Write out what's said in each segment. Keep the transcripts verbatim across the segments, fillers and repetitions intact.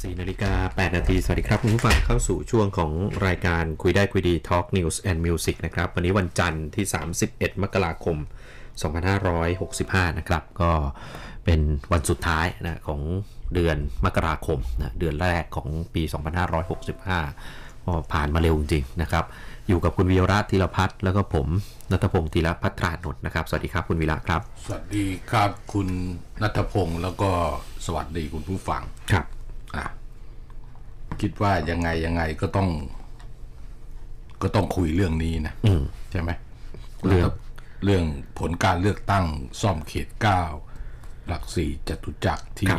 สี่นาฬิกาแปดนาทีสวัสดีครับคุณผู้ฟังเข้าสู่ช่วงของรายการคุยได้คุยดี Talk News and Music นะครับวันนี้วันจันทร์ที่สามสิบเอ็ดมกราคมสองพันห้าร้อยหกสิบห้านะครับก็เป็นวันสุดท้ายนะของเดือนมกราคมนะเดือนแรกของปีสองพันห้าร้อยหกสิบห้าก็ผ่านมาเร็วจริงๆนะครับอยู่กับคุณวีระธีรพัฒน์แล้วก็ผมณัฐพงศ์ธีรพัฒรานนท์นะครับสวัสดีครับคุณวีระครับสวัสดีครับคุณณัฐพงศ์แล้วก็สวัสดีคุณผู้ฟังครับอ่ะคิดว่ายังไงยังไงก็ต้องก็ต้องคุยเรื่องนี้นะใช่ไหมเรื่องเรื่องผลการเลือกตั้งซ่อมเขตเก้าหลักสี่จตุจักรที่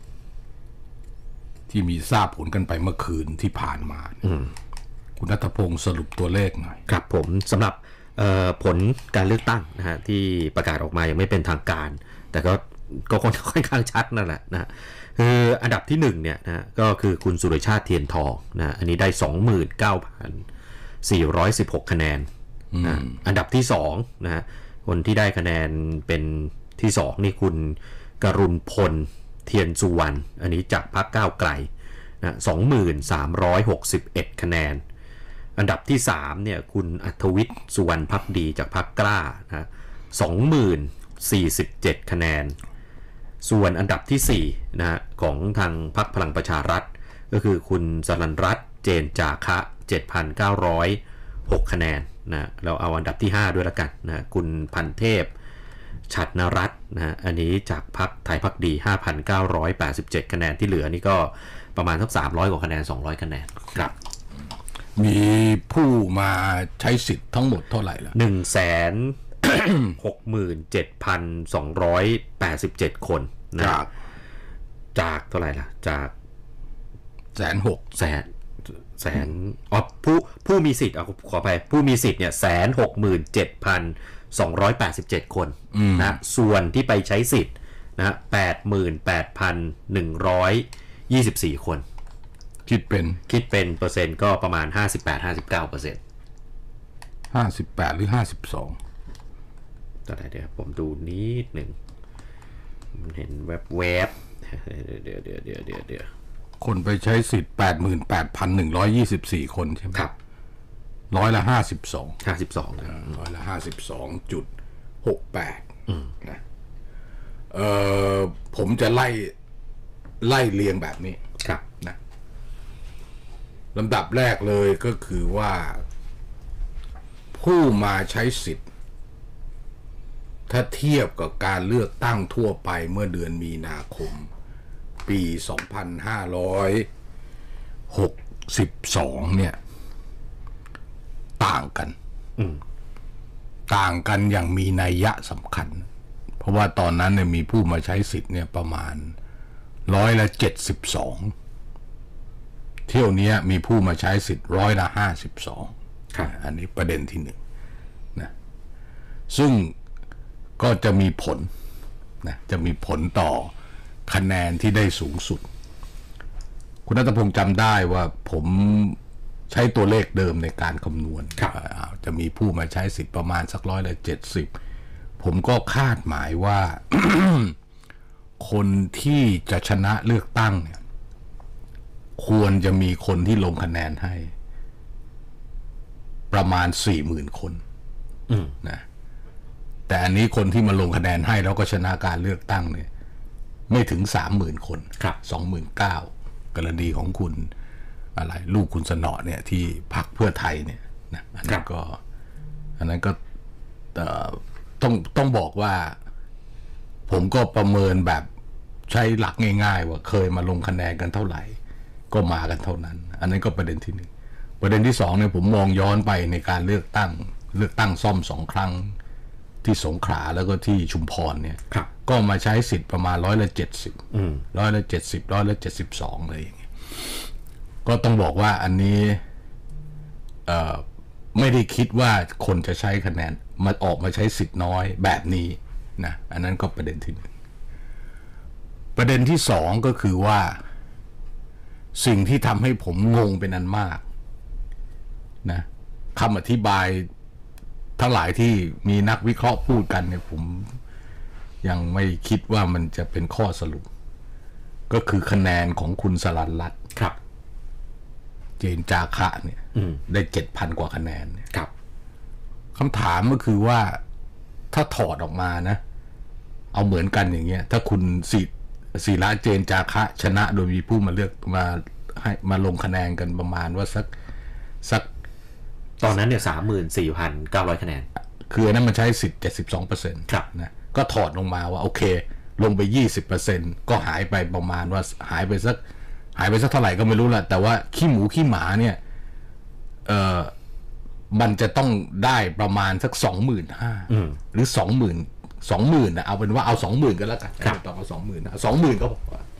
ที่มีทราบผลกันไปเมื่อคืนที่ผ่านมาคุณณัฐพงศ์สรุปตัวเลขหน่อยครับผมสำหรับผลการเลือกตั้งนะฮะที่ประกาศออกมายังไม่เป็นทางการแต่ก็ก็ค่อนข้างชัดนั่นแหละนะคืออันดับที่หนึ่งเนี่ยนะก็คือคุณสุรชาติเทียนทองนะอันนี้ได้ สองหมื่นเก้าพันสี่ร้อยสิบหก คะแนนนะอันดับที่สองนะคนที่ได้คะแนนเป็นที่สองนี่คุณกรุณพลเทียนสุวรรณอันนี้จากพรรคก้าวไกลนะ สองหมื่นสามร้อยหกสิบเอ็ด คะแนนอันดับที่สามเนี่ยคุณอัธวิทย์สุวรรณภักดีจากพรรคกล้านะ สองหมื่นสี่สิบเจ็ด คะแนนส่วนอันดับที่สี่นะฮะของทางพรรคพลังประชารัฐก็คือคุณสรัญรัตน์เจนจาคะ เจ็ดพันเก้าร้อยหก คะแนนนะเราเอาอันดับที่ห้าด้วยละกันนะคุณพันเทพฉัตรนรัตน์นะอันนี้จากพรรคไทยพักดี ห้าพันเก้าร้อยแปดสิบเจ็ด คะแนนที่เหลือนี่ก็ประมาณสักสามร้อยกว่าคะแนนสองร้อยคะแนนครับมีผู้มาใช้สิทธิ์ทั้งหมดเท่าไหร่ล่ะหนึ่งแสนหกหมื่นเจ็ดพันสองร้อยแปดสิบเจ็ด คนนะจากจากเท่าไหร่ล่ะจากแสนหกแสนแสนอ๋อผู้ผู้มีสิทธิ์เอาขอไปผู้มีสิทธิ์เนี่ยแสนหกหมื่นเจ็ดพันสองร้อยแปดสิบเจ็ดคนนะส่วนที่ไปใช้สิทธิ์นะแปดหมื่นแปดพันหนึ่งร้อยยี่สิบสี่คนคิดเป็นคิดเป็นเปอร์เซ็นต์ก็ประมาณ ห้าสิบแปด ห้าสิบเก้าเปอร์เซ็นต์ห้าสิบแปดหรือห้าสิบสองตอนไหนเดี๋ยวผมดูนิดหนึ่งเห็นแวบแวบเดี๋ยวเดี๋ยวเดี๋ยวเดี๋ยวเดี๋ยวคนไปใช้สิทธิ์ แปดหมื่นแปดพันหนึ่งร้อยยี่สิบสี่ คนใช่ไหมครับร้อยละห้าสิบสองห้าสิบสองร้อยละห้าสิบสองจุดหกแปดนะเอ่อผมจะไล่ไล่เรียงแบบนี้ครับนะลำดับแรกเลยก็คือว่าผู้มาใช้สิทธิ์ถ้าเทียบกับการเลือกตั้งทั่วไปเมื่อเดือนมีนาคมปีสองพันห้าร้อยหกสิบสองเนี่ยต่างกันต่างกันอย่างมีนัยยะสำคัญเพราะว่าตอนนั้นเนี่ยมีผู้มาใช้สิทธิ์เนี่ยประมาณร้อยละเจ็ดสิบสองเที่ยวนี้มีผู้มาใช้สิทธิ์ร้อยละห้าสิบสองอันนี้ประเด็นที่หนึ่งนะซึ่งก็จะมีผลนะจะมีผลต่อคะแนนที่ได้สูงสุดคุณณัฐพงศ์จำได้ว่าผมใช้ตัวเลขเดิมในการคำนวณจะมีผู้มาใช้สิทธิ์ประมาณสักร้อยละเจ็ดสิบผมก็คาดหมายว่า คนที่จะชนะเลือกตั้งเนี่ยควรจะมีคนที่ลงคะแนนให้ประมาณ สี่หมื่น คนนะแต่อันนี้คนที่มาลงคะแนนให้แล้วก็ชนะการเลือกตั้งเนี่ยไม่ถึง สามหมื่น คน สองหมื่นเก้าพัน กรณีของคุณอะไรลูกคุณสนอเนี่ยที่พรรคเพื่อไทยเนี่ยนะอันนั้นก็อันนั้นก็ต้องต้องบอกว่าผมก็ประเมินแบบใช้หลักง่ายๆว่าเคยมาลงคะแนนกันเท่าไหร่ก็มากันเท่านั้นอันนั้นก็ประเด็นที่หนึ่งประเด็นที่สองเนี่ยผมมองย้อนไปในการเลือกตั้งเลือกตั้งซ่อมสองครั้งที่สงขลาแล้วก็ที่ชุมพรเนี่ยก็มาใช้สิทธิ์ประมาณร้อยละเจ็ดสิบร้อยละเจ็ดสิบร้อยละเจ็ดสิบสองเลยอย่างเงี้ยก็ต้องบอกว่าอันนี้เอ่อไม่ได้คิดว่าคนจะใช้คะแนนมาออกมาใช้สิทธิ์น้อยแบบนี้นะอันนั้นก็ประเด็นที่หนึ่งประเด็นที่สองก็คือว่าสิ่งที่ทำให้ผมงงเป็นอันมากนะคำอธิบายทั้งหลายที่มีนักวิเคราะห์พูดกันเนี่ยผมยังไม่คิดว่ามันจะเป็นข้อสรุปก็คือคะแนนของคุณสรัญรัตน์ครับเจนจาคะเนี่ยได้เจ็ดพันกว่าคะแนนครับคำถามก็คือว่าถ้าถอดออกมานะเอาเหมือนกันอย่างเงี้ยถ้าคุณศิศิระเจนจาคะชนะโดยมีผู้มาเลือกมาให้มาลงคะแนนกันประมาณว่าสักสักตอนนั้นเนี่ยสามหมื่นสี่พันเก้าร้อยคะแนนคืออันนั้นมันใช้สิทธิ์เจ็ดสิบสองเปอร์เซ็นต์ครับนะก็ถอดลงมาว่าโอเคลงไปยี่สิบเปอร์เซ็นต์ก็หายไปประมาณว่าหายไปสักหายไปสักเท่าไหร่ก็ไม่รู้แหละแต่ว่าขี้หมูขี้หมาเนี่ยเออมันจะต้องได้ประมาณสักสองหมื่นห้าหรือสองหมื่นสองหมื่นนะเอาเป็นว่าเอาสองหมื่นกันแล้วกันต่อมาสองหมื่นนะสองหมื่นก็บอกว่า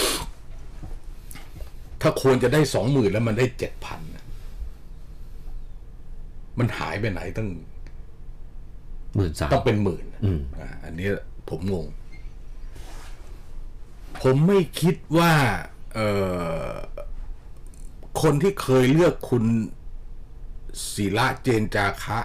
ถ้าควรจะได้สองหมื่นแล้วมันได้เจ็ดพันมันหายไปไหนตั้งหมื่นสามต้องเป็นหมื่นอันนี้ผมงงผมไม่คิดว่าเอ่อคนที่เคยเลือกคุณศิระเจนจาคะ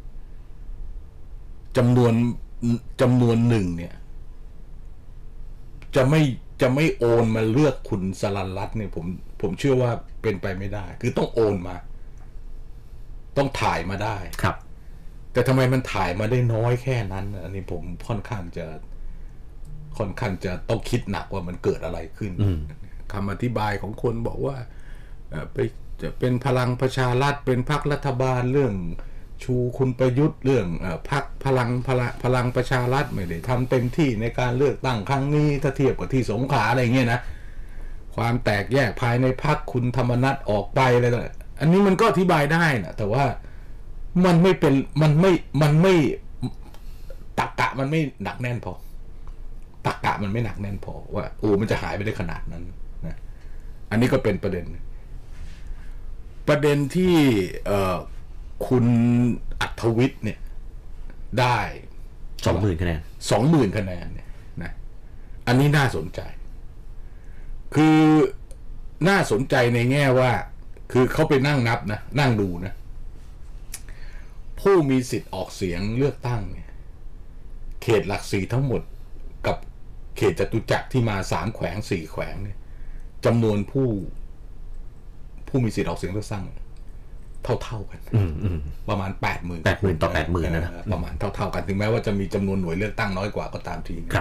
จำนวนจำนวนหนึ่งเนี่ยจะไม่จะไม่โอนมาเลือกคุณสรัญรัตน์เนี่ยผมผมเชื่อว่าเป็นไปไม่ได้คือต้องโอนมาต้องถ่ายมาได้ครับแต่ทำไมมันถ่ายมาได้น้อยแค่นั้นอันนี้ผมค่อนข้างจะค่อนข้างจะต้องคิดหนักว่ามันเกิดอะไรขึ้นคำอธิบายของคนบอกว่าไปจะเป็นพลังประชารัฐเป็นพรรครัฐบาลเรื่องชูคุณประยุทธ์เรื่องพรรคพลังพลังพลังประชารัฐไม่ได้ทำเต็มที่ในการเลือกตั้งครั้งนี้ถ้าเทียบกับที่สงขลาอะไรเงี้ยนะความแตกแยกภายในพรรคคุณธรรมนัสออกไปอะไรต่างอันนี้มันก็อธิบายได้นะแต่ว่ามันไม่เป็นมันไม่มันไม่ตรรกะมันไม่หนักแน่นพอตรรกะมันไม่หนักแน่นพอว่าโอ้มันจะหายไปได้ขนาดนั้นนะอันนี้ก็เป็นประเด็นประเด็นที่เอ่อคุณอัธวิทย์เนี่ยได้สองหมื่นคะแนนสองหมื่นคะแนนเนี่ยนะอันนี้น่าสนใจคือน่าสนใจในแง่ว่าคือเขาไปนั่งนับนะนั่งดูนะผู้มีสิทธิ์ออกเสียงเลือกตั้งเนี่ยเขตหลักสี่ทั้งหมดกับเขตจตุจักรที่มาสามแขวงสี่แขวงเนี่ยจำนวนผู้ผู้มีสิทธิ์ออกเสียงเลือกตั้งเท่าๆกันประมาณแปดหมื่นแปดหมื่นต่อแปดหมื่นนะประมาณเท่าๆกันถึงแม้ว่าจะมีจำนวนหน่วยเลือกตั้งน้อยกว่าก็ตามทีครับ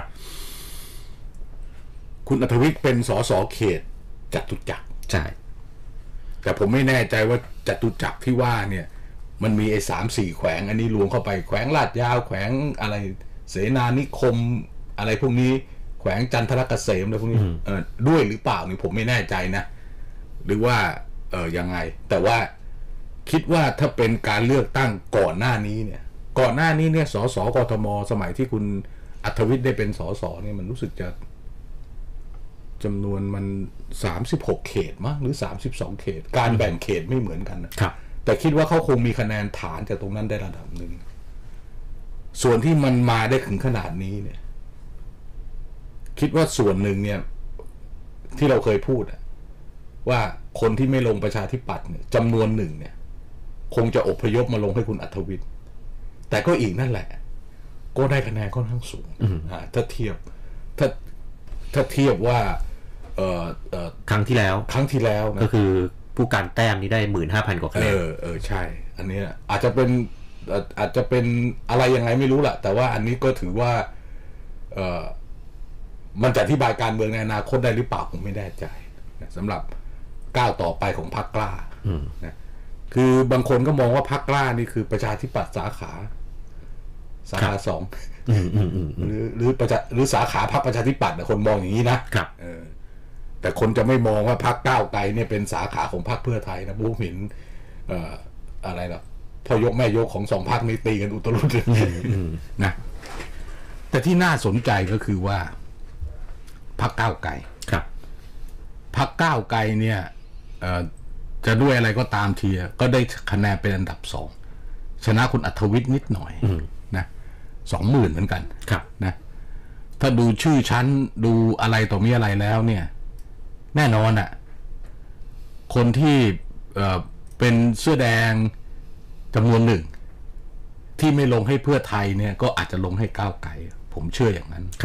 คุณอัธวิทย์เป็นสสเขตจตุจักรใช่แต่ผมไม่แน่ใจว่าจตุจักรที่ว่าเนี่ยมันมีไอ้สามสี่แขวงอันนี้รวมเข้าไปแขวงลาดยาวแขวงอะไรเสนานิคมอะไรพวกนี้แขวงจันทรเกษมอะไรพวกนี้เออด้วยหรือเปล่านี่ผมไม่แน่ใจนะหรือว่าเออยังไงแต่ว่าคิดว่าถ้าเป็นการเลือกตั้งก่อนหน้านี้เนี่ยก่อนหน้านี้เนี่ยสสกทมสมัยที่คุณอัธวิทย์ได้เป็นสสเนี่ยมันรู้สึกจะจำนวนมันสามสิบหกเขตมั้งหรือสามสิบสองเขตการแบ่งเขตไม่เหมือนกันนะครับแต่คิดว่าเขาคงมีคะแนนฐานจากตรงนั้นได้ระดับหนึ่งส่วนที่มันมาได้ถึงขนาดนี้เนี่ยคิดว่าส่วนหนึ่งเนี่ยที่เราเคยพูดว่าคนที่ไม่ลงประชาธิปัตย์เนี่ยจำนวนหนึ่งเนี่ยคงจะอพยพมาลงให้คุณอัธวิทย์แต่ก็อีกนั่นแหละก็ได้คะแนนค่อนข้างสูงถ้าเทียบถ้าถ้าเทียบว่าเอ่อเอ่อครั้งที่แล้วครั้งที่แล้วนะก็คือผู้การแต้มนี้ได้หมื่นห้าพันกว่าคะแนนเออเออใช่อันนี้อาจจะเป็นอาจจะเป็นอะไรยังไงไม่รู้แหละแต่ว่าอันนี้ก็ถือว่าเอ่อมันจะอธิบายการเมืองในอนาคตได้หรือเปล่าผมไม่แน่ใจสำหรับก้าวต่อไปของพรรคกล้านะคือบางคนก็มองว่าพรรคกล้านี่คือประชาธิปัตย์สาขาสาขาสองหรือหรือประชาหรือสาขาพรรคประชาธิปัตย์คนมองอย่างนี้นะครับเออแต่คนจะไม่มองว่าพรรคก้าวไกลเนี่ยเป็นสาขาของพรรคเพื่อไทยนะบูมินเอ่ออะไรล่ะพ่อยกแม่ยกของสองพรรคนี้ตีกันอุตรุดนะแต่ที่น่าสนใจก็คือว่าพรรคก้าวไกลครับพรรคก้าวไกลเนี่ยจะด้วยอะไรก็ตามทีก็ได้คะแนนเป็นอันดับสองชนะคุณอัธวิทย์นิดหน่อยนะสองหมื่นเหมือนกันครับนะถ้าดูชื่อชั้นดูอะไรต่อมีอะไรแล้วเนี่ยแน่นอนอ่ะคนที่เอ่อเป็นเสื้อแดงจำนวนหนึ่งที่ไม่ลงให้เพื่อไทยเนี่ยก็อาจจะลงให้ก้าวไกลผมเชื่ออย่างนั้นครับ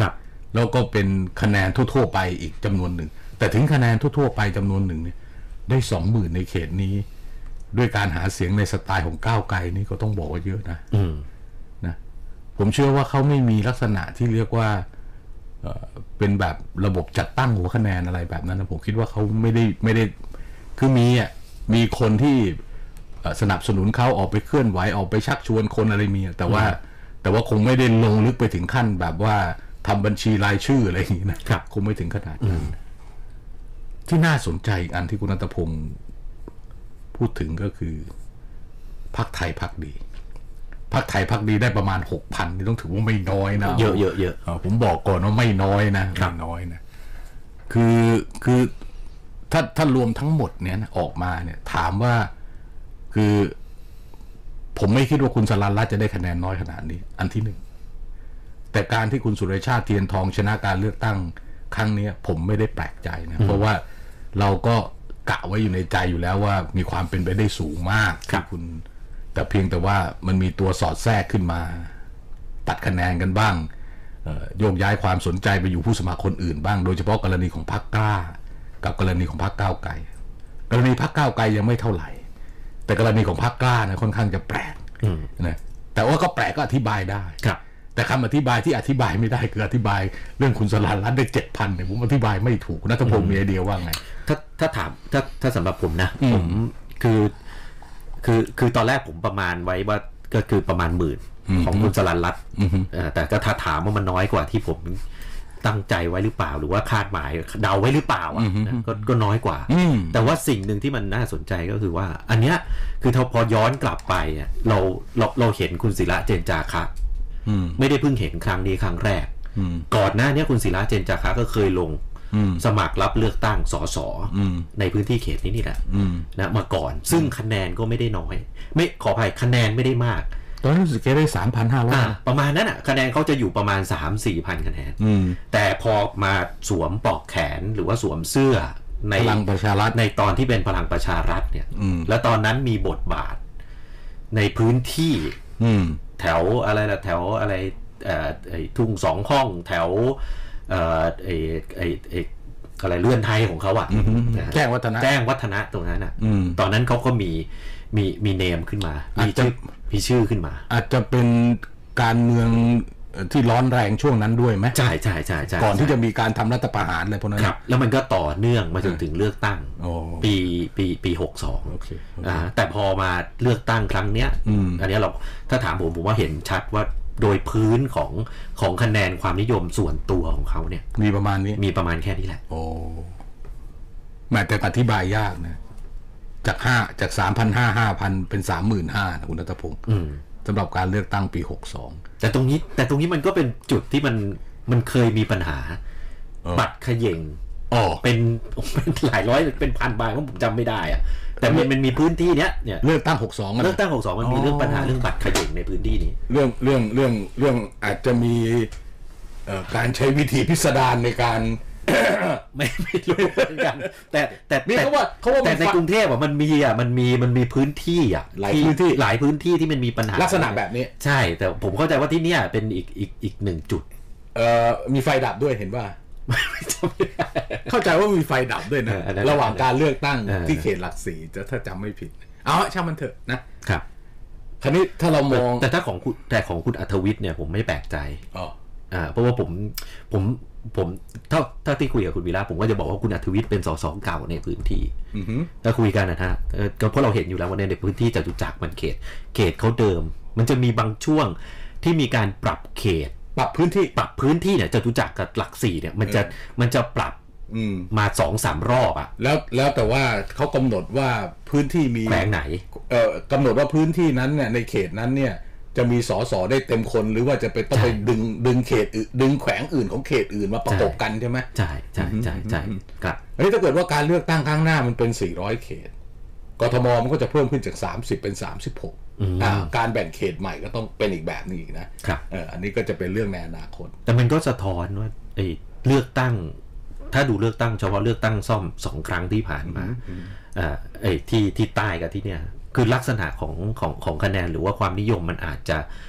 แล้วก็เป็นคะแนนทั่วๆไปอีกจำนวนหนึ่งแต่ถึงคะแนนทั่วๆไปจำนวนหนึ่งเนี่ยได้สองหมื่นในเขตนี้ด้วยการหาเสียงในสไตล์ของก้าวไกลนี่ก็ต้องบอกว่าเยอะนะนะผมเชื่อว่าเขาไม่มีลักษณะที่เรียกว่าเอ่อเป็นแบบระบบจัดตั้งหัวคะแนนอะไรแบบนั้นนะผมคิดว่าเขาไม่ได้ไม่ได้คือมีอ่ะมีคนที่สนับสนุนเขาออกไปเคลื่อนไหวออกไปชักชวนคนอะไรมีแต่ว่าแต่ว่าคงไม่ได้ลงลึกไปถึงขั้นแบบว่าทำบัญชีรายชื่ออะไรอย่างนี้นะครับคงไม่ถึงขนาดนั้นที่น่าสนใจอีกอันที่คุณณัฐพงศ์พูดถึงก็คือพรรคไทยพรรคดีพรรคไทยพรรคดีได้ประมาณ หกพัน นี่ต้องถือว่าไม่น้อยนะเยอะเยอะเยอะผมบอกก่อนว่าไม่น้อยนะไม่น้อยนะคือคือถ้าถ้ารวมทั้งหมดเนี่ยออกมาเนี่ยถามว่าคือผมไม่คิดว่าคุณสรัญรัตน์จะได้คะแนนน้อยขนาดนี้อันที่หนึ่งแต่การที่คุณสุรชาติเทียนทองชนะการเลือกตั้งครั้งนี้ผมไม่ได้แปลกใจนะเพราะว่าเราก็กะไว้อยู่ในใจอยู่แล้วว่ามีความเป็นไปได้สูงมากที่คุณแต่เพียงแต่ว่ามันมีตัวสอดแทรกขึ้นมาตัดคะแนนกันบ้างโยกย้ายความสนใจไปอยู่ผู้สมัครคนอื่นบ้างโดยเฉพาะกรณีของพรรคกล้ากับกรณีของพรรคก้าวไกลกรณีพรรคก้าวไกลยังไม่เท่าไหร่แต่กรณีของพรรคกล้านะค่อนข้างจะแปลกนะแต่ว่าก็แปลกก็อธิบายได้แต่คำอธิบายที่อธิบายไม่ได้คืออธิบายเรื่องคุณสรัญรัตน์ได้เจ็ดพันเนี่ยผมอธิบายไม่ถูกณัฐพงศ์มีไอเดียว่าไงถ้าถ้าถามถ้าถ้าสำหรับผมนะผมคือคือคือตอนแรกผมประมาณไว้ว่าก็คือประมาณหมื่นของคุณสรัญรัตน์แต่ก็ถ้าถามว่ามันน้อยกว่าที่ผมตั้งใจไว้หรือเปล่าหรือว่าคาดหมายเดาไว้หรือเปล่าอ่ะก็ก็น้อยกว่าแต่ว่าสิ่งหนึ่งที่มันน่าสนใจก็คือว่าอันเนี้ยคือพอย้อนกลับไปอ่ะเราเราเราเห็นคุณศิระเจนจาคะไม่ได้เพิ่งเห็นครั้งนี้ครั้งแรกก่อนหน้านี้คุณศิระเจนจาคะก็เคยลงสมัครรับเลือกตั้งสสในพื้นที่เขตนี้นี่แหละนะมาก่อนซึ่งคะแนนก็ไม่ได้น้อยไม่ขออภัยคะแนนไม่ได้มากตอนนั้นรู้สึกแค่ได้ สามพันห้าร้อยประมาณนั้นอ่ะคะแนนเขาจะอยู่ประมาณ สามถึงสี่พัน คะแนนแต่พอมาสวมปลอกแขนหรือว่าสวมเสื้อในพลังประชารัฐในตอนที่เป็นพลังประชารัฐเนี่ยแล้วตอนนั้นมีบทบาทในพื้นที่แถวอะไรล่ะแถวอะไรไอ้ทุ่งสองห้องแถวไอ้ไอ้ไอ้อะไรเลื่อนไทยของเขาอ่ะแจ้งวัฒนะแจ้งวัฒนะตรงนั้นอ่ะตอนนั้นเขาก็มีมีมีเนมขึ้นมามีชื่อมีชื่อขึ้นมาอาจจะเป็นการเมืองที่ร้อนแรงช่วงนั้นด้วยไหมใช่ใช่ใช่ใช่ก่อนที่จะมีการทำรัฐประหารอะไรพวกนั้นครับแล้วมันก็ต่อเนื่องมาจนถึงเลือกตั้งปีปีปีหกสิบสองอ่าแต่พอมาเลือกตั้งครั้งเนี้ยอันนี้เราถ้าถามผมผมว่าเห็นชัดว่าโดยพื้นของของคะแนนความนิยมส่วนตัวของเขาเนี่ยมีประมาณนี้มีประมาณแค่นี้แหละโอ้แม้แต่อธิบายยากนะจากห้าจากสามพันห้าห้าพันเป็นสามหมื่นห้านะคุณณัฐพงศ์สำหรับการเลือกตั้งปีหกสองแต่ตรงนี้แต่ตรงนี้มันก็เป็นจุดที่มันมันเคยมีปัญหาบัตรเขย่งอ๋อเป็นเป็นหลายร้อยเป็นพันใบผมจำไม่ได้อะแต่มันมันมีพื้นที่เนี้ยเนี่ยเลือกตั้งหกสองเลือกตั้งหกสองมันมีเรื่องปัญหาเรื่องบัตรเขย่งในพื้นที่นี้เรื่องเรื่องเรื่องเรื่องอาจจะมีการใช้วิธีพิสดารในการไม่ไม่รู้เหมือนกันแต่แต่แต่ว่าเขาว่าแต่ในกรุงเทพอ่ะมันมีอ่ะมันมีมันมีพื้นที่อ่ะหลายพื้นที่หลายพื้นที่ที่มันมีปัญหาลักษณะแบบนี้ใช่แต่ผมเข้าใจว่าที่เนี้ยเป็นอีกอีกอีกหนึ่งจุดเอ่อมีไฟดับด้วยเห็นว่าเข้าใจว่ามีไฟดับด้วยนะระหว่างการเลือกตั้งที่เขตหลักสี่จะถ้าจำไม่ผิดเอาช่างมันเถอะนะครับคราวนี้ถ้าเรามองแต่ถ้าของคุณแต่ของคุณอัธวิทย์เนี่ยผมไม่แปลกใจอ๋ออ่าเพราะว่าผมผมผมถ้าถ้าที่คุยกับคุณวีระผมก็จะบอกว่าคุณอัธวิทย์เป็นสสเก่าในพื้นที่ถ้าคุยกันนะฮะก็เพราะเราเห็นอยู่แล้วว่าในพื้นที่จตุจักรมันเขตเขตเขาเดิมมันจะมีบางช่วงที่มีการปรับเขตปรับพื้นที่ปรับพื้นที่เนี่ยจตุจักรกับหลักสี่เนี่ยมันจะมันจะปรับมาสองสามรอบอ่ะแล้วแล้วแต่ว่าเขากำหนดว่าพื้นที่มีแขวงไหนเอ่อกำหนดว่าพื้นที่นั้นเนี่ยในเขตนั้นเนี่ยจะมีสสได้เต็มคนหรือว่าจะไปต้องไปดึงดึงเขตดึงแขวงอื่นของเขตอื่นมาประกบกันใช่ไหมใช่ใช่ใช่ใช่ครับอันนี้ถ้าเกิดว่าการเลือกตั้งครั้งหน้ามันเป็นสี่ร้อยเขตกทมมันก็จะเพิ่มขึ้นจากสามสิบเป็นสามสิบหกอ่าการแบ่งเขตใหม่ก็ต้องเป็นอีกแบบนึงอีกนะครับเอออันนี้ก็จะเป็นเรื่องในอนาคตแต่มันก็สะท้อนว่าไอ้เลือกตั้งถ้าดูเลือกตั้งเฉพาะเลือกตั้งซ่อมสองครั้งที่ผ่านมาอ่าไอ้ที่ที่ใต้กับที่เนี่ยคือลักษณะของของของคะแนนหรือว่าความนิยมมันอาจจะ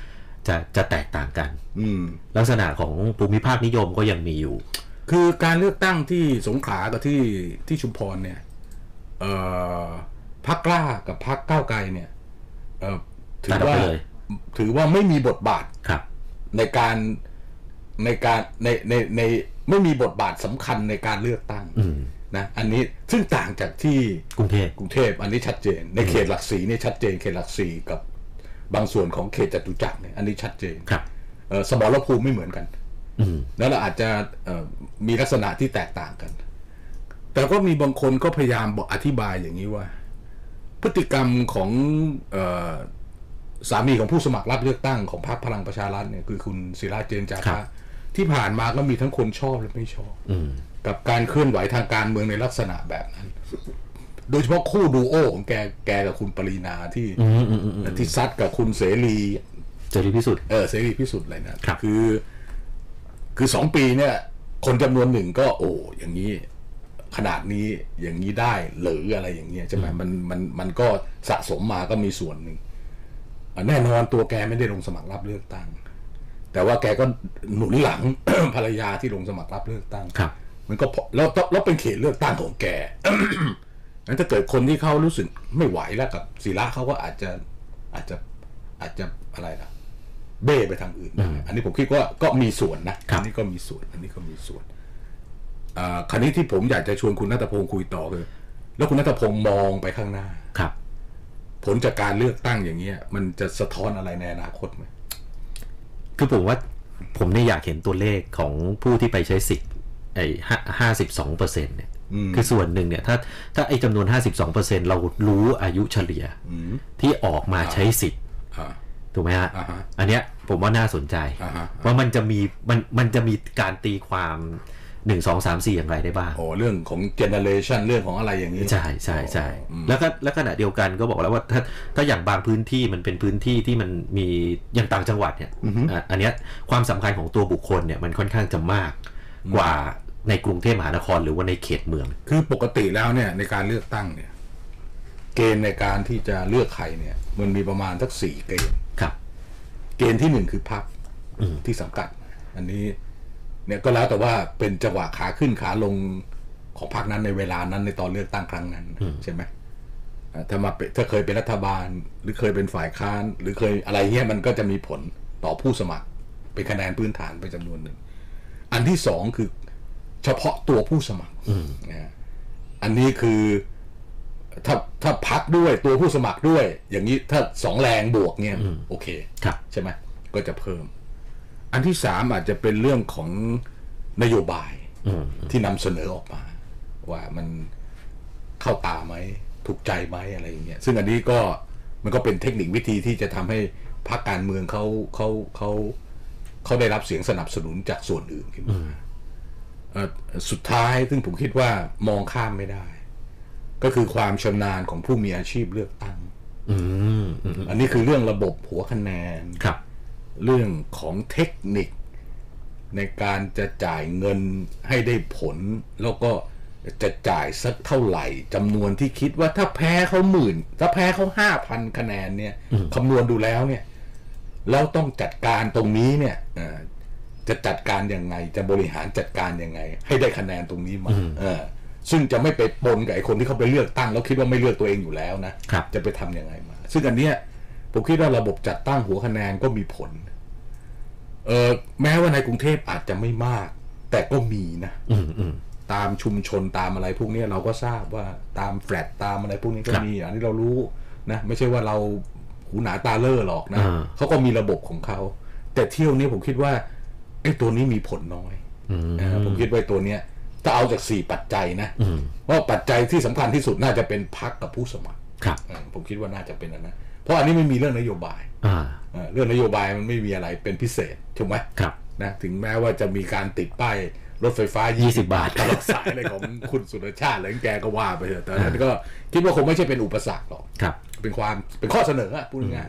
จะจะแตกต่างกันอืมลักษณะของภูมิภาคนิยมก็ยังมีอยู่คือการเลือกตั้งที่สงขลากับที่ที่ชุมพรเนี่ยเอ่อพรรคกล้ากับพรรคก้าวไกลเนี่ยเอ่อถือว่าถือว่าไม่มีบทบาทในการในการในในในไม่มีบทบาทสำคัญในการเลือกตั้งนะอันนี้ซึ่งต่างจากที่กรุงเทพกรุงเทพอันนี้ชัดเจนในเขตหลักสี่นี่ชัดเจนเขตหลักสี่กับบางส่วนของเขตจตุจักรเนี่ยอันนี้ชัดเจนสมรภูมิไม่เหมือนกันแล้วเราอาจจะมีลักษณะที่แตกต่างกันแต่ก็มีบางคนก็พยายามบอกอธิบายอย่างนี้ว่าพฤติกรรมของสามีของผู้สมัครรับเลือกตั้งของพรรคพลังประชารัฐเนี่ยคือคุณศิระเจนจาคะที่ผ่านมาก็มีทั้งคนชอบและไม่ชอบกับการเคลื่อนไหวทางการเมืองในลักษณะแบบนั้นโดยเฉพาะคู่ดูโอของแกแกกับคุณปรีนาที่ที่ซัดกับคุณเสรีเสรีพิสุทธิ์เออเสรีพิสุทธิ์อะไรนะคือคือสองปีเนี่ยคนจำนวนหนึ่งก็โอ้อย่างนี้ขนาดนี้อย่างนี้ได้หรืออะไรอย่างเงี้ยใช่ไหมมันมันมันก็สะสมมาก็มีส่วนหนึ่งแน่นอนตัวแกไม่ได้ลงสมัครรับเลือกตั้งแต่ว่าแกก็หนุนหลัง ภรรยาที่ลงสมัครรับเลือกตั้งมันก็แล้วแล้วเป็นเขตเลือกตั้งของแก งั้นถ้าเกิดคนที่เขารู้สึกไม่ไหวแล้วกับศิระเขาก็อาจจะอาจจะอาจจะอะไรนะเบ้ไปทางอื่นอันนี้ผมคิดว่าก็มีส่วนนะอันนี้ก็มีส่วนอันนี้ก็มีส่วนคราวนี้ที่ผมอยากจะชวนคุณณัฐพงศ์คุยต่อคือแล้วคุณณัฐพงศ์มองไปข้างหน้าครับผลจากการเลือกตั้งอย่างเงี้ยมันจะสะท้อนอะไรในอนาคตไหมคือผมว่าผมเนี่ยอยากเห็นตัวเลขของผู้ที่ไปใช้สิทธิ์ไอ้ห้าสิบสองเปอร์เซ็นต์เนี่ยคือส่วนหนึ่งเนี่ยถ้าถ้าไอ้จำนวน ห้าสิบสองเปอร์เซ็นต์ เรารู้อายุเฉลี่ยที่ออกมาใช้สิทธิ์ถูกไหมฮะอันเนี้ยผมว่าน่าสนใจว่ามันจะมีมันมันจะมีการตีความหนึ่ง สอง สาม สี่อย่างไรได้บ้างโอ้เรื่องของเจเนเรชันเรื่องของอะไรอย่างนี้ใช่ใช่ใช่แล้วก็แล้วขณะเดียวกันก็บอกแล้วว่าถ้าถ้าอย่างบางพื้นที่มันเป็นพื้นที่ที่มันมีอย่างต่างจังหวัดเนี่ยอันเนี้ยความสำคัญของตัวบุคคลเนี่ยมันค่อนข้างจะมากกว่าในกรุงเทพมหานครหรือว่าในเขตเมืองคือปกติแล้วเนี่ยในการเลือกตั้งเนี่ยเกณฑ์ในการที่จะเลือกใครเนี่ยมันมีประมาณสักสี่เกณฑ์ครับเกณฑ์ที่หนึ่งคือพรรคที่สังกัดอันนี้เนี่ยก็แล้วแต่ว่าเป็นจังหวะขาขึ้นขาลงของพรรคนั้นในเวลานั้นในตอนเลือกตั้งครั้งนั้นใช่ไหมถ้ามาถ้าเคยเป็นรัฐบาลหรือเคยเป็นฝ่ายค้านหรือเคยอะไรเงี้ยมันก็จะมีผลต่อผู้สมัครเป็นคะแนนพื้นฐานไปจำนวนหนึ่งอันที่สองคือเฉพาะตัวผู้สมัครนะอันนี้คือถ้าถ้าพักด้วยตัวผู้สมัครด้วยอย่างนี้ถ้าสองแรงบวกเนี่ยโอเคใช่ไหมก็จะเพิ่มอันที่สามอาจจะเป็นเรื่องของนโยบายที่นำเสนอออกมาว่ามันเข้าตาไหมถูกใจไหมอะไรอย่างเงี้ยซึ่งอันนี้ก็มันก็เป็นเทคนิควิธีที่จะทำให้พรรคการเมืองเขาเขาเขาเขาได้รับเสียงสนับสนุนจากส่วนอื่นขึ้นมาสุดท้ายซึ่งผมคิดว่ามองข้ามไม่ได้ก็คือความชำนาญของผู้มีอาชีพเลือกตั้งอันนี้คือเรื่องระบบหัวคะแนนเรื่องของเทคนิคในการจะจ่ายเงินให้ได้ผลแล้วก็จะจ่ายสักเท่าไหร่จำนวนที่คิดว่าถ้าแพ้เขาหมื่นถ้าแพ้เขาห้าพันคะแนนเนี่ยคำนวณดูแล้วเนี่ยแล้วต้องจัดการตรงนี้เนี่ยจะจัดการยังไงจะบริหารจัดการยังไงให้ได้คะแนนตรงนี้มาซึ่งจะไม่ไปปนกับไอ้คนที่เขาไปเลือกตั้งแล้วคิดว่าไม่เลือกตัวเองอยู่แล้วนะจะไปทำยังไงมาซึ่งอันเนี้ยผมคิดว่าระบบจัดตั้งหัวคะแนนก็มีผลเออแม้ว่าในกรุงเทพอาจจะไม่มากแต่ก็มีนะตามชุมชนตามอะไรพวกนี้เราก็ทราบว่าตามแฟลตตามอะไรพวกนี้ก็มีอันนี้เรารู้นะไม่ใช่ว่าเราหูหนาตาเล่อหรอกนะเขาก็มีระบบของเขาแต่เที่ยวนี้ผมคิดว่าไอ้ตัวนี้มีผลน้อยนะผมคิดว่าตัวเนี้ยถ้าเอาจากสี่ปัจจัยนะว่าปัจจัยที่สำคัญที่สุดน่าจะเป็นพรรคกับผู้สมัครผมคิดว่าน่าจะเป็นอันนั้นเพราะอันนี้ไม่มีเรื่องนโยบายเรื่องนโยบายมันไม่มีอะไรเป็นพิเศษถูกไหมนะถึงแม้ว่าจะมีการติดป้ายรถไฟฟ้ายี่สิบบาทตลอดสายอะไรของคุณสุรชาติอะไรแกก็ว่าไปเถอะแต่นั้นก็คิดว่าคงไม่ใช่เป็นอุปสรรคหรอกเป็นความเป็นข้อเสนออะพูดง่าย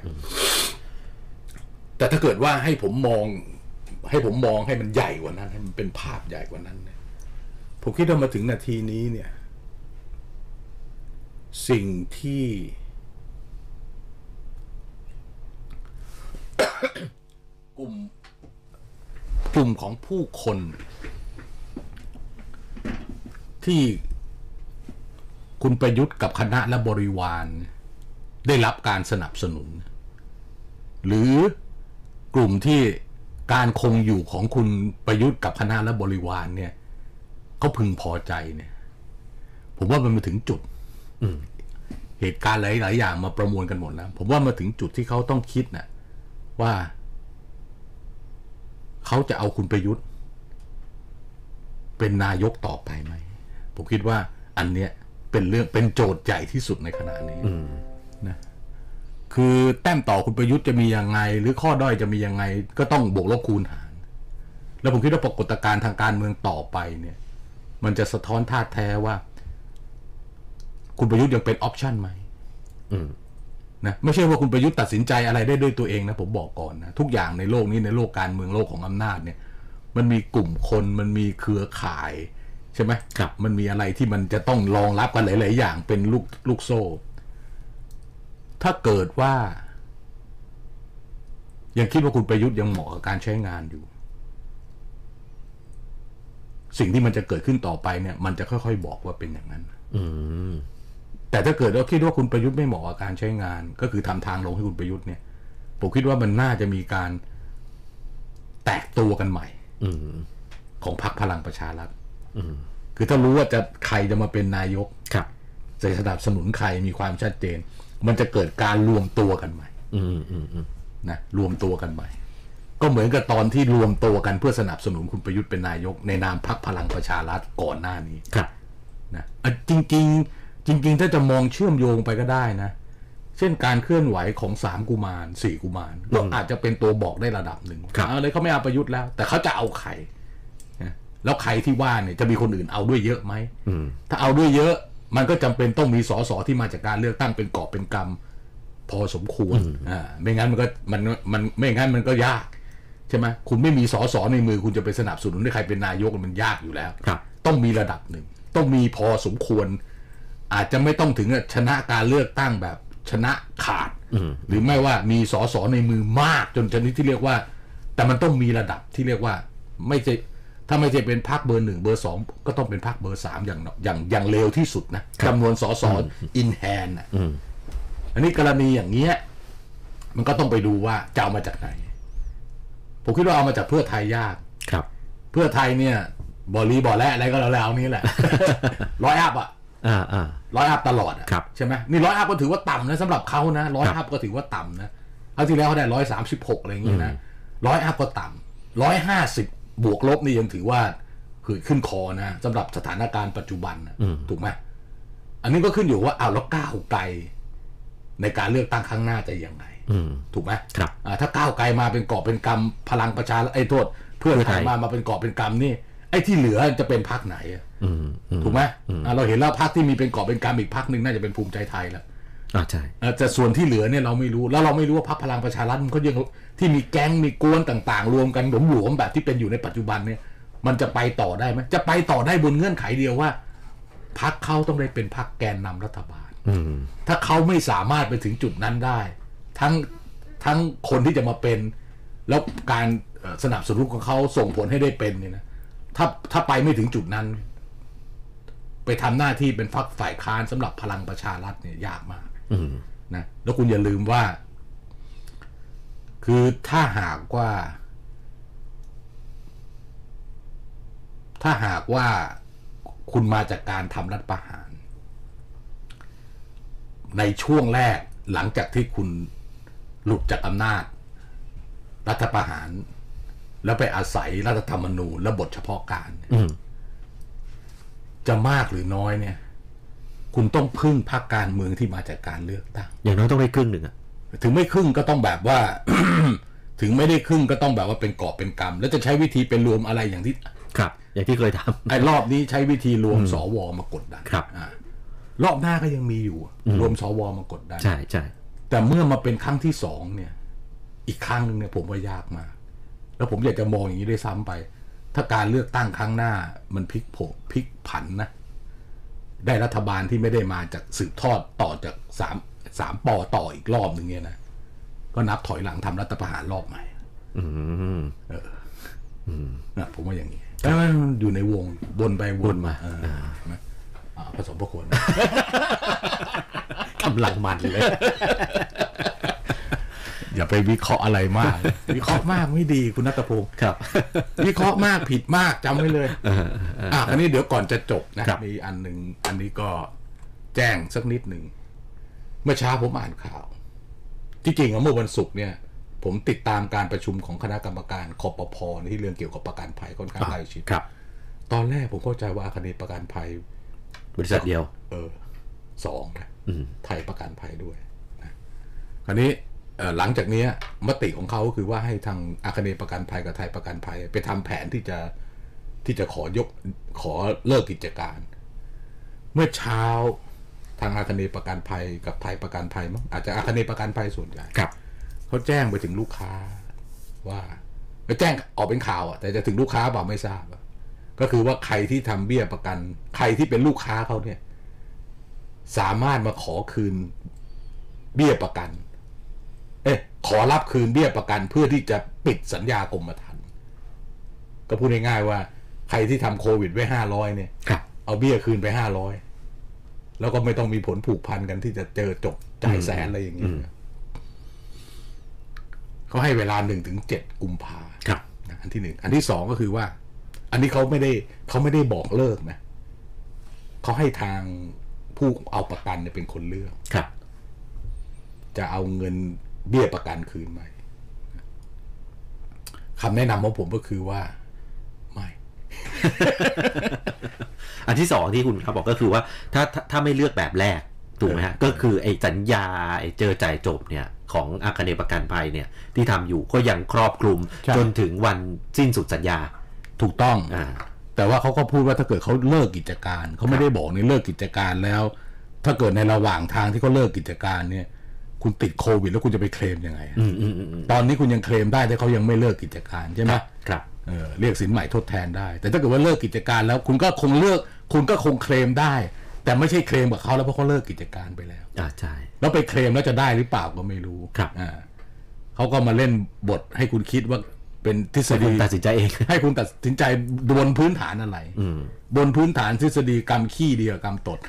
แต่ถ้าเกิดว่าให้ผมมองให้ผมมองให้มันใหญ่กว่านั้นให้มันเป็นภาพใหญ่กว่านั้นเนี่ยผมคิดว่ามาถึงนาทีนี้เนี่ยสิ่งที่กลุ่มของผู้คนที่คุณประยุทธ์กับคณะและบริวารได้รับการสนับสนุนหรือกลุ่มที่การคงอยู่ของคุณประยุทธ์กับคณะและบริวารเนี่ยเขาพึงพอใจเนี่ยผมว่ามันมาถึงจุดเหตุการณ์หลายๆอย่างมาประมวลกันหมดแล้วผมว่ามาถึงจุดที่เขาต้องคิดนะว่าเขาจะเอาคุณประยุทธ์เป็นนายกต่อไปไหมผมคิดว่าอันเนี้ยเป็นเรื่องเป็นโจทย์ใหญ่ที่สุดในขณะนี้นะคือแต้มต่อคุณประยุทธ์จะมียังไงหรือข้อด้อยจะมียังไงก็ต้องบวกลบคูณหารแล้วผมคิดว่าปรากฏการณ์ทางการเมืองต่อไปเนี่ยมันจะสะท้อนท่าแท้ว่าคุณประยุทธ์ยังเป็นออปชันไหมนะไม่ใช่ว่าคุณประยุทธ์ตัดสินใจอะไรได้ด้วยตัวเองนะผมบอกก่อนนะทุกอย่างในโลกนี้ในโลกการเมืองโลกของอำนาจเนี่ยมันมีกลุ่มคนมันมีเครือข่ายใช่ไหมครับมันมีอะไรที่มันจะต้องรองรับกันหลายๆอย่างเป็นลูกลูกโซ่ถ้าเกิดว่ายังคิดว่าคุณประยุทธ์ยังเหมาะกับการใช้งานอยู่สิ่งที่มันจะเกิดขึ้นต่อไปเนี่ยมันจะค่อยๆบอกว่าเป็นอย่างนั้นแต่ถ้าเกิดว่าคิดว่าคุณประยุทธ์ไม่เหมาะกับการใช้งานก็คือทำทางลงให้คุณประยุทธ์เนี่ยผมคิดว่ามันน่าจะมีการแตกตัวกันใหม่ของพรรคพลังประชารัฐคือถ้ารู้ว่าจะใครจะมาเป็นนายกจะสนับสนุนใครมีความชัดเจนมันจะเกิดการรวมตัวกันใหม่นะรวมตัวกันใหม่ก็เหมือนกับตอนที่รวมตัวกันเพื่อสนับสนุนคุณประยุทธ์เป็นนายกในนามพรรคพลังประชารัฐก่อนหน้านี้นะจริงๆจริงๆถ้าจะมองเชื่อมโยงไปก็ได้นะเช่นการเคลื่อนไหวของสามกุมารสี่กุมารก็อาจจะเป็นตัวบอกได้ระดับหนึ่งเอาเลยเขาไม่เอาประยุทธ์แล้วแต่เขาจะเอาใครแล้วใครที่ว่าเนี่ยจะมีคนอื่นเอาด้วยเยอะไหมถ้าเอาด้วยเยอะมันก็จำเป็นต้องมีสสที่มาจากการเลือกตั้งเป็นกอบเป็นกำพอสมควรอ่าไม่งั้นมันก็มันมันไม่งั้นมันก็ยากใช่ไหมคุณไม่มีสสในมือคุณจะไปสนับสนุนให้ใครเป็นนายกมันยากอยู่แล้วต้องมีระดับหนึ่งต้องมีพอสมควรอาจจะไม่ต้องถึงชนะการเลือกตั้งแบบชนะขาดหรือไม่ว่ามีสสในมือมากจนชนิดที่เรียกว่าแต่มันต้องมีระดับที่เรียกว่าไม่ใช่ถ้าไม่ใช่เป็นพรรคเบอร์หนึ่งเบอร์สองก็ต้องเป็นพรรคเบอร์สามอย่างอย่างอย่างเร็วที่สุดนะจำนวนสสอินแฮนด์อันนี้กรณีอย่างเงี้ยมันก็ต้องไปดูว่าจะเอามาจากไหนผมคิดว่าเอามาจากเพื่อไทยยากครับเพื่อไทยเนี่ยบอลีบอและอะไรก็แล้วๆนี่แหละร้อยอัพอ่ะร้อยอัพตลอดอ่ะใช่ไหมนี่ร้อยอัพก็ถือว่าต่ำนะสำหรับเขานะร้อยอัพก็ถือว่าต่ำนะเอาที่แล้วเขาได้ร้อยสามสิบหกอะไรอย่างเงี้ยนะร้อยอัพก็ต่ำร้อยห้าสิบบวกลบนี่ยังถือว่าคือขึ้นคอนะสำหรับสถานการณ์ปัจจุบันนะถูกไหมอันนี้ก็ขึ้นอยู่ว่าเอาแล้วก้าวไกลในการเลือกตั้งครั้งหน้าจะยังไงถูกไหมครับถ้าก้าวไกลมาเป็นกอบเป็นกำพลังประชาไอ้โทษเพื่อไทยมามาเป็นกอบเป็นกำนี่ไอ้ที่เหลือจะเป็นพรรคไหนถูกไหมเราเห็นแล้วพรรคที่มีเป็นกอบเป็นกำอีกพรรคหนึ่งน่าจะเป็นภูมิใจไทยแล้วอ่าใช่แต่ส่วนที่เหลือเนี่ยเราไม่รู้แล้วเราไม่รู้ว่าพรรคพลังประชารัฐมันก็ยังที่มีแก๊งมีกวนต่างๆรวมกันหลวมๆแบบที่เป็นอยู่ในปัจจุบันเนี่ยมันจะไปต่อได้ไหมจะไปต่อได้บนเงื่อนไขเดียวว่าพรรคเขาต้องได้เป็นพรรคแกนนำรัฐบาลถ้าเขาไม่สามารถไปถึงจุดนั้นได้ทั้งทั้งคนที่จะมาเป็นแล้วการสนับสนุนของเขาส่งผลให้ได้เป็นเนี่ยนะถ้าถ้าไปไม่ถึงจุดนั้นไปทำหน้าที่เป็นพรรคฝ่ายค้านสำหรับพลังประชารัฐเนี่ยยากมากนะแล้วคุณอย่าลืมว่าคือถ้าหากว่าถ้าหากว่าคุณมาจากการทำรัฐประหารในช่วงแรกหลังจากที่คุณหลุดจากอำนาจรัฐประหารแล้วไปอาศัยรัฐธรรมนูญและบทเฉพาะการจะมากหรือน้อยเนี่ยคุณต้องพึ่งพรรคการเมืองที่มาจากการเลือกตั้งอย่างน้อยต้องได้ครึ่งหนึ่งอะถึงไม่ครึ่งก็ต้องแบบว่า ถึงไม่ได้ครึ่งก็ต้องแบบว่าเป็นกอบเป็นกำแล้วจะใช้วิธีเป็นรวมอะไรอย่างที่ครับอย่างที่เคยทำไอ้รอบนี้ใช้วิธีรวมสวมากดดันครับรอบหน้าก็ยังมีอยู่รวมสวมากดดันใช่ใช่แต่เมื่อมาเป็นครั้งที่สองเนี่ยอีกครั้งนึงเนี่ยผมว่ายากมากแล้วผมอยากจะมองอย่างนี้ด้วยซ้ำไปถ้าการเลือกตั้งครั้งหน้ามันพลิกโผพลิกผันนะได้รัฐบาลที่ไม่ได้มาจากสืบทอดต่อจากสามสามปอต่ออีกรอบหนึ่งเนี่ยนะก็นับถอยหลังทำรัฐประหารรอบใหม่อืมเออนะผมว่าอย่างนี้แต่มันอยู่ในวงวนไปวนมาผสมพระคนกำลังมันเลยอย่าไปวิเคราะห์อะไรมากวิเคราะห์มากไม่ดีคุณณัฐพงศ์ครับวิเคราะห์มากผิดมากจำไว้เลยอ่ะอันนี้เดี๋ยวก่อนจะจบนะมีอันหนึ่งอันนี้ก็แจ้งสักนิดหนึ่งเมื่อเช้าผมอ่านข่าวที่จริงเมื่อวันศุกร์เนี่ยผมติดตามการประชุมของคณะกรรมการคปภ.ที่เรื่องเกี่ยวกับประกันภัยค่อนข้างใกล้ชิดครับตอนแรกผมเข้าใจว่าอาคเนย์ประกันภัยบริษัทเดียวเออสองนะไทยประกันภัยด้วยนะคราวนี้หลังจากนี้มติของเขาก็คือว่าให้ทางอาคเนย์ประกันภัยกับไทยประกันภัยไปทำแผนที่จะที่จะขอยกขอเลิกกิจการเมื่อเช้าทางอาคเนย์ประกันภัยกับไทยประกันภัยมั้งอาจจะอาคเนย์ประกันภัยส่วนใหญ่เขาแจ้งไปถึงลูกค้าว่าไปแจ้งออกเป็นข่าวอ่ะแต่จะถึงลูกค้าเปล่าไม่ทราบก็คือว่าใครที่ทำเบี้ยประกันใครที่เป็นลูกค้าเขาเนี่ยสามารถมาขอคืนเบี้ยประกันเอ๊ะขอรับคืนเบี้ยประกันเพื่อที่จะปิดสัญญากรมธรรม์ก็พูดง่ายๆว่าใครที่ทำโควิดไว้ห้าร้อยเนี่ยเอาเบี้ยคืนไปห้าร้อยแล้วก็ไม่ต้องมีผลผูกพันกันที่จะเจอจบจ่ายแสนอะไรอย่างนี้เขาให้เวลาหนึ่งถึงเจ็ดกุมภาพันธ์อันที่หนึ่งอันที่สองก็คือว่าอันนี้เขาไม่ได้เขาไม่ได้บอกเลิกนะเขาให้ทางผู้เอาประกันเนี่ยเป็นคนเลือกจะเอาเงินเบี้ยประกันคืนไหมคำแนะนำของผมก็คือว่าไม่อันที่สองที่คุณครับบอกก็คือว่าถ้าถ้าไม่เลือกแบบแรกถูกไหมฮะก็คือไอ้สัญญาไอ้เจอจ่ายจบเนี่ยของอาคเนย์ประกันภัยเนี่ยที่ทำอยู่ก็ยังครอบคลุมจนถึงวันสิ้นสุดสัญญาถูกต้องอ่าแต่ว่าเขาก็พูดว่าถ้าเกิดเขาเลิกกิจการเขาไม่ได้บอกในเลิกกิจการแล้วถ้าเกิดในระหว่างทางที่เขาเลิกกิจการเนี่ยคุณติดโควิดแล้วคุณจะไปเคลมยังไงตอนนี้คุณยังเคลมได้แต่เขายังไม่เลิกกิจการใช่ไหมครับเออเรียกสินใหม่ทดแทนได้แต่ถ้าเกิดว่าเลิกกิจการแล้วคุณก็คงเลิกคุณก็คงเคลมได้แต่ไม่ใช่เคลมกับเขาแล้วเพราะเขาเลิกกิจการไปแล้วอ่าใช่แล้วไปเคลมแล้วจะได้หรือเปล่าก็ไม่รู้ครับอ่าเขาก็มาเล่นบทให้คุณคิดว่าเป็นทฤษฎีตัดสินใจเองให้คุณตัดสินใจบนพื้นฐานอะไรบนพื้นฐานทฤษฎีกรรมขี้เดียวกรรมตด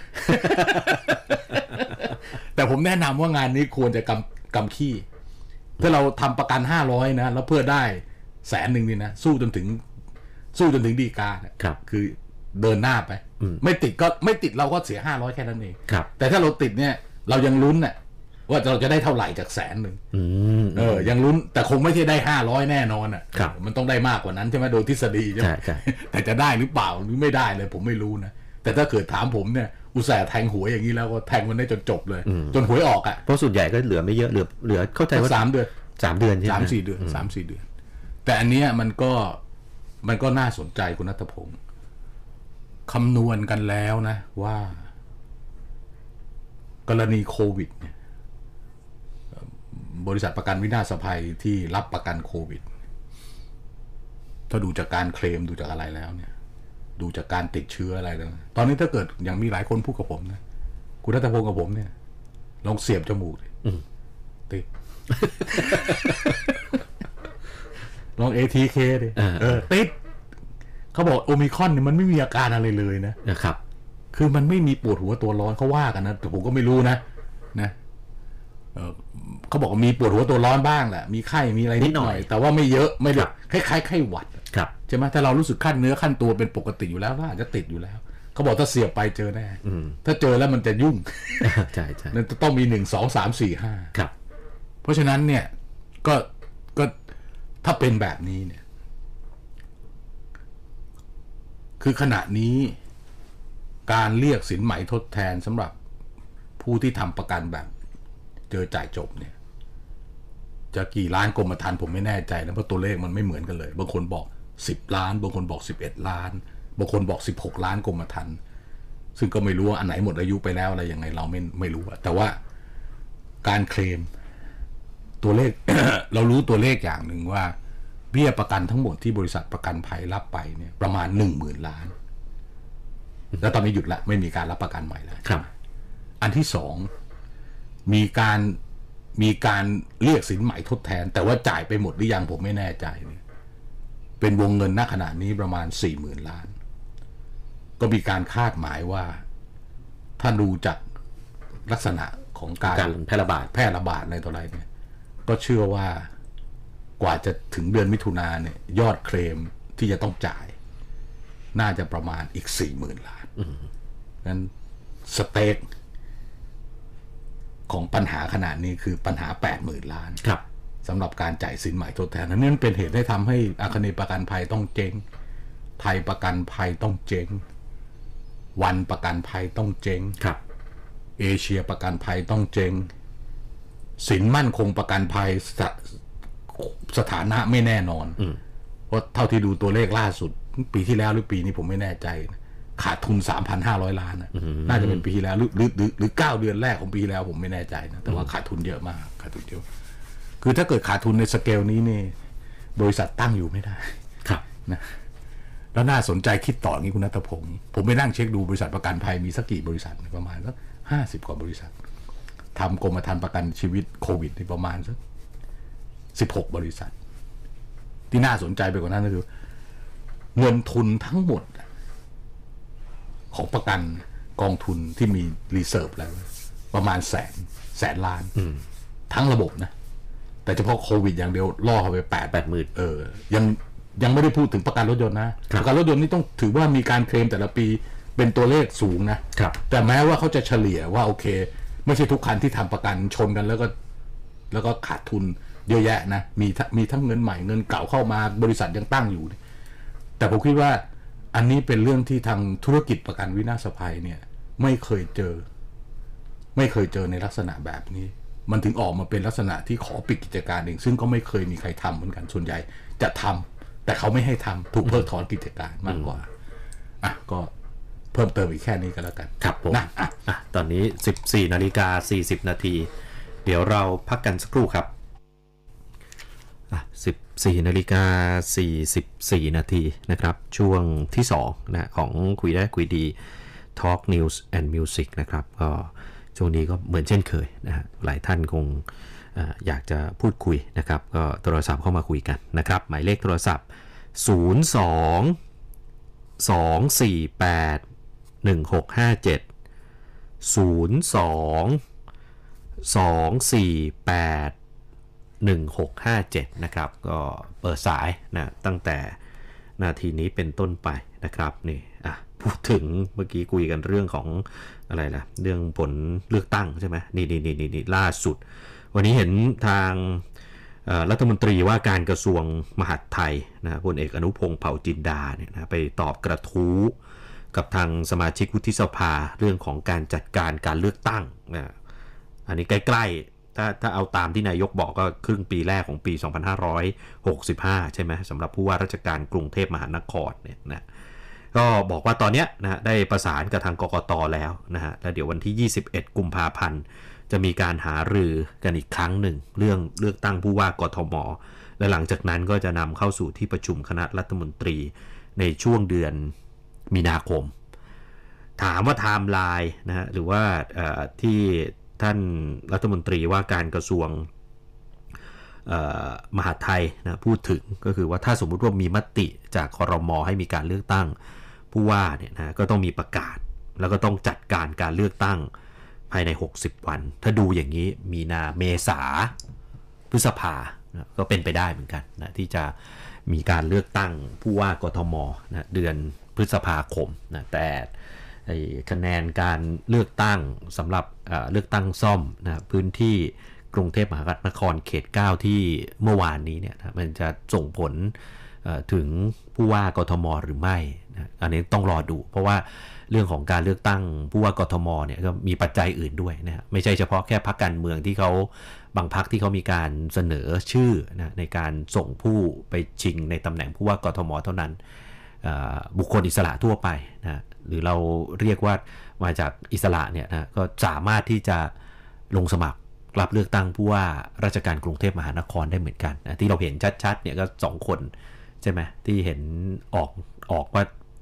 แต่ผมแนะนำว่างานนี้ควรจะกรรมกรรมขี้ถ้าเราทำประกันห้าร้อยนะแล้วเพื่อได้แสนหนึ่งนี่นะสู้จนถึงสู้จนถึงฎีกาครับคือเดินหน้าไปไม่ติดก็ไม่ติดเราก็เสียห้าร้อยแค่นั้นเองแต่ถ้าเราติดเนี่ยเรายังลุ้นน่ะว่าเราจะได้เท่าไหร่จากแสนหนึ่งเออยังลุ้นแต่คงไม่ใช่ได้ห้าร้อยแน่นอนอ่ะมันต้องได้มากกว่านั้นใช่ไหมโดยทฤษฎีใช่ไหมแต่จะได้หรือเปล่าหรือไม่ได้เลยผมไม่รู้นะแต่ถ้าเกิดถามผมเนี่ยอุตส่าห์แทงหวยอย่างนี้แล้วก็แทงมันได้จนจบเลยจนหวยออกอ่ะเพราะส่วนใหญ่ก็เหลือไม่เยอะเหลือเหลือเข้าใจว่าสามเดือนสามเดือนใช่ไหมสามสี่เดือนสามสี่เดือนแต่อันนี้มันก็มันก็น่าสนใจคุณณัฐพงศ์คำนวณกันแล้วนะว่ากรณีโควิดเนี่ยบริษัทประกันวินาศภัยที่รับประกันโควิดถ้าดูจากการเคลมดูจากอะไรแล้วเนี่ยดูจากการติดเชื้ออะไรแล้วตอนนี้ถ้าเกิดอย่างมีหลายคนพูดกับผมนะคุณณัฐพงศ์กับผมเนี่ยลองเสียบจมูกติด ลอง เอ ที เค ดิเออติดเขาบอกโอมิครอนเนี่ยมันไม่มีอาการอะไรเลยนะนะครับคือมันไม่มีปวดหัวตัวร้อนเขาว่ากันนะแต่ผมก็ไม่รู้นะนะเออเขาบอกว่ามีปวดหัวตัวร้อนบ้างแหละมีไข้มีอะไรนิดหน่อยแต่ว่าไม่เยอะไม่แบบคล้ายๆไข้หวัดใช่ไหมถ้าเรารู้สึกขั้นเนื้อขั้นตัวเป็นปกติอยู่แล้วก็อาจจะติดอยู่แล้วเขาบอกถ้าเสียบไปเจอแน่ถ้าเจอแล้วมันจะยุ่งใช่ใช่นั่นต้องมีหนึ่งสองสามสี่ห้าครับเพราะฉะนั้นเนี่ยก็ก็ถ้าเป็นแบบนี้เนี่ยคือขณะนี้การเรียกสินไหมทดแทนสำหรับผู้ที่ทำประกันแบบเจอจ่ายจบเนี่ยจะกี่ล้านกรมธรรม์ผมไม่แน่ใจนะเพราะตัวเลขมันไม่เหมือนกันเลยบางคนบอกสิบล้านบางคนบอกสิบเอ็ดล้านบางคนบอกสิบหกล้านกรมธรรม์ซึ่งก็ไม่รู้ว่าอันไหนหมดอายุไปแล้วอะไรยังไงเราไม่ไม่รู้แต่ว่าการเคลมตัวเลข เรารู้ตัวเลขอย่างหนึ่งว่าเบี้ยประกันทั้งหมดที่บริษัทประกันภัยรับไปเนี่ยประมาณหนึ่งหมื่นล้านแล้วตอนนี้หยุดละไม่มีการรับประกันใหม่แล้วครับอันที่สองมีการมีการเรียกสินไหมทดแทนแต่ว่าจ่ายไปหมดหรือยังผมไม่แน่ใจเนี่ยเป็นวงเงินณขณะนี้ประมาณ สี่หมื่น ล้านก็มีการคาดหมายว่าถ้าดูจากลักษณะของการแพร่ระบาดแพร่ระบาดอะไรต่ออะไรเนี่ยก็เชื่อว่ากว่าจะถึงเดือนมิถุนาเนี่ยยอดเคลมที่จะต้องจ่ายน่าจะประมาณอีก สี่หมื่น ล้านนั้นสเต็กของปัญหาขนาดนี้คือปัญหา แปดหมื่น ล้านครับสำหรับการจ่ายสินใหม่ทดแทนนั้นนี่เป็นเหตุให้ทำให้อาคเนย์ประกันภัยต้องเจ๊งไทยประกันภัยต้องเจ๊งวันประกันภัยต้องเจ๊งครับเอเชียประกันภัยต้องเจ๊งสินมั่นคงประกันภัย ส, สถานะไม่แน่นอนเพราะเท่าที่ดูตัวเลขล่าสุดปีที่แล้วหรือปีนี้ผมไม่แน่ใจขาดทุน สามพันห้าร้อย ล้านนะน่าจะเป็นปีที่แล้วหรือหรือหรือหรือเก้าเดือนแรกของปีแล้วผมไม่แน่ใจนะแต่ว่าขาดทุนเยอะมากขาดทุนเยอะคือถ้าเกิดขาดทุนในสเกลนี้นี่บริษัทตั้งอยู่ไม่ได้ครับนะแล้วน่าสนใจคิดต่ออย่างนี้คุณณัฐพงศ์ผมไปนั่งเช็คดูบริษัทประกันภัยมีสักกี่บริษัทประมาณสักห้าสิบกว่าบริษัททำกรมธรรม์ประกันชีวิตโควิดนี่ประมาณสักสิบหกบริษัทที่น่าสนใจไปกว่านั้นก็คือเงินทุนทั้งหมดของประกันกองทุนที่มีรีเซิร์ฟแล้วประมาณแสนแสนล้านทั้งระบบนะแต่เฉพาะโควิดอย่างเดียวล่อเข้าไปแปดแปดหมื่นเออยังยังไม่ได้พูดถึงประกันรถยนต์นะประกันรถยนต์นี่ต้องถือว่ามีการเคลมแต่ละปีเป็นตัวเลขสูงนะแต่แม้ว่าเขาจะเฉลี่ยว่าโอเคไม่ใช่ทุกคันที่ทำประกันชนกันแล้วก็แล้วก็ขาดทุนเยอะแยะนะมีมีทั้งเงินใหม่เงินเก่าเข้ามาบริษัทยังตั้งอยู่แต่ผมคิดว่าอันนี้เป็นเรื่องที่ทางธุรกิจประกันวินาศภัยเนี่ยไม่เคยเจอไม่เคยเจอในลักษณะแบบนี้มันถึงออกมาเป็นลักษณะที่ขอปิดกิจการเองซึ่งก็ไม่เคยมีใครทำเหมือนกันส่วนใหญ่จะทำแต่เขาไม่ให้ทำถูกเพิกถอนกิจการมากกว่าอ่ะก็เพิ่มเติมอีกแค่นี้ก็แล้วกันครับผมนะอ่ะอ่ะตอนนี้ สิบสี่นาฬิกาสี่สิบนาทีเดี๋ยวเราพักกันสักครู่ครับอ่ะสิบสี่นาฬิกาสี่สิบสี่นาทีนะครับช่วงที่สองนะของคุยได้คุยดี Talk News and Music นะครับก็ช่วงนี้ก็เหมือนเช่นเคยนะฮะหลายท่านคงออยากจะพูดคุยนะครับก็โทรศัพท์เข้ามาคุยกันนะครับหมายเลขโทรศัพท์ศูนย์ สอง สอง สี่ แปด หนึ่ง หก ห้า เจ็ด ศูนย์ สอง สอง สี่ แปด หนึ่ง หก ห้า เจ็ดนะครับก็เปิดสายนะตั้งแต่นาทีนี้เป็นต้นไปนะครับนี่อ่ะพูดถึงเมื่อกี้คุยกันเรื่องของอะไรล่ะเรื่องผลเลือกตั้งใช่ไหมนี่นี่นี่นี่ล่าสุดวันนี้เห็นทางรัฐมนตรีว่าการกระทรวงมหาดไทยนะพลเอกอนุพงษ์เผ่าจินดาเนี่ยนะไปตอบกระทู้กับทางสมาชิกวุฒิสภาเรื่องของการจัดการการเลือกตั้งนะอันนี้ใกล้ๆถ้าถ้าเอาตามที่นายกบอกก็ครึ่งปีแรกของปีสองพันห้าร้อยหกสิบห้าใช่ไหมสำหรับผู้ว่าราชการกรุงเทพมหานครเนี่ยนะก็บอกว่าตอนนี้นะได้ประสานกับทางกกต.แล้วนะฮะแล้วเดี๋ยววันที่ยี่สิบเอ็ดกุมภาพันธ์จะมีการหารือกันอีกครั้งหนึ่งเรื่องเลือกตั้งผู้ว่ากทม.และหลังจากนั้นก็จะนำเข้าสู่ที่ประชุมคณะรัฐมนตรีในช่วงเดือนมีนาคมถามว่าไทม์ไลน์นะฮะหรือว่าที่ท่านรัฐมนตรีว่าการกระทรวงมหาดไทยนะพูดถึงก็คือว่าถ้าสมมุติว่ามีมติจากครม.ให้มีการเลือกตั้งผู้ว่าเนี่ยนะก็ต้องมีประกาศแล้วก็ต้องจัดการการเลือกตั้งภายในหกสิบวันถ้าดูอย่างนี้มีนาเมษาพฤษภานะก็เป็นไปได้เหมือนกันนะที่จะมีการเลือกตั้งผู้ว่ากทม.นะเดือนพฤษภาคมนะแต่คะแนนการเลือกตั้งสำหรับเลือกตั้งซ่อมนะพื้นที่กรุงเทพมหานครเขตเก้าที่เมื่อวานนี้เนี่ยมันจะส่งผลถึงผู้ว่ากทม.หรือไม่นะอันนี้ต้องรอดูเพราะว่าเรื่องของการเลือกตั้งผู้ว่ากทม.เนี่ยก็มีปัจจัยอื่นด้วยนะไม่ใช่เฉพาะแค่พรรคการเมืองที่เขาบางพรรคที่เขามีการเสนอชื่อนะในการส่งผู้ไปชิงในตำแหน่งผู้ว่ากทม.เท่านั้นบุคคลอิสระทั่วไปนะหรือเราเรียกว่ามาจากอิสระเนี่ยนะก็สามารถที่จะลงสมัครรับเลือกตั้งผู้ว่าราชการกรุงเทพมหานครได้เหมือนกันนะที่เราเห็นชัดๆเนี่ยก็สองคนใช่ไหมที่เห็นออกออกว่า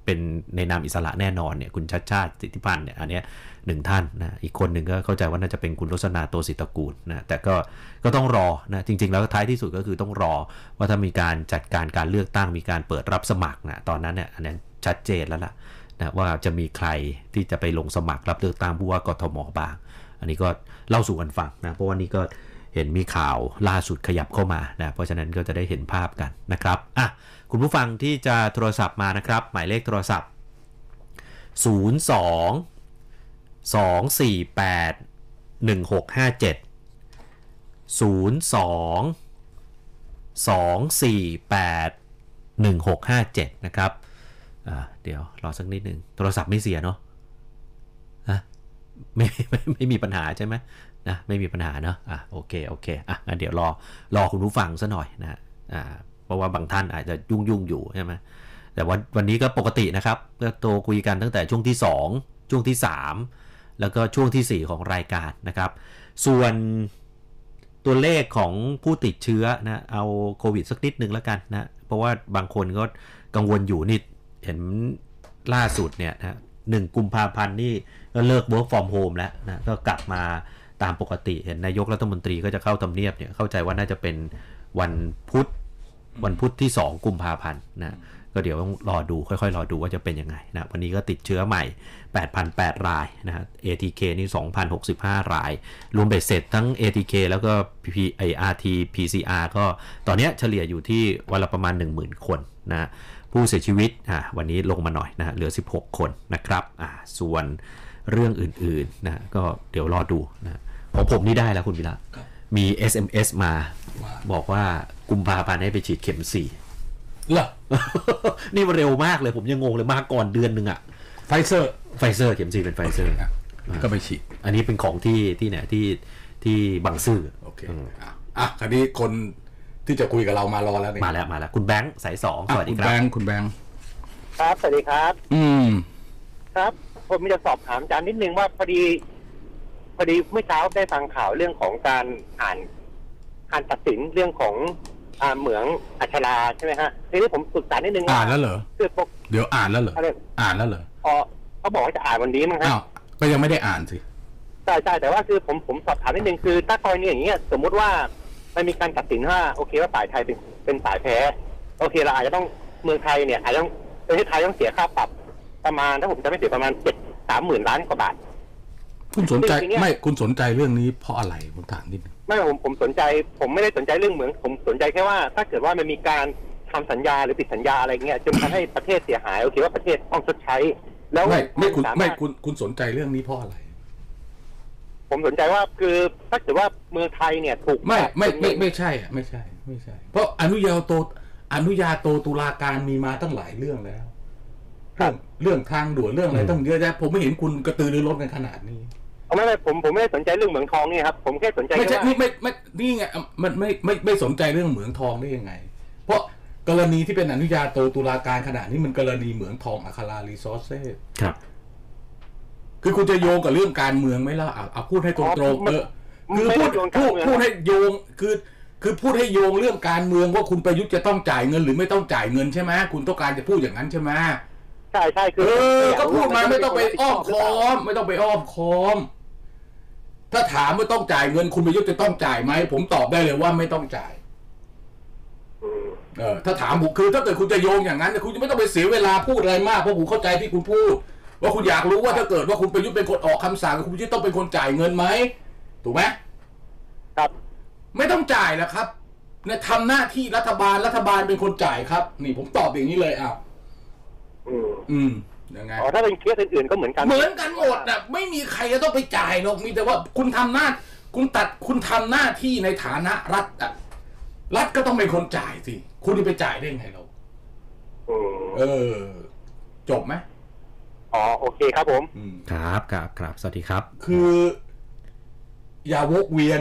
เป็นในนามอิสระแน่นอนเนี่ยคุณชัชชาติสิทธิพันธ์เนี่ยอันเนี้ยหนึ่งท่านนะอีกคนหนึ่งก็เข้าใจว่าน่าจะเป็นคุณรสนาโตศิตกูลนะแต่ก็ก็ต้องรอนะจริงๆแล้วท้ายที่สุดก็คือต้องรอว่าถ้ามีการจัดการการเลือกตั้งมีการเปิดรับสมัครนะตอนนั้นเนี่ยอันนั้นชัดเจนแล้วล่ะนะว่าจะมีใครที่จะไปลงสมัครรับเลือกตั้งผู้ว่ากทมบ้างอันนี้ก็เล่าสู่กันฟังนะเพราะว่านี่ก็เห็นมีข่าวล่าสุดขยับเข้ามานะเพราะฉะนั้นก็จะได้เห็นภาพกันนะครับอ่ะคุณผู้ฟังที่จะโทรศัพท์มานะครับหมายเลขโทรศัพท์ศูนย์ สอง สอง สี่ แปด หนึ่ง หก ห้า เจ็ด ศูนย์ สอง สอง สี่ แปด หนึ่ง หก ห้า เจ็ดนะครับอ่าเดี๋ยวรอสักนิดหนึ่งโทรศัพท์ไม่เสียเนาะฮะไม่ไม่ไม่มีปัญหาใช่ไหมนะไม่มีปัญหาเนาะอ่ะโอเคโอเคอ่ะงั้นเดี๋ยวรอรอคุณผู้ฟังซะหน่อยนะอ่าเพราะว่าบางท่านอาจจะยุ่งยุ่งอยู่ใช่ไหมแต่วันวันนี้ก็ปกตินะครับก็โทรคุยกันตั้งแต่ช่วงที่สองช่วงที่สามแล้วก็ช่วงที่สี่ของรายการนะครับส่วนตัวเลขของผู้ติดเชื้อนะเอาโควิดสักนิดนึงแล้วกันนะเพราะว่าบางคนก็กังวลอยู่นี่เห็นล่าสุดเนี่ยนะหนึ่งกุมภาพันธ์นี่ก็เลิก work from home แล้วนะก็กลับมาตามปกติเห็นนายกรัฐมนตรีก็จะเข้าทำเนียบเนี่ยเข้าใจว่าน่าจะเป็นวันพุธวันพุธที่สองกุมภาพันธ์นะก็เดี๋ยวต้องรอดูค่อยๆรอดูว่าจะเป็นยังไงนะวันนี้ก็ติดเชื้อใหม่ แปดพันแปด รายนะฮะ เอ ที เค นี่ สองพันหกสิบห้า รายรวมเบ็ดเสร็จทั้ง เอ ที เค แล้วก็ P ไอ อาร์ ที พี ซี อาร์ ก็ตอนนี้เฉลี่ยอยู่ที่วันละประมาณ หนึ่งหมื่น คนนะผู้เสียชีวิตอ่ะวันนี้ลงมาหน่อยนะเหลือสิบหกคนนะครับอ่ะส่วนเรื่องอื่นๆนะก็เดี๋ยวรอดูนะของผมนี่ได้แล้วคุณวิระมี เอส เอ็ม เอส มาบอกว่ากุมภาพันธ์ให้ไปฉีดเข็มสี่เหรอนี่มันเร็วมากเลยผมยังงงเลยมาก่อนเดือนนึงอะไฟเซอร์ไฟเซอร์เข็มสี่เป็นไฟเซอร์ก็ไปฉีดอันนี้เป็นของที่ที่ไหนที่ที่บางซื่อโอเคอ่ะคราวนี้คนที่จะคุยกับเรามารอแล้วมาแล้วมาแล้วคุณแบงค์สายสองสวัสดีครับคุณแบงค์คุณแบงค์ครับสวัสดีครับอืมครับผมมีจะสอบถามอาจารย์นิดนึงว่าพอดีพอดีเมื่อเช้าได้ฟังข่าวเรื่องของการอ่านการตัดสินเรื่องของอ่าเหมืองอัชราใช่ไหมฮะทีนี้ผมศึกษานิดนึงอ่านแล้วเหรอคือปกเดี๋ยวอ่านแล้วเหรออ่านแล้วเหรออ๋อเขาบอกว่าจะอ่านวันนี้มั้งฮะอ้าวก็ยังไม่ได้อ่านสิใช่ใช่แต่ว่าคือผมผมสอบถามนิดนึงคือถ้ากรณีอย่างเงี้ยสมมุติว่ามันมีการตัดสินว่าโอเคว่าฝ่ายไทยเป็นเป็นฝ่ายแพ้โอเคเราอาจจะต้องเมืองไทยเนี่ยอาจจะต้องประเทศไทยต้องเสียค่าปรับประมาณถ้าผมจะไม่ผิดประมาณเจ็ดสามหมื่นล้านกว่าบาทคุณสนใจไม่คุณสนใจเรื่องนี้เพราะอะไรผมถามนิดนึงไม่ผมผมสนใจผมไม่ได้สนใจเรื่องเหมืองผมสนใจแค่ว่าถ้าเกิดว่ามันมีการทำสัญญาหรือผิดสัญญาอะไรเงี้ยจนทำให้ประเทศเสียหายโอเคว่าประเทศต้องชดใช้แล้วไม่ไม่คุณไม่คุณคุณสนใจเรื่องนี้เพราะอะไรผมสนใจว่าคือถ้าเกิดว่าเมืองไทยเนี่ยถูกไม่ไม่ไม่ไม่ใช่อ่ะไม่ใช่ไม่ใช่เพราะอนุญาโตอนุญาโตตุลาการมีมาตั้งหลายเรื่องแล้วเรื่องเรื่องทางด่วนเรื่องอะไรต้องเยอะแยะผมไม่เห็นคุณกระตือรือร้นกันขนาดนี้ไม่ไม่ผมผมไม่ได้สนใจเรื่องเหมืองทองนี่ครับผมแค่สนใจไม่ใช่ไม่ไม่ไม่นี่ไงมันไม่ไม่ไม่สนใจเรื่องเหมืองทองได้ยังไงเพราะกรณีที่เป็นอนุญาโตตุลาการขนาดนี้มันกรณีเหมืองทองอัครารีซอสเซ่ครับคือคุณจะโยงกับเรื่องการเมืองไหมล่ะเอาพูดให้ตรงๆเออคือพูดพูดพูดให้โยงคือคือพูดให้โยงเรื่องการเมืองว่าคุณประยุทธ์จะต้องจ่ายเงินหรือไม่ต้องจ่ายเงินใช่ไหมคุณต้องการจะพูดอย่างนั้นใช่ไหมใช่ใช่คือเออก็พูดมาไม่ต้องไปอ้อมค้อมไม่ต้องไปอ้อมค้อมถ้าถามว่าต้องจ่ายเงินคุณประยุทธ์จะต้องจ่ายไหมผมตอบได้เลยว่าไม่ต้องจ่ายเออถ้าถามผมคือถ้าเกิดคุณจะโยงอย่างนั้นคุณจะไม่ต้องไปเสียเวลาพูดอะไรมากเพราะผมเข้าใจที่คุณพูดว่าคุณอยากรู้ว่าถ้าเกิดว่าคุณประยุทธ์เป็นคนออกคำสั่งคุณประยุทธ์ต้องเป็นคนจ่ายเงินไหมถูกไหมครับไม่ต้องจ่ายแล้วครับเนี่ยทำหน้าที่รัฐบาลรัฐบาลเป็นคนจ่ายครับนี่ผมตอบอย่างนี้เลยอ้าวอืมอืมยังไงอ๋อถ้าเป็นเคสอื่นๆก็เหมือนกันเหมือนกันหมดอ่ะไม่มีใครจะต้องไปจ่ายหรอกมีแต่ว่าคุณทำหน้าคุณตัดคุณทำหน้าที่ในฐานะรัฐอ่ะรัฐก็ต้องเป็นคนจ่ายสิคุณจะไปจ่ายได้ไงเราเออจบไหมอ๋อโอเคครับผมครับครับครับสวัสดีครับคืออย่าวกเวียน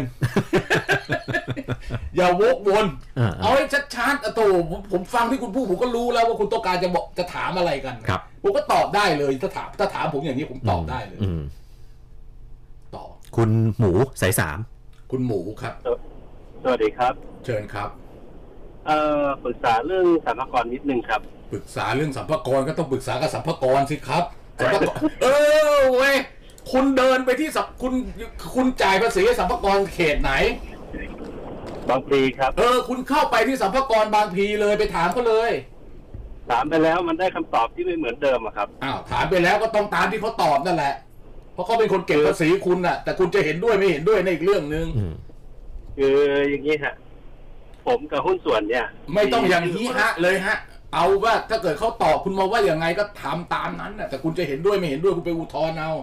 อย่าวกวนเอาให้ชัดๆอะโตผมผมฟังที่คุณพูดผมก็รู้แล้วว่าคุณต้องการจะบอกจะถามอะไรกันครับผมก็ตอบได้เลยถ้าถามถ้าถามผมอย่างนี้ผมตอบได้เลยต่อคุณหมูสายสามคุณหมูครับสวัสดีครับเชิญครับเอ่อปรึกษาเรื่องสรรพากรนิดนึงครับปรึกษาเรื่องสัมภากรก็ต้องปรึกษากับสัมภากรสิครับสัมภากรเออเว้ยคุณเดินไปที่สัมคุณคุณจ่ายภาษีสัมภากรเขตไหนบางพลีครับเออคุณเข้าไปที่สัมภากรบางพลีเลยไปถามเขาเลยถามไปแล้วมันได้คำตอบที่ไม่เหมือนเดิมอะครับอ้าวถามไปแล้วก็ต้องตามที่เขาตอบนั่นแหละเพราะเขาเป็นคนเก็บภาษีคุณน่ะแต่คุณจะเห็นด้วยไม่เห็นด้วยในอีกเรื่องนึงคืออย่างนี้ฮะผมกับหุ้นส่วนเนี่ยไม่ต้องอย่างนี้ฮะเลยฮะเอาว่าถ้าเกิดเขาตอบคุณมาว่าอย่างไงก็ทำตามนั้นน่ะแต่คุณจะเห็นด้วยไม่เห็นด้วยคุณไปอุทธรณ์เอา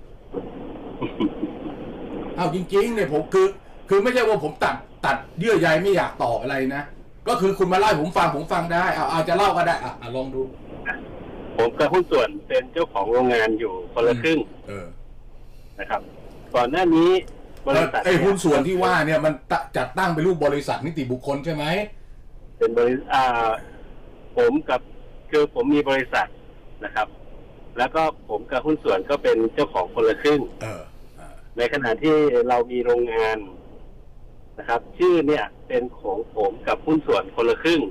เอาจริงๆเนี่ยผมคือคือไม่ใช่ว่าผมตัดตัดเยื่อใยไม่อยากตอบอะไรนะก็คือคุณมาเล่าผมฟังผมฟังได้เอาเอาจะเล่าก็ได้อ่ะลองดูผมกับหุ้นส่วนเป็นเจ้าของโรงงานอยู่คนละครึ่งเออนะครับก่อนหน้านี้บริษัทไอ้หุ้นส่วนที่ว่าเนี่ยมันจัดตั้งเป็นรูปบริษัทนิติบุคคลใช่ไหมเป็นบริษัทอ่าผมกับคือผมมีบริษัทนะครับแล้วก็ผมกับหุ้นส่วนก็เป็นเจ้าของคนละครึ่งเออในขณะที่เรามีโรงงานนะครับชื่อเนี่ยเป็นของผมกับหุ้นส่วนคนละครึ่ง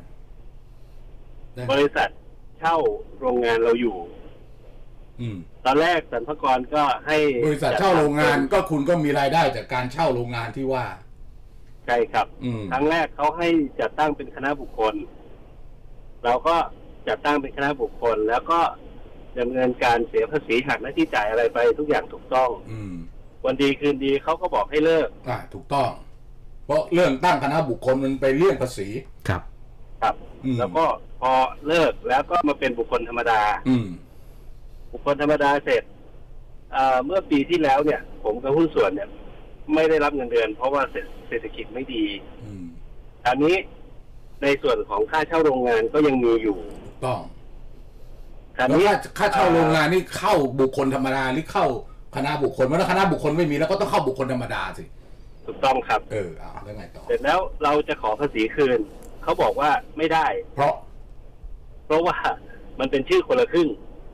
บริษัทเช่าโรงงานเราอยู่ตอนแรกสรรพากรก็ให้บริษัทเช่าโรงงานก็คุณก็มีรายได้จากการเช่าโรงงานที่ว่าใช่ครับครั้งแรกเขาให้จัดตั้งเป็นคณะบุคคลเราก็จัดตั้งเป็นคณะบุคคลแล้วก็ดำเนินการเสียภาษีหักหน้าที่จ่ายอะไรไปทุกอย่างถูกต้องวันดีคืนดีเขาก็บอกให้เลิกอ่าถูกต้องเพราะเรื่องตั้งคณะบุคคลมันไปเลี่ยงภาษีครับครับแล้วก็พอเลิกแล้วก็มาเป็นบุคคลธรรมดาอืมบุคคลธรรมดาเสร็จเมื่อปีที่แล้วเนี่ยผมกับหุ้นส่วนเนี่ยไม่ได้รับเงินเดือนเพราะว่าเศรษฐกิจไม่ดีอันนี้ในส่วนของค่าเช่าโรงงานก็ยังมีอยู่ต้องอันนี้ค่าเช่าโรงงานนี่เข้าบุคคลธรรมดาหรือเข้าคณะบุคคลเมื่อคณะบุคคลไม่มีแล้วก็ต้องเข้าบุคคลธรรมดาสิถูกต้องครับเออเอาแล้วไงต่อเสร็จแล้วเราจะขอภาษีคืนเขาบอกว่าไม่ได้เพราะเพราะว่ามันเป็นชื่อคนละครึ่ง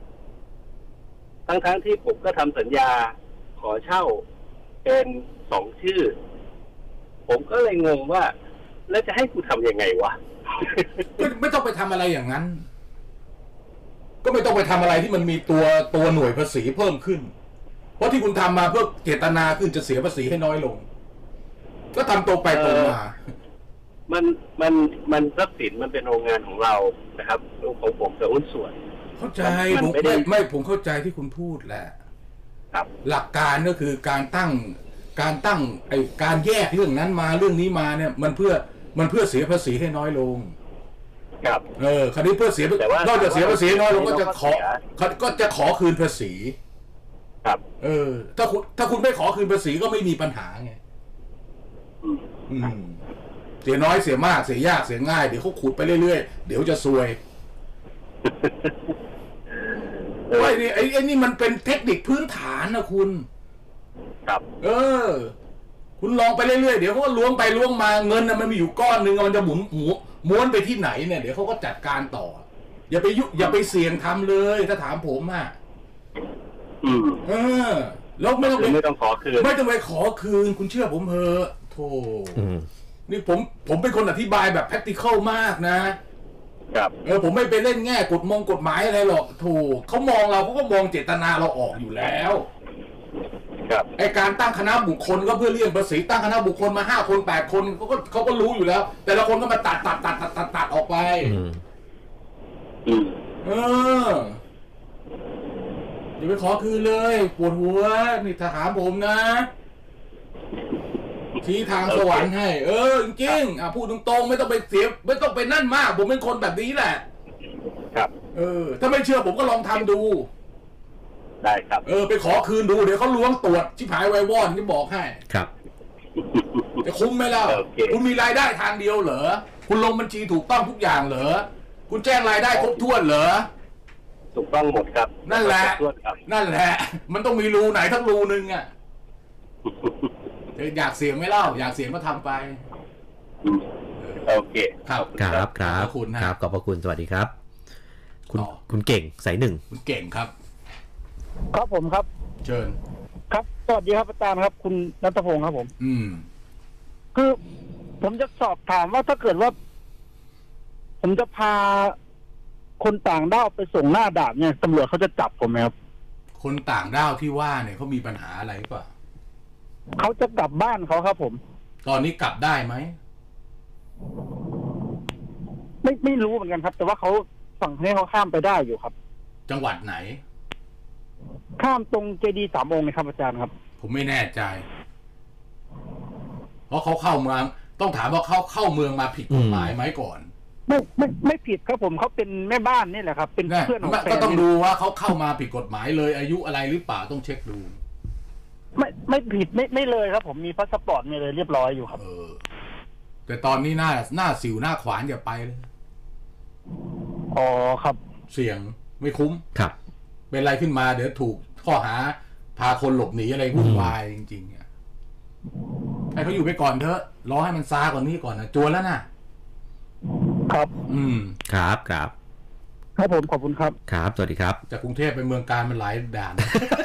ทั้งๆที่ผมก็ทำสัญญาขอเช่าเป็นสองชื่อผมก็เลยงงว่าแล้วจะให้กูทำยังไงวะไม่ไม่ต้องไปทำอะไรอย่างนั้นก็ไม่ต้องไปทำอะไรที่มันมีตัวตัวหน่วยภาษีเพิ่มขึ้นเพราะที่คุณทำมาเพื่อเจตนาคือจะเสียภาษีให้น้อยลงก็ทำตรงไปตรงมามันมันมันทรัพย์สินมันเป็นโรงงานของเรานะครับของผมกับหุ้นส่วนเข้าใจผมไม่ไม่ผมเข้าใจที่คุณพูดแหละครับหลักการก็คือการตั้งการตั้งไอ้การแยกเรื่องนั้นมาเรื่องนี้มาเนี่ยมันเพื่อมันเพื่อเสียภาษีให้น้อยลงครับเออคราวนี้เพื่อเสียนอกจากเสียภาษีน้อยลงก็จะขอก็จะขอคืนภาษีครับเออถ้าคุณถ้าคุณไม่ขอคืนภาษีก็ไม่มีปัญหาไงอืมเสียน้อยเสียมากเสียยากเสียง่ายเดี๋ยวเขาขุดไปเรื่อยๆเดี๋ยวจะซวยไอ้นี่ไอ้ไอ้นี่มันเป็นเทคนิคพื้นฐานนะคุณครับเออคุณลองไปเรื่อยๆเดี๋ยวเขาก็ล้วงไปล้วงมาเงินน่ะมันมีอยู่ก้อนหนึ่งมันจะหมุนหัวม้วนไปที่ไหนเนี่ยเดี๋ยวเขาก็จัดการต่ออย่าไปยุอย่าไปเสี่ยงทำเลยถ้าถามผมอ่ะอืมเออแล้วไม่ต้องไม่ต้องขอคืนไม่ต้องไปขอคืนคุณเชื่อผมเถอะโธ่นี่ผมผมเป็นคนอธิบายแบบ practical มากนะครับเออผมไม่ไปเล่นแง่กฎมงกฎหมายอะไรหรอกถูกเขามองเราเขาก็มองเจตนาเราออกอยู่แล้วครับไอการตั้งคณะบุคคลก็เพื่อเลี่ยงภาษีตั้งคณะบุคคลมาห้าคนแปดคนเขาก็เขาก็รู้อยู่แล้วแต่ละคนก็มาตัดตัดตัดตัดตัดตัดออกไปเอออย่าไปขอคืนเลยปวดหัวนี่ทหารผมนะชี้ทางสวรรค์ให้เออจริงๆอ่ะพูดตรงๆไม่ต้องไปเสียไม่ต้องไปนั่นมากผมเป็นคนแบบนี้แหละครับเออถ้าไม่เชื่อผมก็ลองทำดูได้ครับเออไปขอคืนดูเดี๋ยวเขาล้วงตรวจชิบหายไววอนที่บอกให้ครับจะคุ้มไหมล่ะคุณมีรายได้ทางเดียวเหรอคุณลงบัญชีถูกต้องทุกอย่างเหรอคุณแจ้งรายได้ครบถ้วนเหรอถูกต้องหมดครับนั่นแหละนั่นแหละมันต้องมีรูไหนทั้งรูนึงอ่ะอยากเสี่ยงไหมเล่าอยากเสี่ยงก็ทำไปโอเคครับครับครับคุณครับขอบพระคุณสวัสดีครับคุณคุณเก่งสายหนึ่งคุณเก่งครับครับผมครับเชิญครับสวัสดีครับอาจารย์ครับคุณณัฐพงศ์ครับผมอืมคือผมจะสอบถามว่าถ้าเกิดว่าผมจะพาคนต่างด้าวไปส่งหน้าด่านเนี่ยตำรวจเขาจะจับผมไหมครับคนต่างด้าวที่ว่าเนี่ยเขามีปัญหาอะไรหรือเปล่าเขาจะกลับบ้านเขาครับผมตอนนี้กลับได้ไหมไม่ไม่รู้เหมือนกันครับแต่ว่าเขาสั่งให้เขาข้ามไปได้อยู่ครับจังหวัดไหนข้ามตรงเจดีย์สามองค์นะครับอาจารย์ครับผมไม่แน่ใจเพราะเขาเข้าเมืองต้องถามว่าเขาเข้าเมืองมาผิดกฎหมายไหมก่อนไม่ไม่ไม่ผิดครับผมเขาเป็นแม่บ้านนี่แหละครับเป็นเพื่อนของแฟนก็ต้องดูว่าเขาเข้ามาผิดกฎหมายเลยอายุอะไรหรือเปล่าต้องเช็คดูไม่ไม่ผิดไม่ไม่เลยครับผมมีพาสปอร์ตมีเลยเรียบร้อยอยู่ครับเออแต่ตอนนี้หน้าหน้าสิวหน้าขวานอย่าไปเลยอ๋อครับเสี่ยงไม่คุ้มครับเป็นอะไรขึ้นมาเดี๋ยวถูกข้อหาพาคนหลบหนีอะไรวุ่นวายจริงๆเนี่ยให้เขาอยู่ไปก่อนเถอะรอให้มันซากว่านี้ก่อนนะจวนแล้วนะครับอืมครับครับครับผมขอบคุณครับครับสวัสดีครับจากกรุงเทพไปเมืองการมันหลายด่าน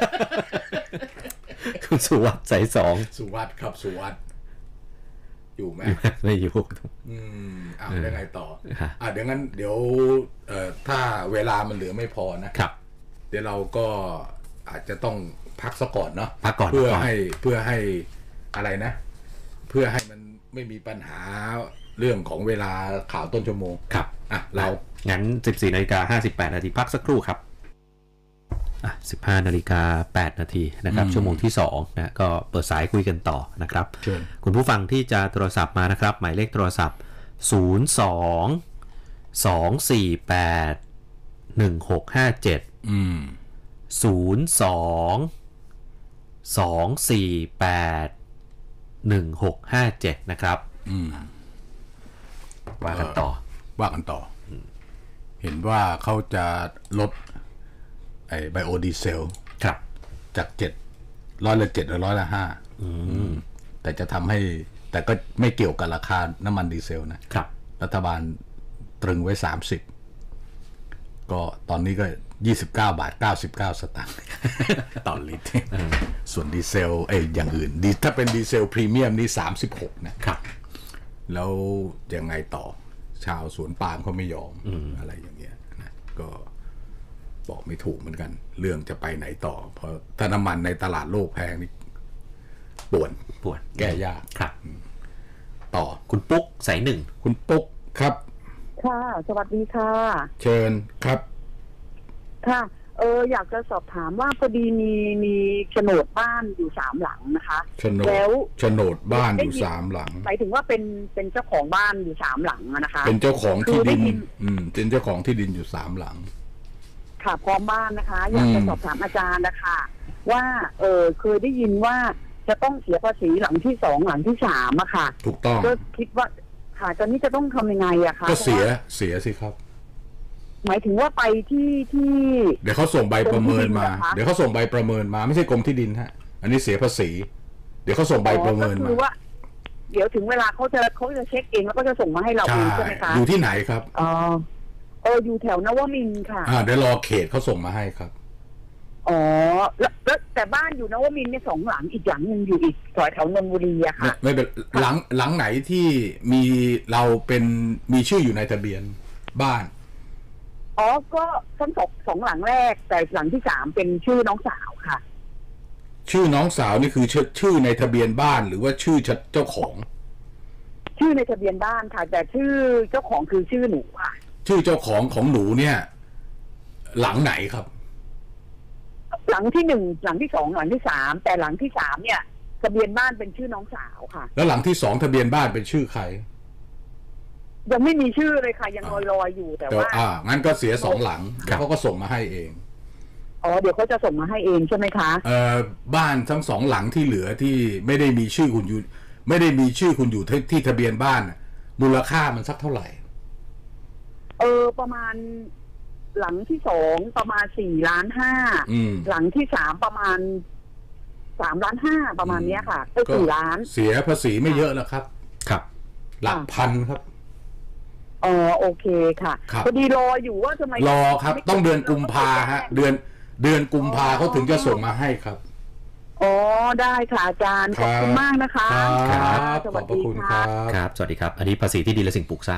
คุณสุวัฒน์สายสองสุวัฒน์ครับสุวัฒน์อยู่ไหมไม่อยู่อืมอ่ายังไงต่ออ่าเดี๋ยวงั้นเดี๋ยวเอ่อถ้าเวลามันเหลือไม่พอนะครับเดี๋ยวเราก็อาจจะต้องพักซะก่อนเนาะพักก่อนเพื่อให้เพื่อให้อะไรนะเพื่อให้มันไม่มีปัญหาเรื่องของเวลาข่าวต้นชั่วโมงครับอ่ะเรางั้น สิบสี่นาฬิกาห้าสิบแปดนาทีพักสักครู่ครับอ่ะ สิบห้านาฬิกาแปดนาทีนะครับชั่วโมงที่สองนะก็เปิดสายคุยกันต่อนะครับคุณผู้ฟังที่จะโทรศัพท์มานะครับหมายเลขโทรศัพท์ศูนย์ สอง สอง สี่ แปด หนึ่ง หก ห้า เจ็ดอืมศูนย์ สอง สอง สี่ แปด หนึ่ง หก ห้า เจ็ดนะครับอืมว่ากันต่อว่ากันต่อเห็นว่าเขาจะลดไอ้ไบโอดีเซลครับจากเจ็ดร้อยละเจ็ดหรือร้อยละห้าแต่จะทำให้แต่ก็ไม่เกี่ยวกับราคาน้ำมันดีเซลนะครับรัฐบาลตรึงไว้สามสิบก็ตอนนี้ก็ยี่สิบเก้าบาทเก้าสิบเก้าสตางค์ต่อลิตรส่วนดีเซลไอ้อย่างอื่นดีถ้าเป็นดีเซลพรีเมียมนี่สามสิบหกนะครับแล้วยังไงต่อชาวสวนปาล์มเขาไม่ยอม อ, อะไรอย่างเงี้ยนะก็บอกไม่ถูกเหมือนกันเรื่องจะไปไหนต่อเพราะถ้าน้ำมันในตลาดโลกแพงนี่ปวดปวดแก้ยากครับต่อคุณปุ๊กสายหนึ่งคุณปุ๊กครับค่ะสวัสดีค่ะเชิญครับค่ะเอออยากจะสอบถามว่าพอดีมีมีโฉนดบ้านอยู่สามหลังนะคะแล้วโฉนดบ้านอยู่สามหลังหมายถึงว่าเป็นเป็นเจ้าของบ้านอยู่สามหลังนะคะเป็นเจ้าของที่ดินอืมเป็นเจ้าของที่ดินอยู่สามหลังค่ะพร้อมบ้านนะคะอยากจะสอบถามอาจารย์นะคะว่าเออเคยได้ยินว่าจะต้องเสียภาษีหลังที่สองหลังที่สามอะค่ะถูกต้องก็คิดว่าค่ะตอนนี้จะต้องทำยังไงอะคะก็เสียเสียสิครับหมายถึงว่าไปที่ที่เดี๋ยวเขาส่งใบประเมินมาเดี๋ยวเขาส่งใบประเมินมาไม่ใช่กรมที่ดินฮะอันนี้เสียภาษีเดี๋ยวเขาส่งใบประเมินมาคือว่าเดี๋ยวถึงเวลาเขาจะเขาจะเช็คเองแล้วก็จะส่งมาให้เราดูใช่ไหมคะอยู่ที่ไหนครับอ๋อเอออยู่แถวนวมินทร์ค่ะอ่าเดี๋ยวรอเขตเขาส่งมาให้ครับอ๋อแล้วแล้วแต่บ้านอยู่นวมินทร์เนี่ยสองหลังอีกหลังนึงอยู่อีกซอยแถวนนทบุรีอะค่ะไม่เป็นหลังหลังไหนที่มีเราเป็นมีชื่ออยู่ในทะเบียนบ้านอ๋อก็ทั้งสองสองหลังแรกแต่หลังที่สามเป็นชื่อน้องสาวค่ะชื่อน้องสาวนี่คือชื่อในทะเบียนบ้านหรือว่าชื่อเจ้าของชื่อในทะเบียนบ้านค่ะแต่ชื่อเจ้าของคือชื่อหนูค่ะชื่อเจ้าของของหนูเนี่ยหลังไหนครับหลังที่หนึ่งหลังที่สองหลังที่สามแต่หลังที่สามเนี่ยทะเบียนบ้านเป็นชื่อน้องสาวค่ะแล้วหลังที่สองทะเบียนบ้านเป็นชื่อใครยังไม่มีชื่อเลยค่ะยังลอยๆอยู่แต่ว่าอ่างั้นก็เสียสองหลังเขาก็ส่งมาให้เองอ๋อเดี๋ยวเขาจะส่งมาให้เองใช่ไหมคะเอ่อบ้านทั้งสองหลังที่เหลือที่ไม่ได้มีชื่อคุณอยู่ไม่ได้มีชื่อคุณอยู่ที่ที่ทะเบียนบ้านมูลค่ามันสักเท่าไหร่เออประมาณหลังที่สองประมาณสี่ล้านห้าหลังที่สามประมาณสามล้านห้าประมาณนี้ค่ะก็สี่ล้านเสียภาษีไม่เยอะแล้วครับครับหลักพันครับอ๋อโอเคค่ะพอดีรออยู่ว่าทำไมรอครับต้องเดือนกุมภาฮะเดือนเดือนกุมภาเขาถึงจะส่งมาให้ครับอ๋อได้ค่ะอาจารย์ขอบคุณมากนะคะครับขอบพระคุณครับครับสวัสดีครับอันนี้ภาษีที่ดินและสิ่งปลูกสร้าง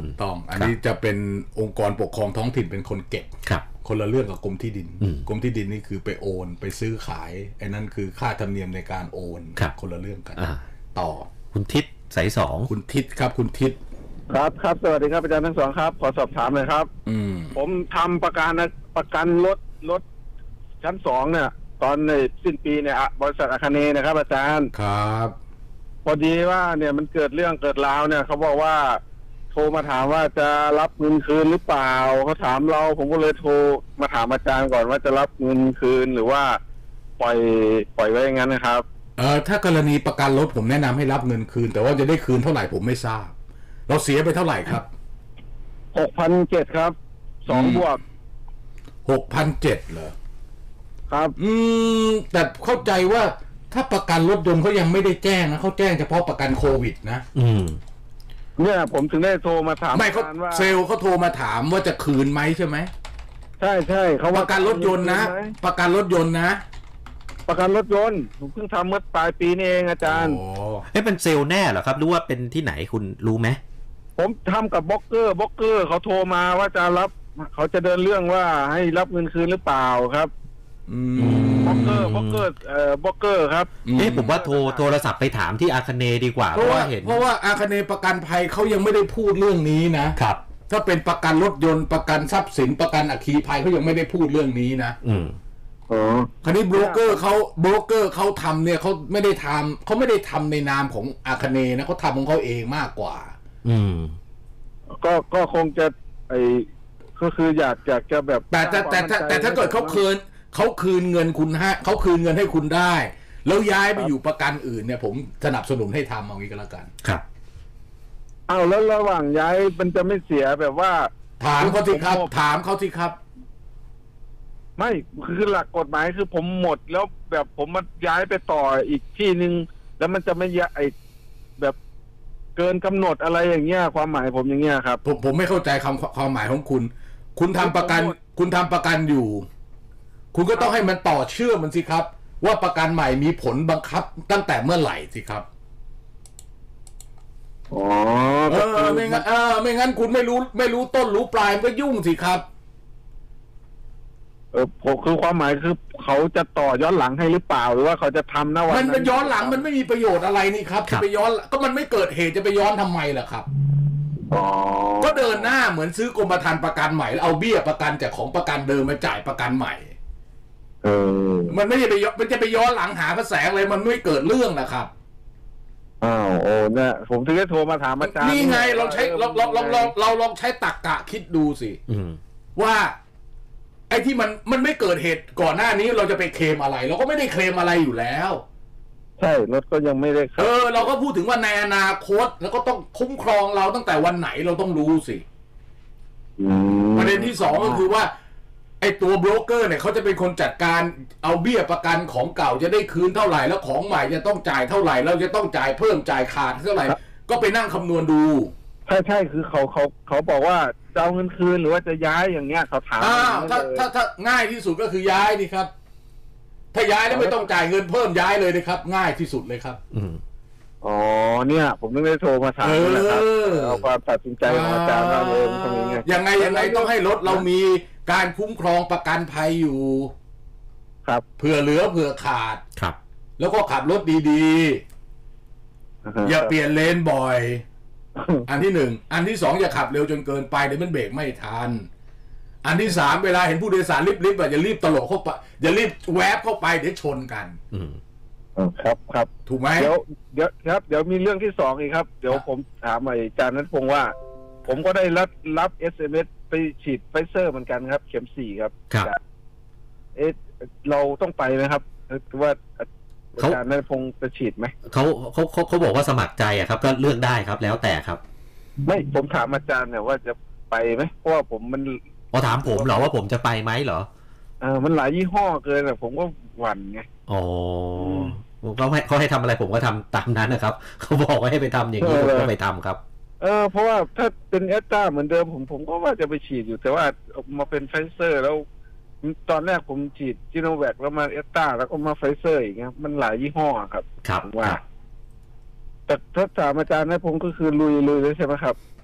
ถูกต้องอันนี้จะเป็นองค์กรปกครองท้องถิ่นเป็นคนเก็บคนละเรื่องกับกรมที่ดินกรมที่ดินนี่คือไปโอนไปซื้อขายไอ้นั่นคือค่าธรรมเนียมในการโอนคนละเรื่องกันต่อคุณทิศสายสองคุณทิศครับคุณทิศครับครับสวัสดีครับอาจารย์ทั้งสองครับขอสอบถามเลยครับอืมผมทำประกันประกันรถรถชั้นสองเนี่ยตอนในสิ้นปีเนี่ยบริษัทอาคเนย์นะครับอาจารย์ครับพอดีว่าเนี่ยมันเกิดเรื่องเกิดราวเนี่ยเขาบอกว่าโทรมาถามว่าจะรับเงินคืนหรือเปล่าเขาถามเราผมก็เลยโทรมาถามอาจารย์ก่อนว่าจะรับเงินคืนหรือว่าปล่อยปล่อยไว้อย่างนั้นนะครับเออถ้ากรณีประกันรถผมแนะนำให้รับเงินคืนแต่ว่าจะได้คืนเท่าไหร่ผมไม่ทราบเราเสียไปเท่าไหร่ครับหกพันเจ็ดครับสองบวกหกพันเจ็ดเหรอครับอืมแต่เข้าใจว่าถ้าประกันรถยนต์เขายังไม่ได้แจ้งนะเขาแจ้งเฉพาะประกันโควิดนะอืมเนี่ยผมถึงได้โทรมาถามไม่เขาเซลล์เขาโทรมาถามว่าจะคืนไหมใช่ไหมใช่ใช่เขาประกันรถยนต์นะประกันรถยนต์นะประกันรถยนต์ผมเพิ่งทำเมื่อปลายปีนี่เองอาจารย์อ๋อเอ๊ะเป็นเซลล์แน่เหรอครับหรือว่าเป็นที่ไหนคุณรู้ไหมผมทำกับบล็อกเกอร์บล็อกเกอร์เขาโทรมาว่าจะรับเขาจะเดินเรื่องว่าให้รับเงินคืนหรือเปล่าครับบล็อกเกอร์บล็อกเกอร์เอ่อบล็อกเกอร์ครับเอ๊ะผมว่าโทรโทรศัพท์ไปถามที่อาคเนย์ดีกว่าเพราะว่าเห็นเพราะว่าอาคเนย์ประกันภัยเขายังไม่ได้พูดเรื่องนี้นะครับถ้าเป็นประกันรถยนต์ประกันทรัพย์สินประกันอัคคีภัยเขายังไม่ได้พูดเรื่องนี้นะอืมอ๋อคราวนี้โบรกเกอร์เขาโบรกเกอร์เขาทำเนี่ยเขาไม่ได้ทำเขาไม่ได้ทำในนามของอาคเนย์นะเขาทำของเขาเองมากกว่าอืมก็ก็คงจะไอก็คืออยากอยากจะแบบแต่แต่แต่แต่แต่ถ้าเกิดเขาคืนเขาคืนเงินคุณให้เขาคืนเงินให้คุณได้แล้วย้ายไปอยู่ประกันอื่นเนี่ยผมสนับสนุนให้ทำเอางี้ก็แล้วกันครับเอาแล้วระหว่างย้ายมันจะไม่เสียแบบว่าถามเขาสิครับถามเขาสิครับไม่คือหลักกฎหมายคือผมหมดแล้วแบบผมมาย้ายไปต่ออีกที่นึงแล้วมันจะไม่ย้ายแบบเกินกำหนดอะไรอย่างเงี้ยความหมายผมอย่างเงี้ยครับผมผมไม่เข้าใจคำความหมายของคุณคุณทำประกันคุณทำประกันอยู่คุณก็ต้องให้มันต่อเชื่อมันสิครับว่าประกันใหม่มีผลบังคับตั้งแต่เมื่อไหร่สิครับอ๋อเออไม่งั้นเออไม่งั้นคุณไม่รู้ไม่รู้ต้นรู้ปลายมันก็ยุ่งสิครับเออผมคือความหมายคือเขาจะต่อย้อนหลังให้หรือเปล่าหรือว่าเขาจะทำนะวันมันเป็นย้อนหลังมันไม่มีประโยชน์อะไรนี่ครับจะไปย้อนก็มันไม่เกิดเหตุจะไปย้อนทำไมล่ะครับก็เดินหน้าเหมือนซื้อกรมธรรม์ประกันใหม่แล้วเอาเบี้ยประกันจากของประกันเดิมมาจ่ายประกันใหม่เออมันไม่ใช่ไปย้อนมันจะไปย้อนหลังหากระแสอะไรมันไม่เกิดเรื่องนะครับอ้าวโอ้เนี่ยผมถึงได้โทรมาถามอาจารย์นี่ไงเราใช้เราเราเราเราเราลองใช้ตรรกะคิดดูสิว่าไอ้ที่มันมันไม่เกิดเหตุก่อนหน้านี้เราจะไปเคลมอะไรเราก็ไม่ได้เคลมอะไรอยู่แล้วใช่รถก็ยังไม่ได้เออเราก็พูดถึงว่าในอนาคตแล้วก็ต้องคุ้มครองเราตั้งแต่วันไหนเราต้องรู้สิประเด็นที่สองก็คือว่าไอ้ตัวโบรกเกอร์เนี่ยเขาจะเป็นคนจัดการเอาเบี้ยประกันของเก่าจะได้คืนเท่าไหร่แล้วของใหม่จะต้องจ่ายเท่าไหร่เราจะต้องจ่ายเพิ่มจ่ายขาดเท่าไหร่ก็ไปนั่งคำนวณดูใช่ใช่คือเขาเขาเขาบอกว่าจะเอาเงินคืนหรือว่าจะย้ายอย่างเงี้ยเขาถามอ้าวถ้าถ้าถ้าง่ายที่สุดก็คือย้ายนี่ครับถ้าย้ายแล้วไม่ต้องจ่ายเงินเพิ่มย้ายเลยนะครับง่ายที่สุดเลยครับอืมอ๋อเนี่ยผมไม่ได้โทรมาถามนะครับเอาความตัดสินใจของอาจารย์มาเลยตรงนี้ไงยังไงยังไงต้องให้รถเรามีการคุ้มครองประกันภัยอยู่ครับเผื่อเหลือเผื่อขาดครับแล้วก็ขับรถดีๆอย่าเปลี่ยนเลนบ่อยอันที่หนึ่งอันที่สองอย่าขับเร็วจนเกินไปเดี๋ยวมันเบรกไม่ทันอันที่สามเวลาเห็นผู้โดยสารรีบๆอย่ารีบตลกเข้าไปอย่ารีบแวบเข้าไปเดี๋ยวชนกันอืมครับครับถูกไหมเดี๋ยวเดี๋ยวครับเดี๋ยวมีเรื่องที่สองอีกครับเดี๋ยวผมถามอาจารย์นัทพงษ์ว่าผมก็ได้รับรับ เอส เอ็ม เอส ไปฉีดไฟเซอร์เหมือนกันครับเข็มสี่ครับครับเอ๊ะเราต้องไปไหมครับว่าอาจารย์นัทพงษ์จะฉีดไหมเขาเขาเขาเขาบอกว่าสมัครใจอะครับก็เลือกได้ครับแล้วแต่ครับไม่ผมถามอาจารย์เนี่ยว่าจะไปไหมเพราะว่าผมมันพอถามผมเหรอว่าผมจะไปไหมเหรอเออมันหลายยี่ห้อเกินแต่ผมก็หวั่นไงอ๋อเขาให้เขาให้ทำอะไรผมก็ทำตามนั้นนะครับเขาบอกว่าให้ไปทำอย่างนี้ผมก็ไปทำครับเออเพราะว่าถ้าเป็นแอสตราเหมือนเดิมผมผมก็ว่าจะไปฉีดอยู่แต่ว่ามาเป็นไฟเซอร์แล้วตอนแรกผมฉีดจิโนแวคแล้วมาแอสตราแล้วก็มาไฟเซอร์อย่างเงี้ยมันหลายยี่ห้อครับครับว่าแต่ถ้าถามอาจารย์นะผมก็คือลุยลุยเลยใช่ไหมครับ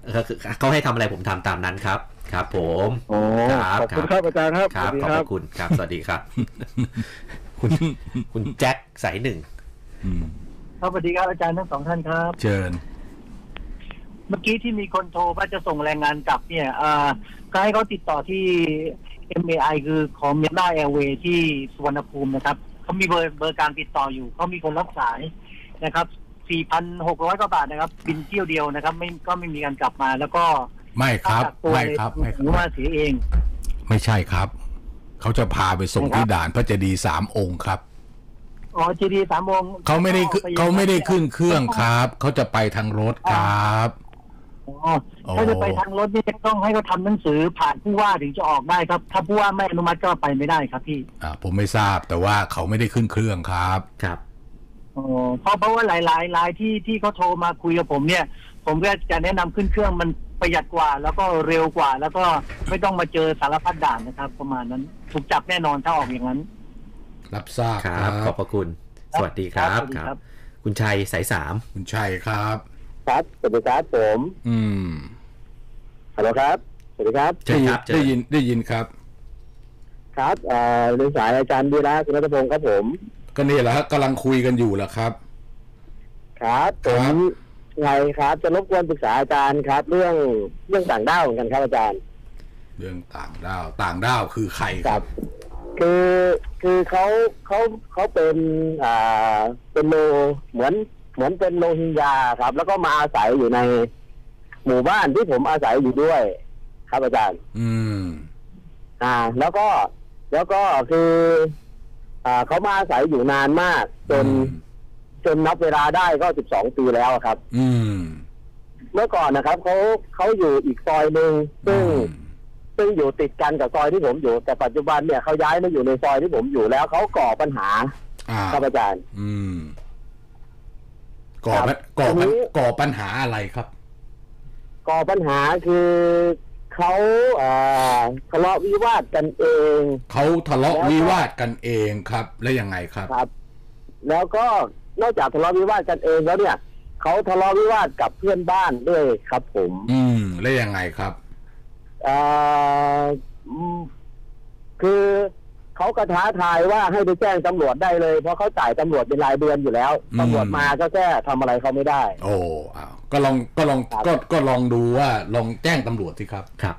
เขาให้ทำอะไรผมทำตามนั้นครับครับผมโอ้ขอบคุณครับอาจารย์ครับครับขอบคุณครับสวัสดีครับคุณคุณแจ็คสายหนึ่งครับสวัสดีครับอาจารย์ทั้งสองท่านครับเชิญเมื่อกี้ที่มีคนโทรว่าจะส่งแรงงานกลับเนี่ยอ่าก็ให้เขาติดต่อที่ เอ็ม เอ ไอ คือของเมียนมาแอร์เวย์ที่สุวรรณภูมินะครับเขามีเบอร์เบอร์การติดต่ออยู่เขามีคนรับสายนะครับ สี่พันหกร้อย กว่าบาทนะครับบินเที่ยวเดียวนะครับไม่ก็ไม่มีการกลับมาแล้วก็ไม่ครับไม่ครับไม่ครับว่าเสียเองไม่ใช่ครับเขาจะพาไปส่งที่ด่านพระเจดีย์สามองค์ครับอ๋อเจดีย์สามองค์เขาไม่ได้เขาไม่ได้ขึ้นเครื่องครับเขาจะไปทางรถครับอ๋อถ้าจะไปทางรถนี่ต้องให้เขาทำหนังสือผ่านผู้ว่าถึงจะออกได้ครับถ้าผู้ว่าไม่อนุมัติก็ไปไม่ได้ครับพี่อ่าผมไม่ทราบแต่ว่าเขาไม่ได้ขึ้นเครื่องครับครับอ๋อเพราะเพราะว่าหลายๆรายที่ที่เขาโทรมาคุยกับผมเนี่ยผมก็จะแนะนำขึ้นเครื่องมันประหยัดกว่าแล้วก็เร็วกว่าแล้วก็ไม่ต้องมาเจอสารพัดด่านนะครับประมาณนั้นถูกจับแน่นอนถ้าออกอย่างนั้นรับทราบครับขอบพระคุณสวัสดีครับครับคุณชัยสายสามคุณชัยครับครับสวัสดีครับผมอืมฮัลโหลครับสวัสดีครับได้ยินได้ยินได้ยินครับครับเอ่อเรื่องสายอาจารย์ดีละคุณรัตพงศ์ครับผมก็นี่แหละครับกำลังคุยกันอยู่แหละครับครับผมไงครับจะรบกวนปรึกษาอาจารย์ครับเรื่องเรื่องต่างด้าวเหมือนกันครับอาจารย์เรื่องต่างด้าวต่างด้าวคือใครครับคือคือเขาเขาเขาเป็นอ่าเป็นโลเหมือนเหมือนเป็นโรฮิงญาครับแล้วก็มาอาศัยอยู่ในหมู่บ้านที่ผมอาศัยอยู่ด้วยครับอาจารย์อืมอ่าแล้วก็แล้วก็คืออ่าเขามาอาศัยอยู่นานมากจนจนนับเวลาได้ก็สิบสองปีแล้วครับอืมเมื่อก่อนนะครับเขาเขาอยู่อีกซอยหนึ่งซึ่งซึ่งอยู่ติดกันกับซอยที่ผมอยู่แต่ปัจจุบันเนี่ยเขาย้ายมาอยู่ในซอยที่ผมอยู่แล้วเขาก่อปัญหาครับอาจารย์อืมก่อก่อก่อปัญหาอะไรครับก่อปัญหาคือเขาทะเลาะวิวาทกันเองเขาทะเลาะวิวาทกันเองครับแล้วยังไงครับครับแล้วก็นอกจากทะเลาะวิวาทกันเองแล้วเนี่ยเขาทะเลาะวิวาทกับเพื่อนบ้านด้วยครับผมอืมแล้วยังไงครับอ่าคือเขาก็ท้าทายว่าให้ไปแจ้งตำรวจได้เลยเพราะเขาจ่ายตำรวจเป็นรายเดือนอยู่แล้วตำรวจมาก็แค่ทำอะไรเขาไม่ได้โอ้อ้าวก็ลองก็ลองก็ก็ลองดูว่าลองแจ้งตำรวจสิครับครับ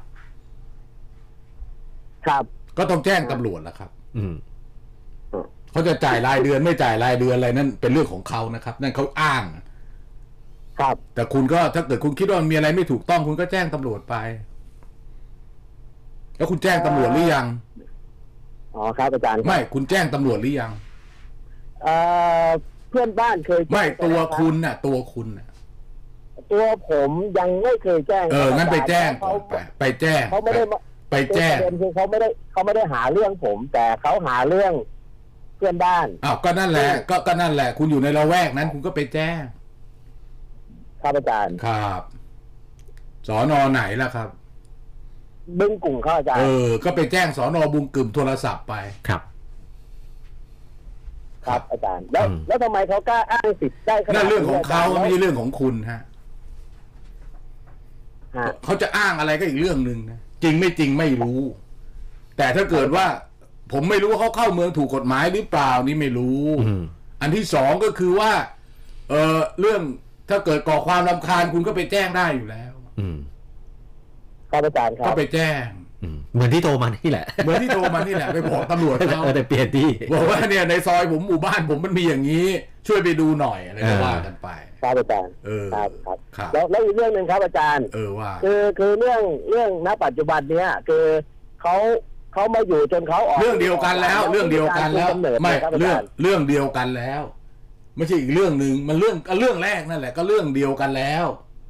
ครับก็ต้องแจ้งตำรวจแล้วครับอืมเขาจะจ่ายรายเดือนไม่จ่ายรายเดือนอะไรนั่นเป็นเรื่องของเขานะครับนั่นเขาอ้างครับแต่คุณก็ถ้าเกิดคุณคิดว่ามีอะไรไม่ถูกต้องคุณก็แจ้งตำรวจไปแล้วคุณแจ้งตำรวจหรือยังอ๋อครับอาจารย์ไม่คุณแจ้งตำรวจหรือยังเอ่อเพื่อนบ้านเคยไม่ตัวคุณน่ะตัวคุณน่ะตัวผมยังไม่เคยแจ้งเอองั้นไปแจ้งไปไปแจ้งเขาไม่ได้ไปแจ้งคือเขาไม่ได้เขาไม่ได้หาเรื่องผมแต่เขาหาเรื่องเพื่อนบ้านอ้าวก็นั่นแหละก็ก็นั่นแหละคุณอยู่ในละแวกนั้นคุณก็ไปแจ้งครับอาจารย์ครับสนไหนล่ะครับบึงกลุ่มเขาอาจารย์เออก็ไปแจ้งสนบึงกลุ่มโทรศัพท์ไปครับครับอาจารย์แล้วแล้วทำไมเขากล้าอ้างสิทธิ์ได้ขนาดนั่นเรื่องของเขาไม่ใช่เรื่องของคุณฮะเขาจะอ้างอะไรก็อีกเรื่องนึงนะจริงไม่จริงไม่รู้แต่ถ้าเกิดว่าผมไม่รู้ว่าเขาเข้าเมืองถูกกฎหมายหรือเปล่านี่ไม่รู้อันที่สองก็คือว่าเออเรื่องถ้าเกิดก่อความรำคาญคุณก็ไปแจ้งได้อยู่แล้วครับอาจารย์ครับก็ไปแจ้งเหมือนที่โทรมานี่แหละเหมือนที่โทรมานี่แหละไปบอกตำรวจเขาแต่เปลี่ยนที่บอกว่าเนี่ยในซอยผมหมู่บ้านผมมันมีอย่างนี้ช่วยไปดูหน่อยอะไรก็ว่ากันไปครับอาจารย์เออครับครับแล้วแล้วอีกเรื่องหนึ่งครับอาจารย์เออว่าคือคือเรื่องเรื่องณปัจจุบันเนี้ยคือเขาเขามาอยู่จนเขาออกเรื่องเดียวกันแล้วเรื่องเดียวกันแล้วไม่เรื่องเรื่องเดียวกันแล้วไม่ใช่อีกเรื่องหนึ่งมันเรื่องเรื่องแรกนั่นแหละก็เรื่องเดียวกันแล้ว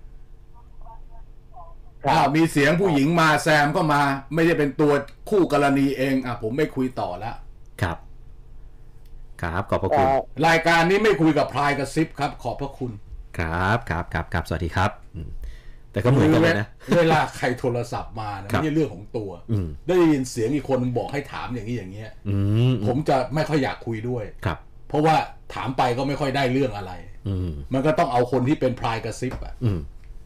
อ้าวมีเสียงผู้หญิงมาแซมก็มาไม่ใช่เป็นตัวคู่กรณีเองอ่ะผมไม่คุยต่อแล้วครับครับขอบพระคุณรายการนี้ไม่คุยกับพลายกระซิบครับขอบพระคุณครับครับครับครับสวัสดีครับแต่ก็เหมือนกันเลยนะเวลาใครโทรศัพท์มานะไม่ใช่เรื่องของตัวได้ยินเสียงอีกคนบอกให้ถามอย่างนี้อย่างเงี้ยผมจะไม่ค่อยอยากคุยด้วยครับเพราะว่าถามไปก็ไม่ค่อยได้เรื่องอะไรมันก็ต้องเอาคนที่เป็นพลายกระซิบอ่ะ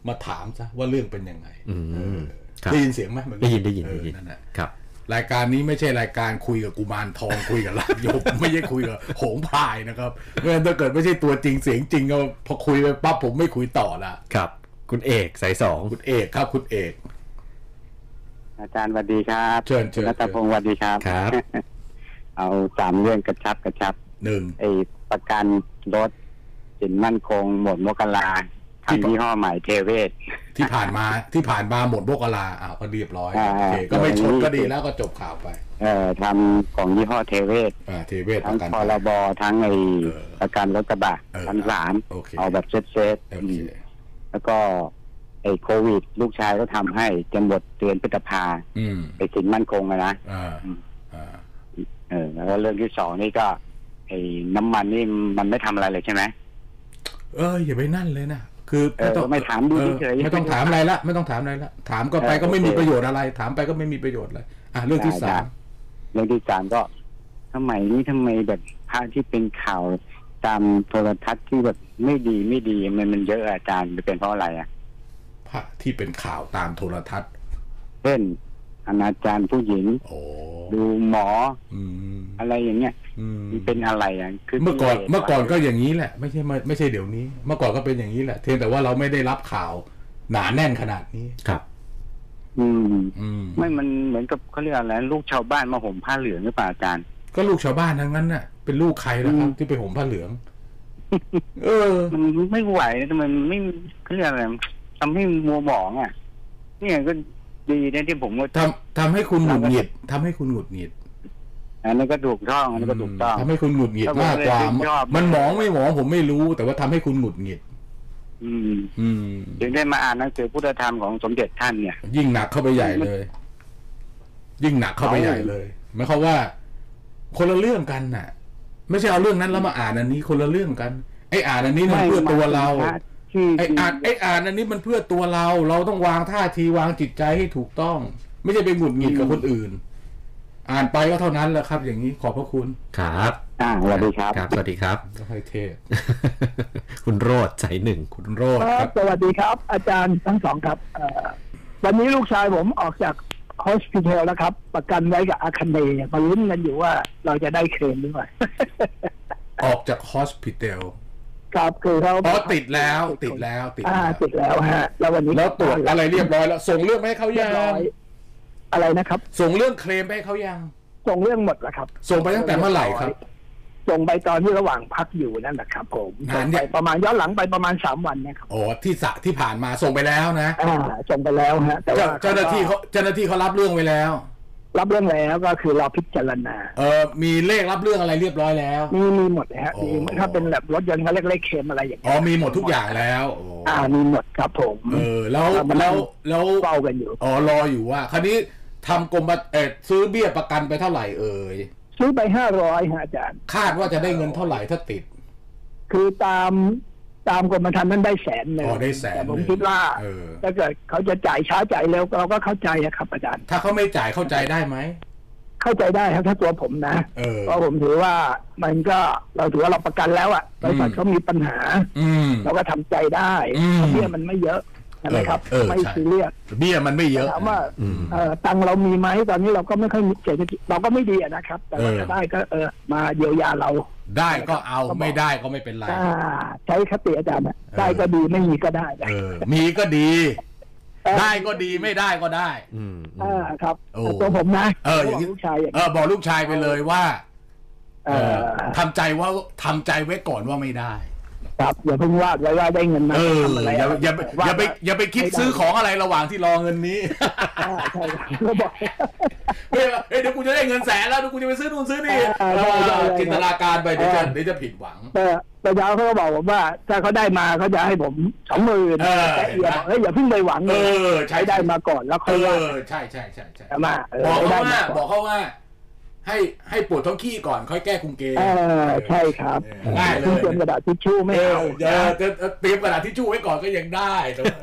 มาถามซะว่าเรื่องเป็นยังไงได้ยินเสียงไหมได้ยินได้ยินได้ยินนั่นแหละครับรายการนี้ไม่ใช่รายการคุยกับกุมารทองคุยกับลาบยมไม่ใช่คุยกับโหงพายนะครับเมื่อถ้าเกิดไม่ใช่ตัวจริงเสียงจริงก็พอคุยไปปั๊บผมไม่คุยต่อละครับคุณเอกสายสองคุณเอกครับคุณเอกอาจารย์สวัสดีครับเชิญเชิญรัตพงศ์สวัสดีครับครับเอาสามเรื่องกระชับกระชับหนึ่งไอ้ประกันรถสินมั่นคงหมดมกราทำยี่ห้อใหม่เทเวศที่ผ่านมาที่ผ่านมาหมดมกราอ้าวก็เรียบร้อยโอเคก็ไม่ชนก็ดีแล้วก็จบข่าวไปเออทำของยี่ห้อเทเวศอ่าเทเวศทั้งพรบทั้งไอ้ประกันรถกระบะทั้งสามเอาแบบเซ็ตเซ็ตแล้วก็ไอ้โควิดลูกชายก็ทำให้จนหมดเดือนพฤษภาไปสินมั่นคงเลยนะเออแล้วเรื่องที่สองนี่ก็ไอ้น้ำมันนี่มันไม่ทำอะไรเลยใช่ไหมเอออย่าไปนั่นเลยนะคือไม่ต้องไม่ถามดูเฉยไม่ต้องถามอะไรละไม่ต้องถามอะไรละถามก็ไปก็ไม่มีประโยชน์อะไรถามไปก็ไม่มีประโยชน์เลยอ่ะเรื่องที่สามเรื่องที่สามก็ทำไมนี่ทำไมแบบพระที่เป็นข่าวตามโทรทัศน์ที่แบบไม่ดีไม่ดีมันมันเยอะอาจารย์เป็นเพราะอะไรอ่ะพระที่เป็นข่าวตามโทรทัศน์เช่นอนาจารผู้หญิงดูหมออะไรอย่างเงี้ยมันเป็นอะไรอ่ะคือเมื่อก่อนเมื่อก่อนก็อย่างนี้แหละไม่ใช่ไม่ใช่เดี๋ยวนี้เมื่อก่อนก็เป็นอย่างนี้แหละเพียงแต่ว่าเราไม่ได้รับข่าวหนาแน่นขนาดนี้ครับอืมอืมไม่มันเหมือนกับเขาเรียกอะไรลูกชาวบ้านมาห่มผ้าเหลืองหรือเปล่าอาจารย์ก็ลูกชาวบ้านทั้งนั้นน่ะเป็นลูกใครแล้วครับที่ไปห่มผ้าเหลืองเออมันไม่ไหวทำไมมันไม่เขาเรียกอะไรทำให้มัวหมองอ่ะนี่ก็ดีนะที่ผมว่าทำทำให้คุณหงุดหงิดทำให้คุณหงุดหงิดอันนั้นก็ถูกต้องอันนั้นก็ถูกต้องทำให้คุณหงุดหงิดมากกว่ามันหมองไม่หมองผมไม่รู้แต่ว่าทำให้คุณหงุดหงิดอืมอืมถึงได้มาอ่านหนังสือพุทธธรรมของสมเด็จท่านเนี่ยยิ่งหนักเข้าไปใหญ่เลยยิ่งหนักเข้าไปใหญ่เลยหมายความว่าคนละเรื่องกันน่ะไม่ใช่เอาเรื่องนั้นแล้วมาอ่านอันนี้คนละเรื่องกันไอ้อ่านอันนี้มันเพื่อตัวเราไอ้อ่านไอ้อ่านอันนี้มันเพื่อตัวเราเราต้องวางท่าทีวางจิตใจให้ถูกต้องไม่ใช่ไปหงุดหงิดกับคนอื่นอ่านไปก็เท่านั้นแหละครับอย่างนี้ขอบพระคุณครับอ่าสวัสดีครับครับสวัสดีครับก็ให้เทศคุณโรจน์ใจหนึ่งคุณโรจน์ครับสวัสดีครับอาจารย์ทั้งสองครับวันนี้ลูกชายผมออกจากฮอสพิทอลแล้วครับประกันไว้กับอาคเนย์มาลุ้นกันอยู่ว่าเราจะได้เคลมหรือเปล่าออกจากฮอสพิทอลครับคือเขาอ๋อติดแล้วติดแล้วติดอ่าติดแล้วฮะแล้ววันนี้แล้วตรวจอะไรเรียบร้อยแล้วส่งเรื่องให้เขายังอะไรนะครับส่งเรื่องเคลมให้เขายังส่งเรื่องหมดแล้วครับส่งไปตั้งแต่เมื่อไหร่ครับส่งไปตอนที่ระหว่างพักอยู่นั่นแหละครับผมส่งไปประมาณย้อนหลังไปประมาณสามวันนะครับโอ้ที่สะที่ผ่านมาส่งไปแล้วนะอ่าส่งไปแล้วฮะแต่ว่าเจ้าหน้าที่เขาเจ้าหน้าที่เขารับเรื่องไว้แล้วรับเรื่องแล้วก็คือเราพิจารณาเออมีเลขรับเรื่องอะไรเรียบร้อยแล้วมีมีหมดฮะมีถ้าเป็นแบบรถยนต์เขาเล็กๆเคลมอะไรอย่างเงี้ยอ๋อมีหมดทุกอย่างแล้วอ่ามีหมดครับผมเออแล้วแล้วแล้วเฝ้ากันอยู่อ๋อรออยู่ว่าคราวนี้ทำกรมเออซื้อเบี้ยประกันไปเท่าไหร่เอ่ยซื้อไปห้าร้อยฮะอาจารย์คาดว่าจะได้เงินเท่าไหร่ถ้าติดคือตามตามกรมธรรม์นั้นได้แสนหนึ่งอ๋อได้แสนผมคิดว่าถ้าเกิดเขาจะจ่ายช้าจ่ายเร็วเราก็เข้าใจครับอาจารย์ถ้าเขาไม่จ่ายเข้าใจได้ไหมเข้าใจได้ครับถ้าตัวผมนะเพราะผมถือว่ามันก็เราถือว่าเราประกันแล้วอ่ะบริษัทเขามีปัญหาเราก็ทำใจได้เบี้ยมันไม่เยอะใช่ไหมครับไม่ซีเรียสเบี้ยมันไม่เยอะถามว่าตังเรามีไหมตอนนี้เราก็ไม่ค่อยเศรษฐกิจเราก็ไม่ดีนะครับแต่ว่าจะได้ก็เออมาเยียวยาเราได้ก็เอาไม่ได้ก็ไม่เป็นไรใช้คติอาจารย์ได้ก็ดีไม่มีก็ได้มีก็ดีได้ก็ดีไม่ได้ก็ได้อ่าครับตัวผมนะเอออย่างลูกชายเออบอกลูกชายไปเลยว่าเออทำใจว่าทำใจไว้ก่อนว่าไม่ได้ครับอย่าเพิ่งวาดไว้ว่าได้เงินมาทำอะไรอย่าอย่าอย่าไปอย่าไปคิดซื้อของอะไรระหว่างที่รอเงินนี้ใช่ก็บอกเฮ้ยเดี๋ยวกูจะได้เงินแสนแล้วเดี๋ยวกูจะไปซื้อนู่นซื้อนี่จินตนาการไปเดี๋ยวจะเดี๋ยวจะผิดหวังแต่แต่เช้าเขาก็บอกผมว่าถ้าเขาได้มาเขาจะให้ผมสองหมื่นแต่อย่าเฮ้ยอย่าเพิ่งไปหวังเลยใช้ได้มาก่อนแล้วค่อยว่าใช่ใช่ใช่ใช่มาบอกเขาว่าบอกเขาว่าให้ให้ปวดท้องขี้ก่อนค่อยแก้คุมเกย์ใช่ครับง่ายเลยเตรียมกระดาษทิชชู่ไม่เอาเดี๋ยวเตรียมกระดาษทิชชู่ไว้ก่อนก็ยังได้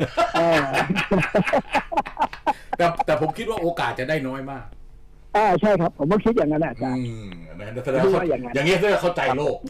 แต่แต่ผมคิดว่าโอกาสจะได้น้อยมากอ่าใช่ครับผมก็คิดอย่างนั้นอาจารย์อย่างนี้เพื่อเข้าใจโลกครับ